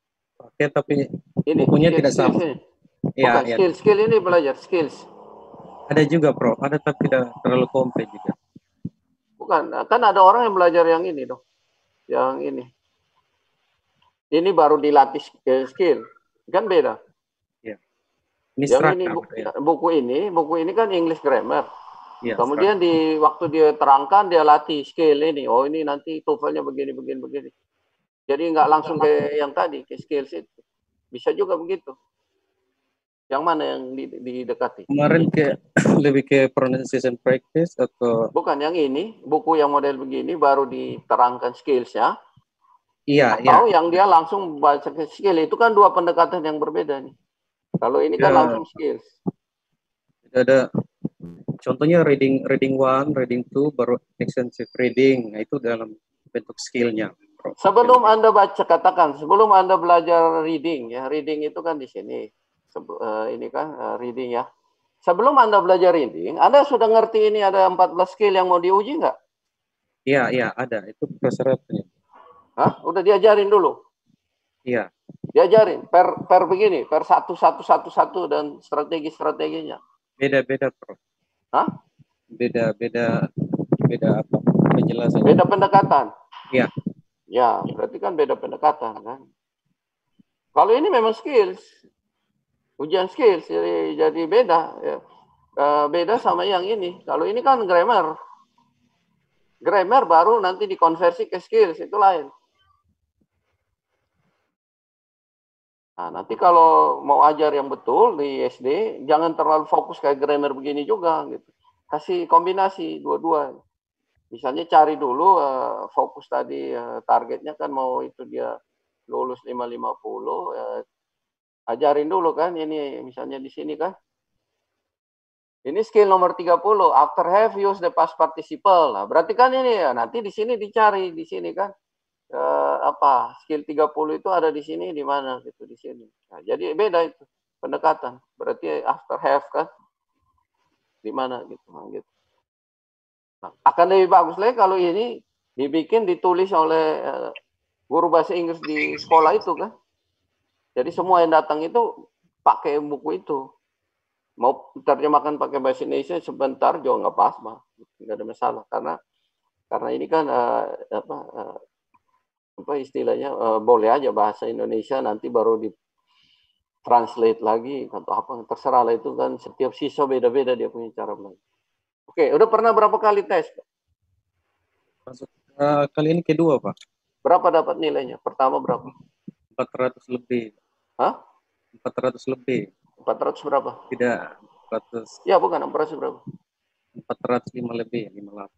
ini bukunya tidak sama. Ini. Ya, Bukan, skill ini belajar skills. Ada juga Prof, ada tapi tidak terlalu komplit juga. Bukan, kan ada orang yang belajar yang ini dong. Yang ini. Ini baru dilatih skill. Kan beda. Ya. Ini Yang ini buku ini kan English grammar. Ya, Kemudian di waktu dia terangkan dia latih skill ini. Oh, ini nanti TOEFL-nya begini. Jadi nggak langsung ke yang tadi, ke skills itu. Bisa juga begitu. Yang mana yang didekati? Kemarin lebih ke pronunciation practice atau? Bukan, yang ini, buku yang model begini baru diterangkan skills-nya. Iya, atau yang dia langsung baca ke skill. Itu kan dua pendekatan yang berbeda nih. Kalau ini kan langsung skills. Ada contohnya reading 1, reading 2, baru extensive reading. Nah, itu dalam bentuk skillnya. Sebelum Anda baca, katakan, sebelum Anda belajar reading, ya, reading itu kan di sini. Ini kan reading ya. Sebelum Anda belajar reading, Anda sudah ngerti ini ada 14 skill yang mau diuji nggak? Iya, ada. Itu persyaratnya. Hah? Udah diajarin dulu? Iya. Diajarin, per begini, per satu, dan strategi-strateginya. Beda-beda, Prof. Hah? Beda apa? Penjelasannya. Beda pendekatan? Iya. Ya, berarti kan beda pendekatan kan. Kalau ini memang skills, ujian skills, jadi beda. Ya. Beda sama yang ini. Kalau ini kan grammar. Grammar baru nanti dikonversi ke skills, itu lain. Nah, nanti kalau mau ajar yang betul di SD, jangan terlalu fokus kayak grammar begini juga. Gitu. Kasih kombinasi dua-dua. Misalnya cari dulu fokus tadi targetnya kan mau itu dia lulus 550, ajarin dulu kan ini misalnya di sini kan. Ini skill nomor 30, after have use the past participle. Nah, berarti kan ini ya nanti di sini dicari di sini kan skill 30 itu ada di sini di mana gitu di sini. Nah, jadi beda itu pendekatan. Berarti after have kan di mana gitu. Nah, gitu. Nah, akan lebih bagus lagi kalau ini dibikin ditulis oleh guru bahasa Inggris di sekolah itu kan. Jadi semua yang datang itu pakai buku itu. Mau terjemahkan pakai bahasa Indonesia sebentar juga nggak apa-apa, nggak ada masalah karena ini kan apa istilahnya boleh aja bahasa Indonesia nanti baru di translate lagi atau apa terserah lah itu kan setiap siswa beda-beda dia punya cara belajar. Oke, udah pernah berapa kali tes? Kali ini kedua, Pak. Berapa dapat nilainya? Pertama berapa? 400 lebih. Hah? 400 lebih. 400 berapa? Tidak, 400. Ya, bukan 400 berapa? 405 lebih, 58.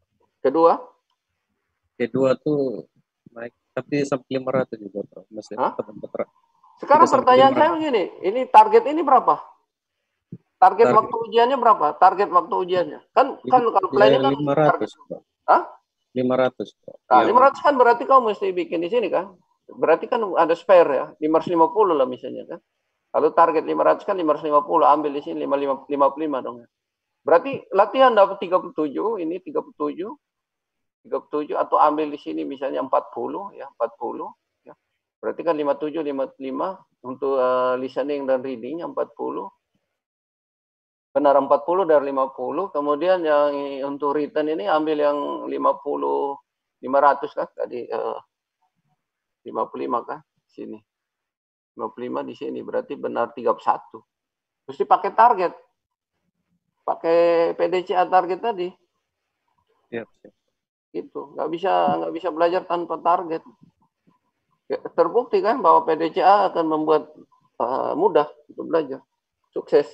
Kedua tuh naik, tapi sampai 500 juga, Bro. Masih tetap 400. Sekarang pertanyaan saya begini, ini target ini berapa? Target waktu ujiannya berapa? Target waktu ujiannya. Kan kalau planning kan 500, Bro. Hah? 500, Bro. Nah, 500 kan berarti kamu mesti bikin di sini kan? Berarti kan ada spare ya, 550 lah misalnya kan. Kalau target 500 kan 550, ambil di sini 55 dong. Berarti latihan dapat 37, ini 37 atau ambil di sini misalnya 40 ya, 40 ya. Berarti kan 57, 55 untuk listening dan reading 40. Benar 40 dari 50, kemudian yang untuk written ini ambil yang 50 500 kan tadi 55 kan sini. 55 di sini berarti benar 31. Mesti pakai target. Pakai PDCA target tadi. Siap. Itu nggak bisa belajar tanpa target. Ya, terbukti kan bahwa PDCA akan membuat mudah untuk belajar. Sukses.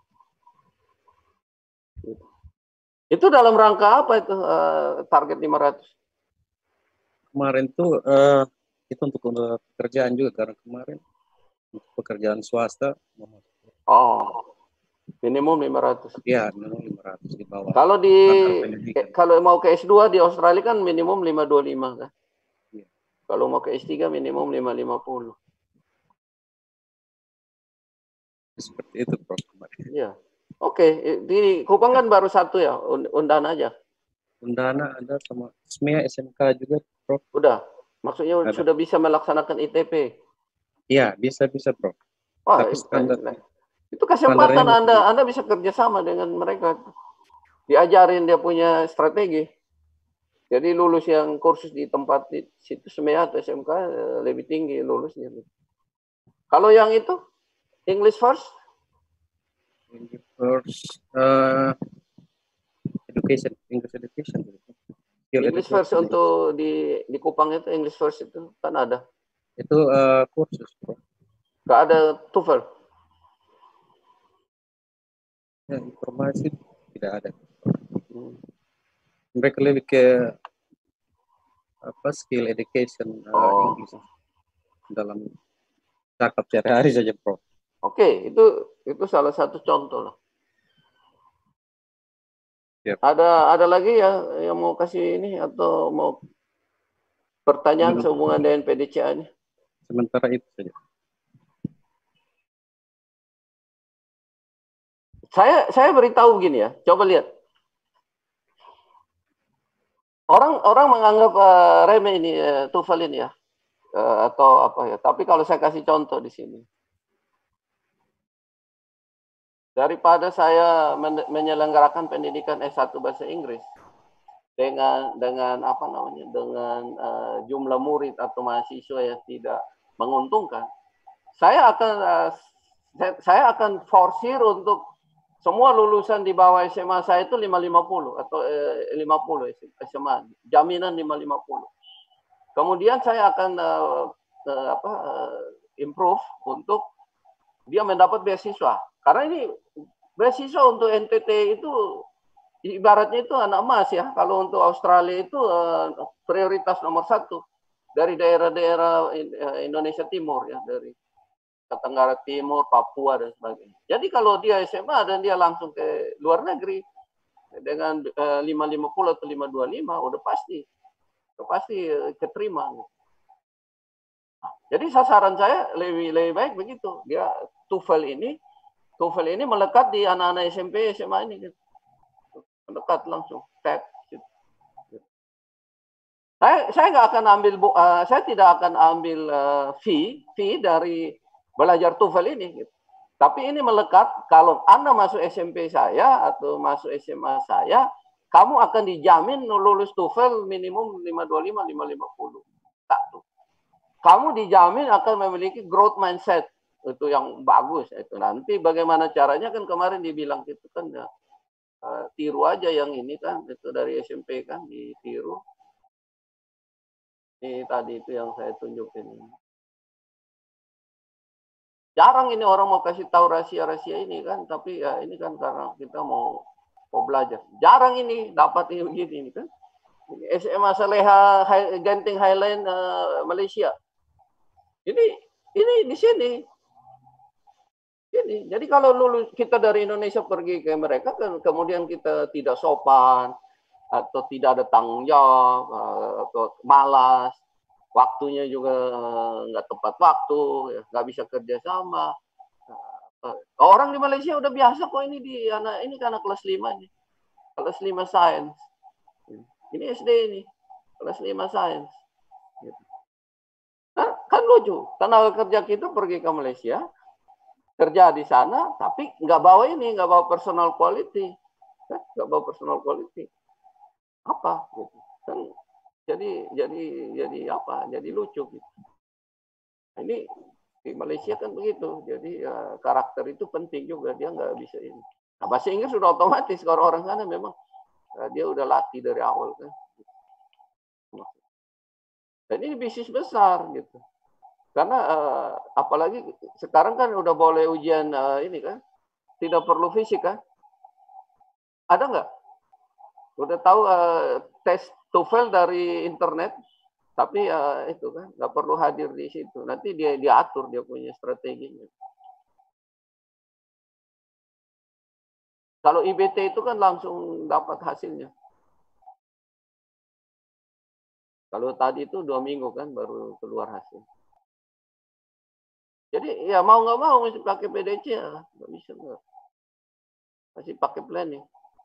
Itu dalam rangka apa itu target 500? Kemarin tuh itu untuk pekerjaan juga karena kemarin untuk pekerjaan swasta. Oh, minimum 500. Iya, minimum 500 di bawah. Kalau mau ke S2 di Australia kan minimum 525 kan? Ya. Kalau mau ke S3 minimum 550. Seperti itu, Prof. Iya. Oke, di Kupang kan baru satu ya, Undana aja. Undana ada sama SMEA SMK juga, Prof. Udah. Maksudnya Ada. sudah bisa melaksanakan ITP. Iya, bisa, Prof. Wah, Tapi standar itu kesempatan standarnya masih Anda bisa kerjasama dengan mereka. Diajarin dia punya strategi. Jadi lulus yang kursus di tempat di situ SMEA atau SMK lebih tinggi lulusnya. Kalau yang itu English first, first education, English education. English first untuk di Kupang itu English first itu kan ada. Itu kursus, Prof. Gak ada TOEFL. Ya, informasi tidak ada. Mereka lebih ke apa skill education English dalam cakap sehari-hari saja, Prof. Oke, itu salah satu contoh lah. Yep. Ada lagi ya yang mau kasih ini atau mau pertanyaan sehubungan dengan PDCA-nya? Sementara itu saja. Saya beritahu begini ya, coba lihat. Orang menganggap remeh ini TOEFL ini ya, atau apa ya. Tapi kalau saya kasih contoh di sini, daripada saya menyelenggarakan pendidikan S1 bahasa Inggris dengan apa namanya, dengan jumlah murid atau mahasiswa yang tidak menguntungkan, saya akan forsir untuk semua lulusan di bawah SMA saya itu 550 atau 50 SMA, jaminan 550. Kemudian saya akan improve untuk dia mendapat beasiswa. Karena ini beasiswa untuk NTT itu ibaratnya itu anak emas ya. Kalau untuk Australia itu prioritas nomor 1 dari daerah-daerah Indonesia Timur ya, dari Tenggara Timur, Papua dan sebagainya. Jadi kalau dia SMA dan dia langsung ke luar negeri dengan 550 atau 525 udah pasti keterima. Jadi sasaran saya lebih baik begitu. Dia TOEFL ini melekat di anak-anak SMP, SMA ini gitu. Melekat langsung tag. Saya nggak akan ambil saya tidak akan ambil fee dari belajar TOEFL ini gitu. Tapi ini melekat kalau Anda masuk SMP saya atau masuk SMA saya, kamu akan dijamin lulus TOEFL minimum 525 550. Satu. Kamu dijamin akan memiliki growth mindset itu yang bagus itu. Nanti bagaimana caranya kan kemarin dibilang itu kan ya, tiru aja yang ini kan itu dari SMP kan ditiru. Ini tadi itu yang saya tunjukin. Jarang ini orang mau kasih tahu rahasia-rahasia ini kan, tapi ya ini kan karena kita mau belajar. Jarang ini dapat ini begini kan. SMA Saleha Genting Highland Malaysia. Ini di sini. Jadi kalau lulus kita dari Indonesia pergi ke mereka kan kemudian kita tidak sopan atau tidak ada tanggung jawab atau malas, waktunya juga nggak tepat waktu, ya, nggak bisa kerja sama. Orang di Malaysia udah biasa kok ini karena kelas 5 nih. Kelas 5 sains. Ini SD ini. Kelas 5 sains. Kan lucu. Tenaga kerja kita pergi ke Malaysia, kerja di sana, tapi nggak bawa personal quality. Nggak bawa personal quality. Apa? Gitu. Kan jadi apa? Jadi lucu gitu. Ini di Malaysia kan begitu. Jadi karakter itu penting juga. Dia nggak bisa ini. Nah, bahasa Inggris sudah otomatis. Kalau orang sana memang dia udah latih dari awal kan. Dan ini bisnis besar gitu. Karena apalagi sekarang kan udah boleh ujian ini kan. Tidak perlu fisik kan. Ada nggak? Udah tahu tes TOEFL dari internet. Tapi itu kan nggak perlu hadir di situ. Nanti dia atur dia punya strateginya. Kalau IBT itu kan langsung dapat hasilnya. Kalau tadi itu 2 minggu kan baru keluar hasil. Jadi ya mau nggak mau mesti pakai PDC ya, nggak bisa nggak. Masih pakai planning.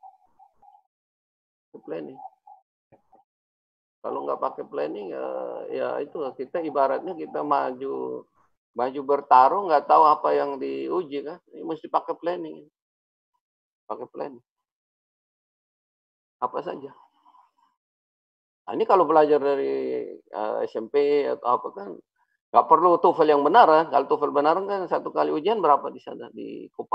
Planning. Kalau nggak pakai planning ya itu kita ibaratnya kita maju bertarung nggak tahu apa yang diuji kan. Ini mesti pakai planning. Pakai planning. Apa saja. Nah, ini kalau belajar dari SMP atau apa kan nggak perlu TOEFL yang benar kan. Kalau TOEFL benar kan satu kali ujian berapa di sana di Kupang?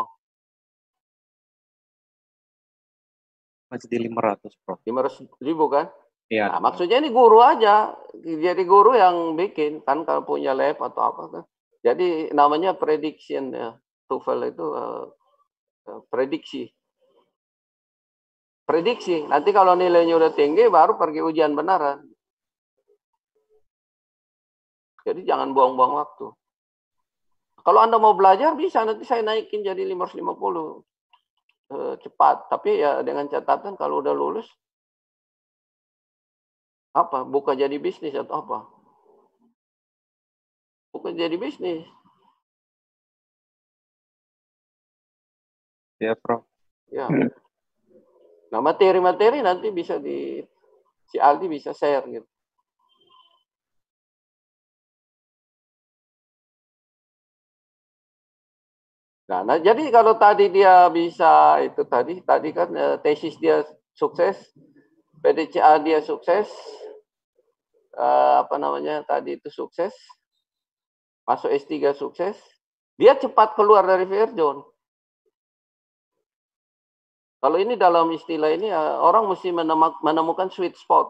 Masih di 500, Prof. 500.000 kan? Iya. Nah, maksudnya ini guru aja. Jadi guru yang bikin. Kan kalau punya lab atau apa kan. Jadi namanya prediction ya. TOEFL itu prediksi. Prediksi. Nanti kalau nilainya udah tinggi baru pergi ujian benaran. Jadi jangan buang-buang waktu. Kalau Anda mau belajar bisa nanti saya naikin jadi 550. Cepat. Tapi ya dengan catatan kalau udah lulus apa? Buka jadi bisnis atau apa? Buka jadi bisnis. Ya, Prof. Ya. Nah, materi-materi nanti bisa si Aldi bisa share gitu. Nah, jadi kalau tadi dia bisa itu tadi kan tesis dia sukses, PDCA dia sukses, apa namanya tadi itu sukses, masuk S3 sukses, dia cepat keluar dari Fairjohn. Kalau ini dalam istilah ini orang mesti menemukan sweet spot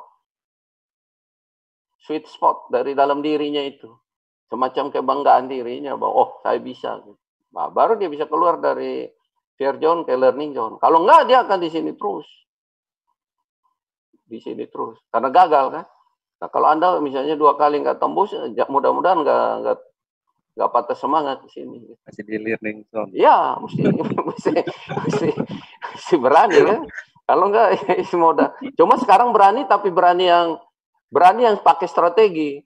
dari dalam dirinya itu, semacam kebanggaan dirinya bahwa oh saya bisa. Nah, baru dia bisa keluar dari fear zone ke learning zone. Kalau enggak dia akan di sini terus. Di sini terus. Karena gagal kan. Nah, kalau Anda misalnya 2 kali nggak tembus, mudah-mudahan nggak patah semangat di sini. Masih di learning zone. Iya, mesti berani kan. Kalau enggak semua udah. Cuma sekarang berani tapi berani yang pakai strategi.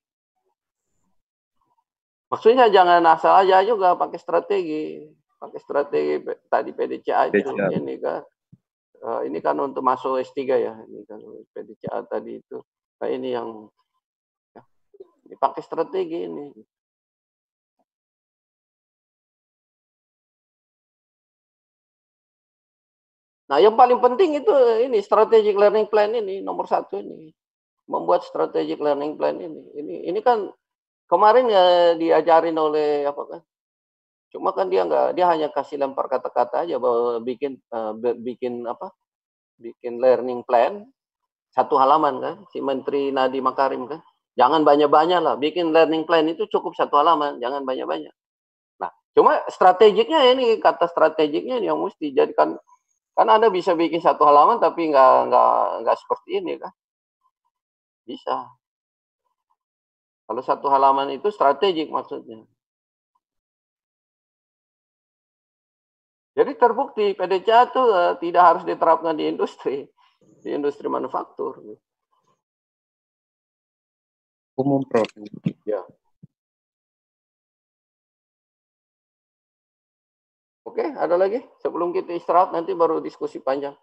Maksudnya jangan asal aja juga pakai strategi. Pakai strategi tadi PDCA itu. Ini kan ini kan untuk masuk S3 ya. Ini kan PDCA tadi itu. Nah, ini yang ya, dipakai strategi ini. Nah, yang paling penting itu ini strategic learning plan ini nomor 1 ini. Membuat strategic learning plan ini. Ini kan kemarin ya diajarin oleh apa kan? Cuma kan dia hanya kasih lempar kata-kata aja bahwa bikin learning plan 1 halaman kan, si Menteri Nadiem Makarim kan. Jangan banyak-banyak lah, bikin learning plan itu cukup 1 halaman, jangan banyak-banyak. Nah, cuma strategiknya ini kata strategiknya yang mesti jadikan kan Anda bisa bikin 1 halaman tapi nggak seperti ini kan. Bisa. Kalau 1 halaman itu strategik maksudnya. Jadi terbukti PDCA itu tidak harus diterapkan di industri manufaktur. Umum, Prof. Ya. Oke, ada lagi? Sebelum kita istirahat nanti baru diskusi panjang.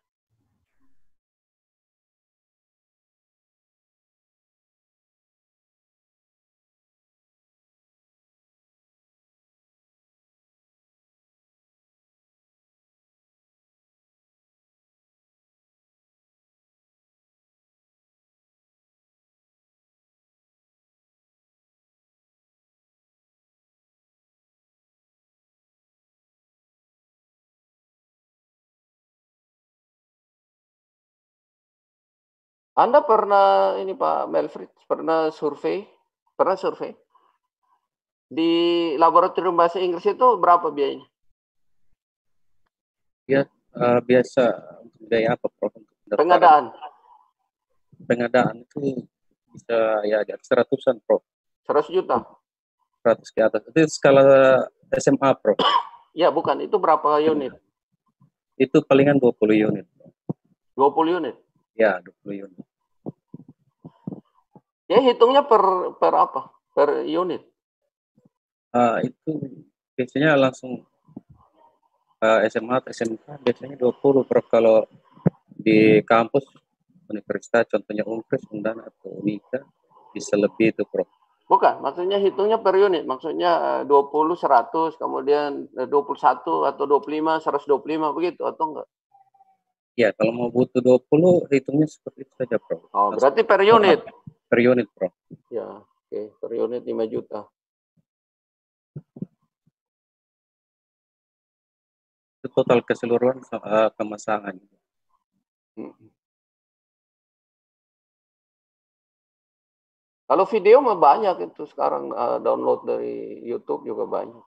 Anda pernah ini Pak Melfrid pernah survei di laboratorium bahasa Inggris itu berapa biayanya? Ya, biasa biaya apa, Prof? Pengadaan itu bisa ya di atas 100-an, Prof. 100 juta. 100 ke atas. Itu skala SMA, Prof. Ya, bukan. Itu berapa unit? Itu palingan 20 unit. 20 unit? Ya, 20 unit. Ya, hitungnya per apa? Per unit? Itu biasanya langsung SMA atau SMK biasanya 20, Prof. Kalau di kampus universitas contohnya Unkris, Undana atau Unika bisa lebih itu, Prof. Bukan, maksudnya hitungnya per unit. Maksudnya 20, 100, kemudian 21 atau 25, 125 begitu atau enggak? Ya, kalau mau butuh 20 hitungnya seperti itu saja, Prof. Oh, berarti per unit. Per unit, Prof. Ya, oke, per unit 5 juta. Itu total keseluruhan pemasangan. Kalau video mah banyak itu sekarang download dari YouTube juga banyak.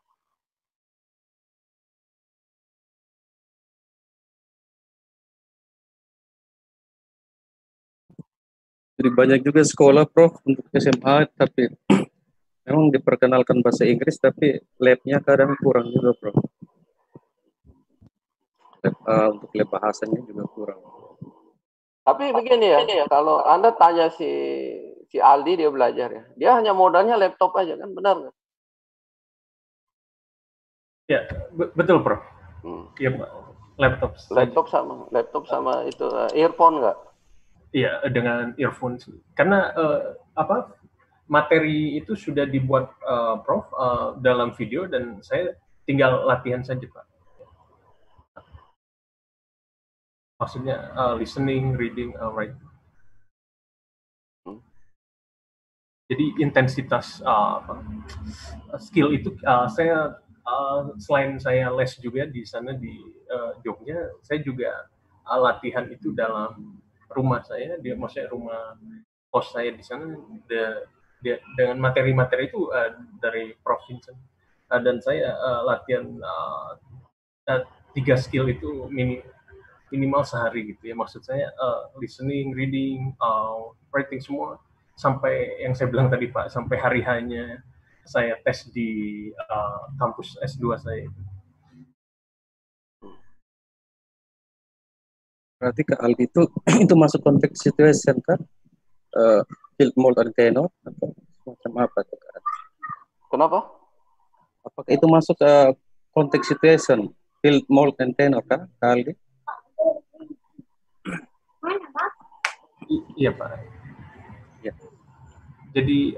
Jadi banyak juga sekolah, Prof, untuk SMA, tapi memang diperkenalkan bahasa Inggris, tapi lab-nya kadang kurang juga, Prof. Untuk lab bahasanya juga kurang. Tapi begini ya, kalau Anda tanya si Aldi, dia belajar ya, dia hanya modalnya laptop aja kan, benar nggak? Ya, betul, Prof. Iya, Pak. Laptop sama itu earphone nggak? Iya, dengan earphone. Karena materi itu sudah dibuat Prof dalam video dan saya tinggal latihan saja, Pak. Maksudnya listening, reading, writing. Jadi intensitas skill itu saya selain saya les juga di sana di Jogja, saya juga latihan itu dalam rumah saya, maksudnya rumah kos saya di sana dengan materi-materi itu dari Prof Vincent dan saya latihan 3 skill itu minimal sehari gitu ya, maksud saya listening, reading, writing semua sampai yang saya bilang tadi Pak, sampai hari hanya saya tes di kampus S2 saya. Berarti ke Aldi itu masuk konteks situation kan? Field mold and tenor atau macam apa? Kenapa? Apakah itu masuk ke konteks situation field mold and tenor kan, Aldi? Iya Pak. Ya. Jadi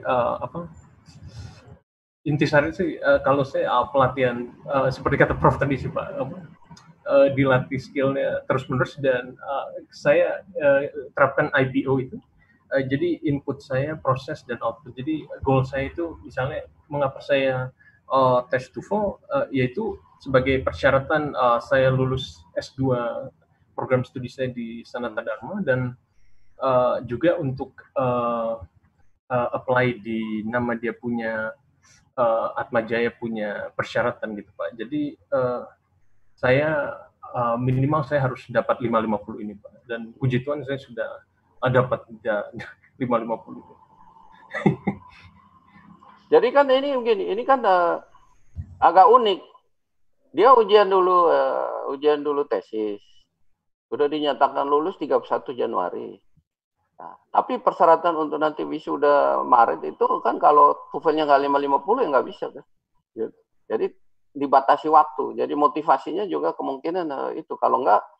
intisari sih kalau saya pelatihan seperti kata Prof tadi sih Pak, dilatih skillnya terus menerus dan saya terapkan IPO itu. Jadi input saya proses dan output. Jadi goal saya itu misalnya mengapa saya tes TOEFL yaitu sebagai persyaratan saya lulus S2 program studi saya di Sanata Dharma dan juga untuk apply di nama dia punya Atmajaya punya persyaratan gitu Pak. Jadi saya minimal saya harus dapat 550 ini Pak. Dan puji Tuhan saya sudah dapat 550. Jadi kan ini begini, ini kan agak unik. Dia ujian dulu tesis. Sudah dinyatakan lulus 31 Januari. Nah, tapi persyaratan untuk nanti wisuda Maret itu kan kalau TOEFL-nya nggak 550 ya nggak bisa kan. Jadi dibatasi waktu. Jadi motivasinya juga kemungkinan itu kalau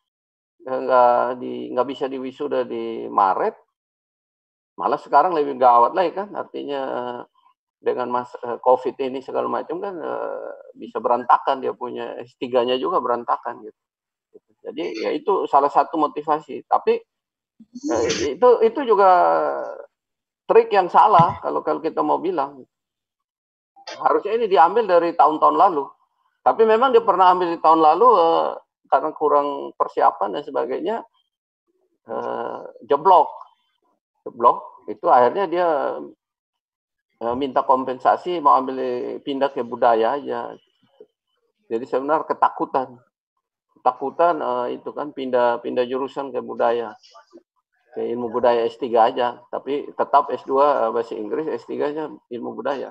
nggak bisa diwisuda di Maret, malah sekarang lebih gawat lagi kan. Artinya dengan COVID ini segala macam kan bisa berantakan, dia punya S3-nya juga berantakan gitu. Jadi ya itu salah satu motivasi. Tapi itu juga trik yang salah kalau kita mau bilang. Harusnya ini diambil dari tahun-tahun lalu. Tapi memang dia pernah ambil di tahun lalu karena kurang persiapan dan sebagainya, jeblok. Itu akhirnya dia minta kompensasi, mau pindah ke budaya aja. Jadi sebenarnya ketakutan itu kan pindah jurusan ke budaya, ke ilmu budaya S3 aja, tapi tetap S2 bahasa Inggris, S3-nya ilmu budaya.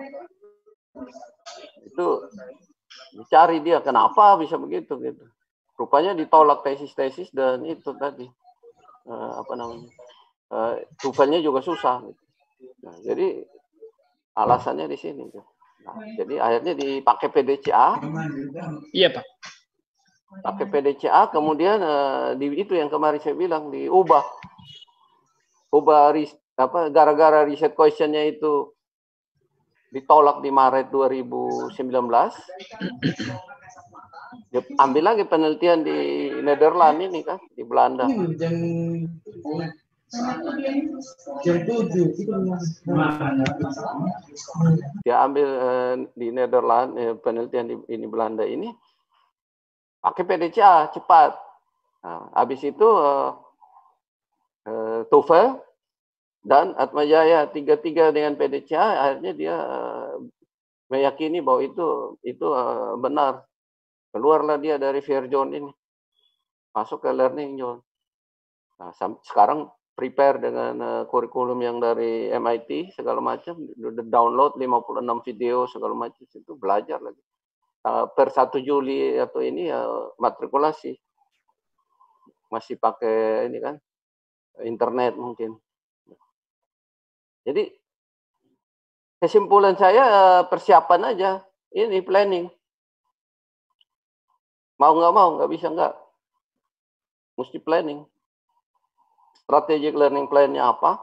Itu dicari dia kenapa bisa begitu gitu. Rupanya ditolak tesis dan itu tadi TOEFL-nya juga susah gitu. Nah, jadi alasannya di sini. Nah, jadi akhirnya dipakai PDCA. Iya Pak. pakai PDCA, kemudian itu yang kemarin saya bilang diubah, gara-gara riset questionnya itu ditolak di Maret 2019, ambil lagi penelitian di Nederland ini kan, di Belanda. Dia ambil di Nederland penelitian di Belanda ini pakai PDCA cepat. Nah, habis itu TOEFL dan Atmajaya 3-3 dengan PDCA, akhirnya dia meyakini bahwa itu benar. Keluarlah dia dari fear zone ini, masuk ke learning zone. Nah, sekarang prepare dengan kurikulum yang dari MIT segala macam, udah download 56 video segala macam, itu belajar lagi. Per 1 Juli atau ini matrikulasi masih pakai ini kan internet mungkin. Jadi kesimpulan saya persiapan aja, ini planning. Mau nggak bisa nggak, mesti planning. Strategic learning plan-nya apa?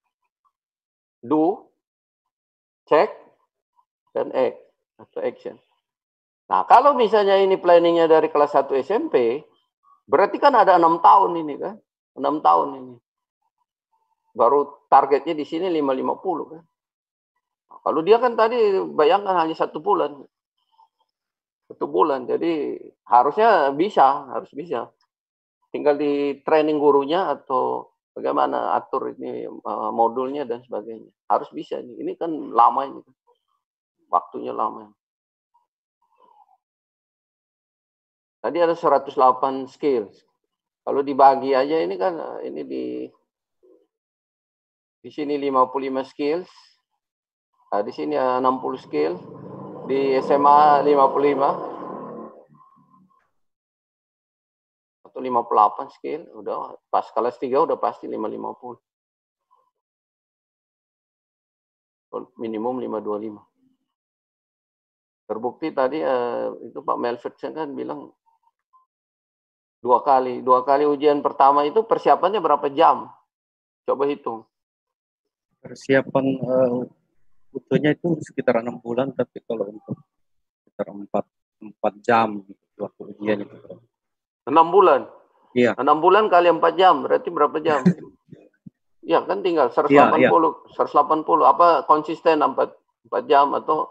Do, check, dan act atau action. Nah, kalau misalnya ini planningnya dari kelas 1 SMP, berarti kan ada 6 tahun ini kan, 6 tahun ini. Baru targetnya di sini 550 kan. Nah, kalau dia kan tadi bayangkan hanya 1 bulan. 1 bulan, jadi harusnya harus bisa. Tinggal di training gurunya atau bagaimana atur ini modulnya dan sebagainya. Harus bisa ini. Ini kan lama ini. Waktunya lama. Tadi ada 108 skills. Kalau dibagi aja ini kan ini di sini 55 skills. Nah, di sini 60 skill. Di SMA 55 atau 58 skill, udah pas kelas 3 udah pasti 550. Minimum 525. Terbukti tadi itu Pak Melfitsen kan bilang 2 kali ujian pertama itu persiapannya berapa jam? Coba hitung. Persiapan utuhnya itu sekitar 6 bulan, tapi kalau untuk sekitar 4 jam waktu ujian itu. 6 bulan? Iya. 6 bulan kali 4 jam, berarti berapa jam? Ya kan tinggal 180, iya. 180 apa konsisten 4 jam atau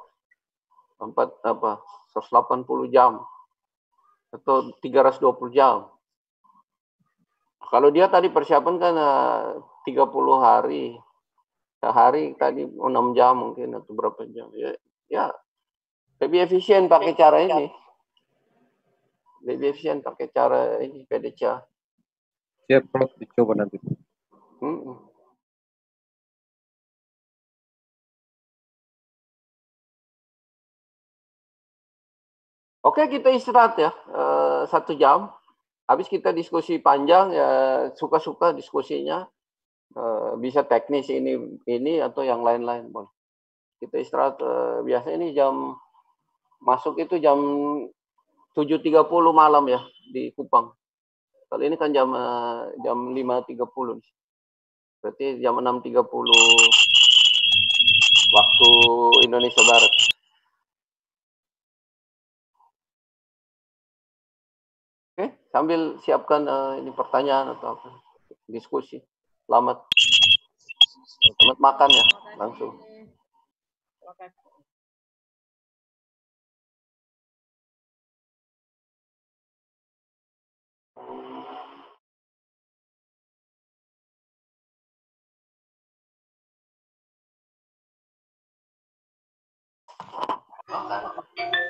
180 jam atau 320 jam. Kalau dia tadi persiapan kan 30 hari. Sehari tadi 6 jam mungkin atau berapa jam. Ya lebih efisien pakai cara ini. Lebih efisien pakai cara ini PDCA. Siap, Prof, dicoba nanti. Oke, kita istirahat ya 1 jam. Habis kita diskusi panjang ya, suka-suka diskusinya. Bisa teknis ini atau yang lain-lain boleh. Kita istirahat biasanya ini masuk itu jam 7.30 malam ya di Kupang. Kalau ini kan jam 5.30. Berarti jam 6.30 waktu Indonesia Barat. Oke, sambil siapkan ini pertanyaan atau apa, diskusi. Selamat makan ya, langsung. Makan.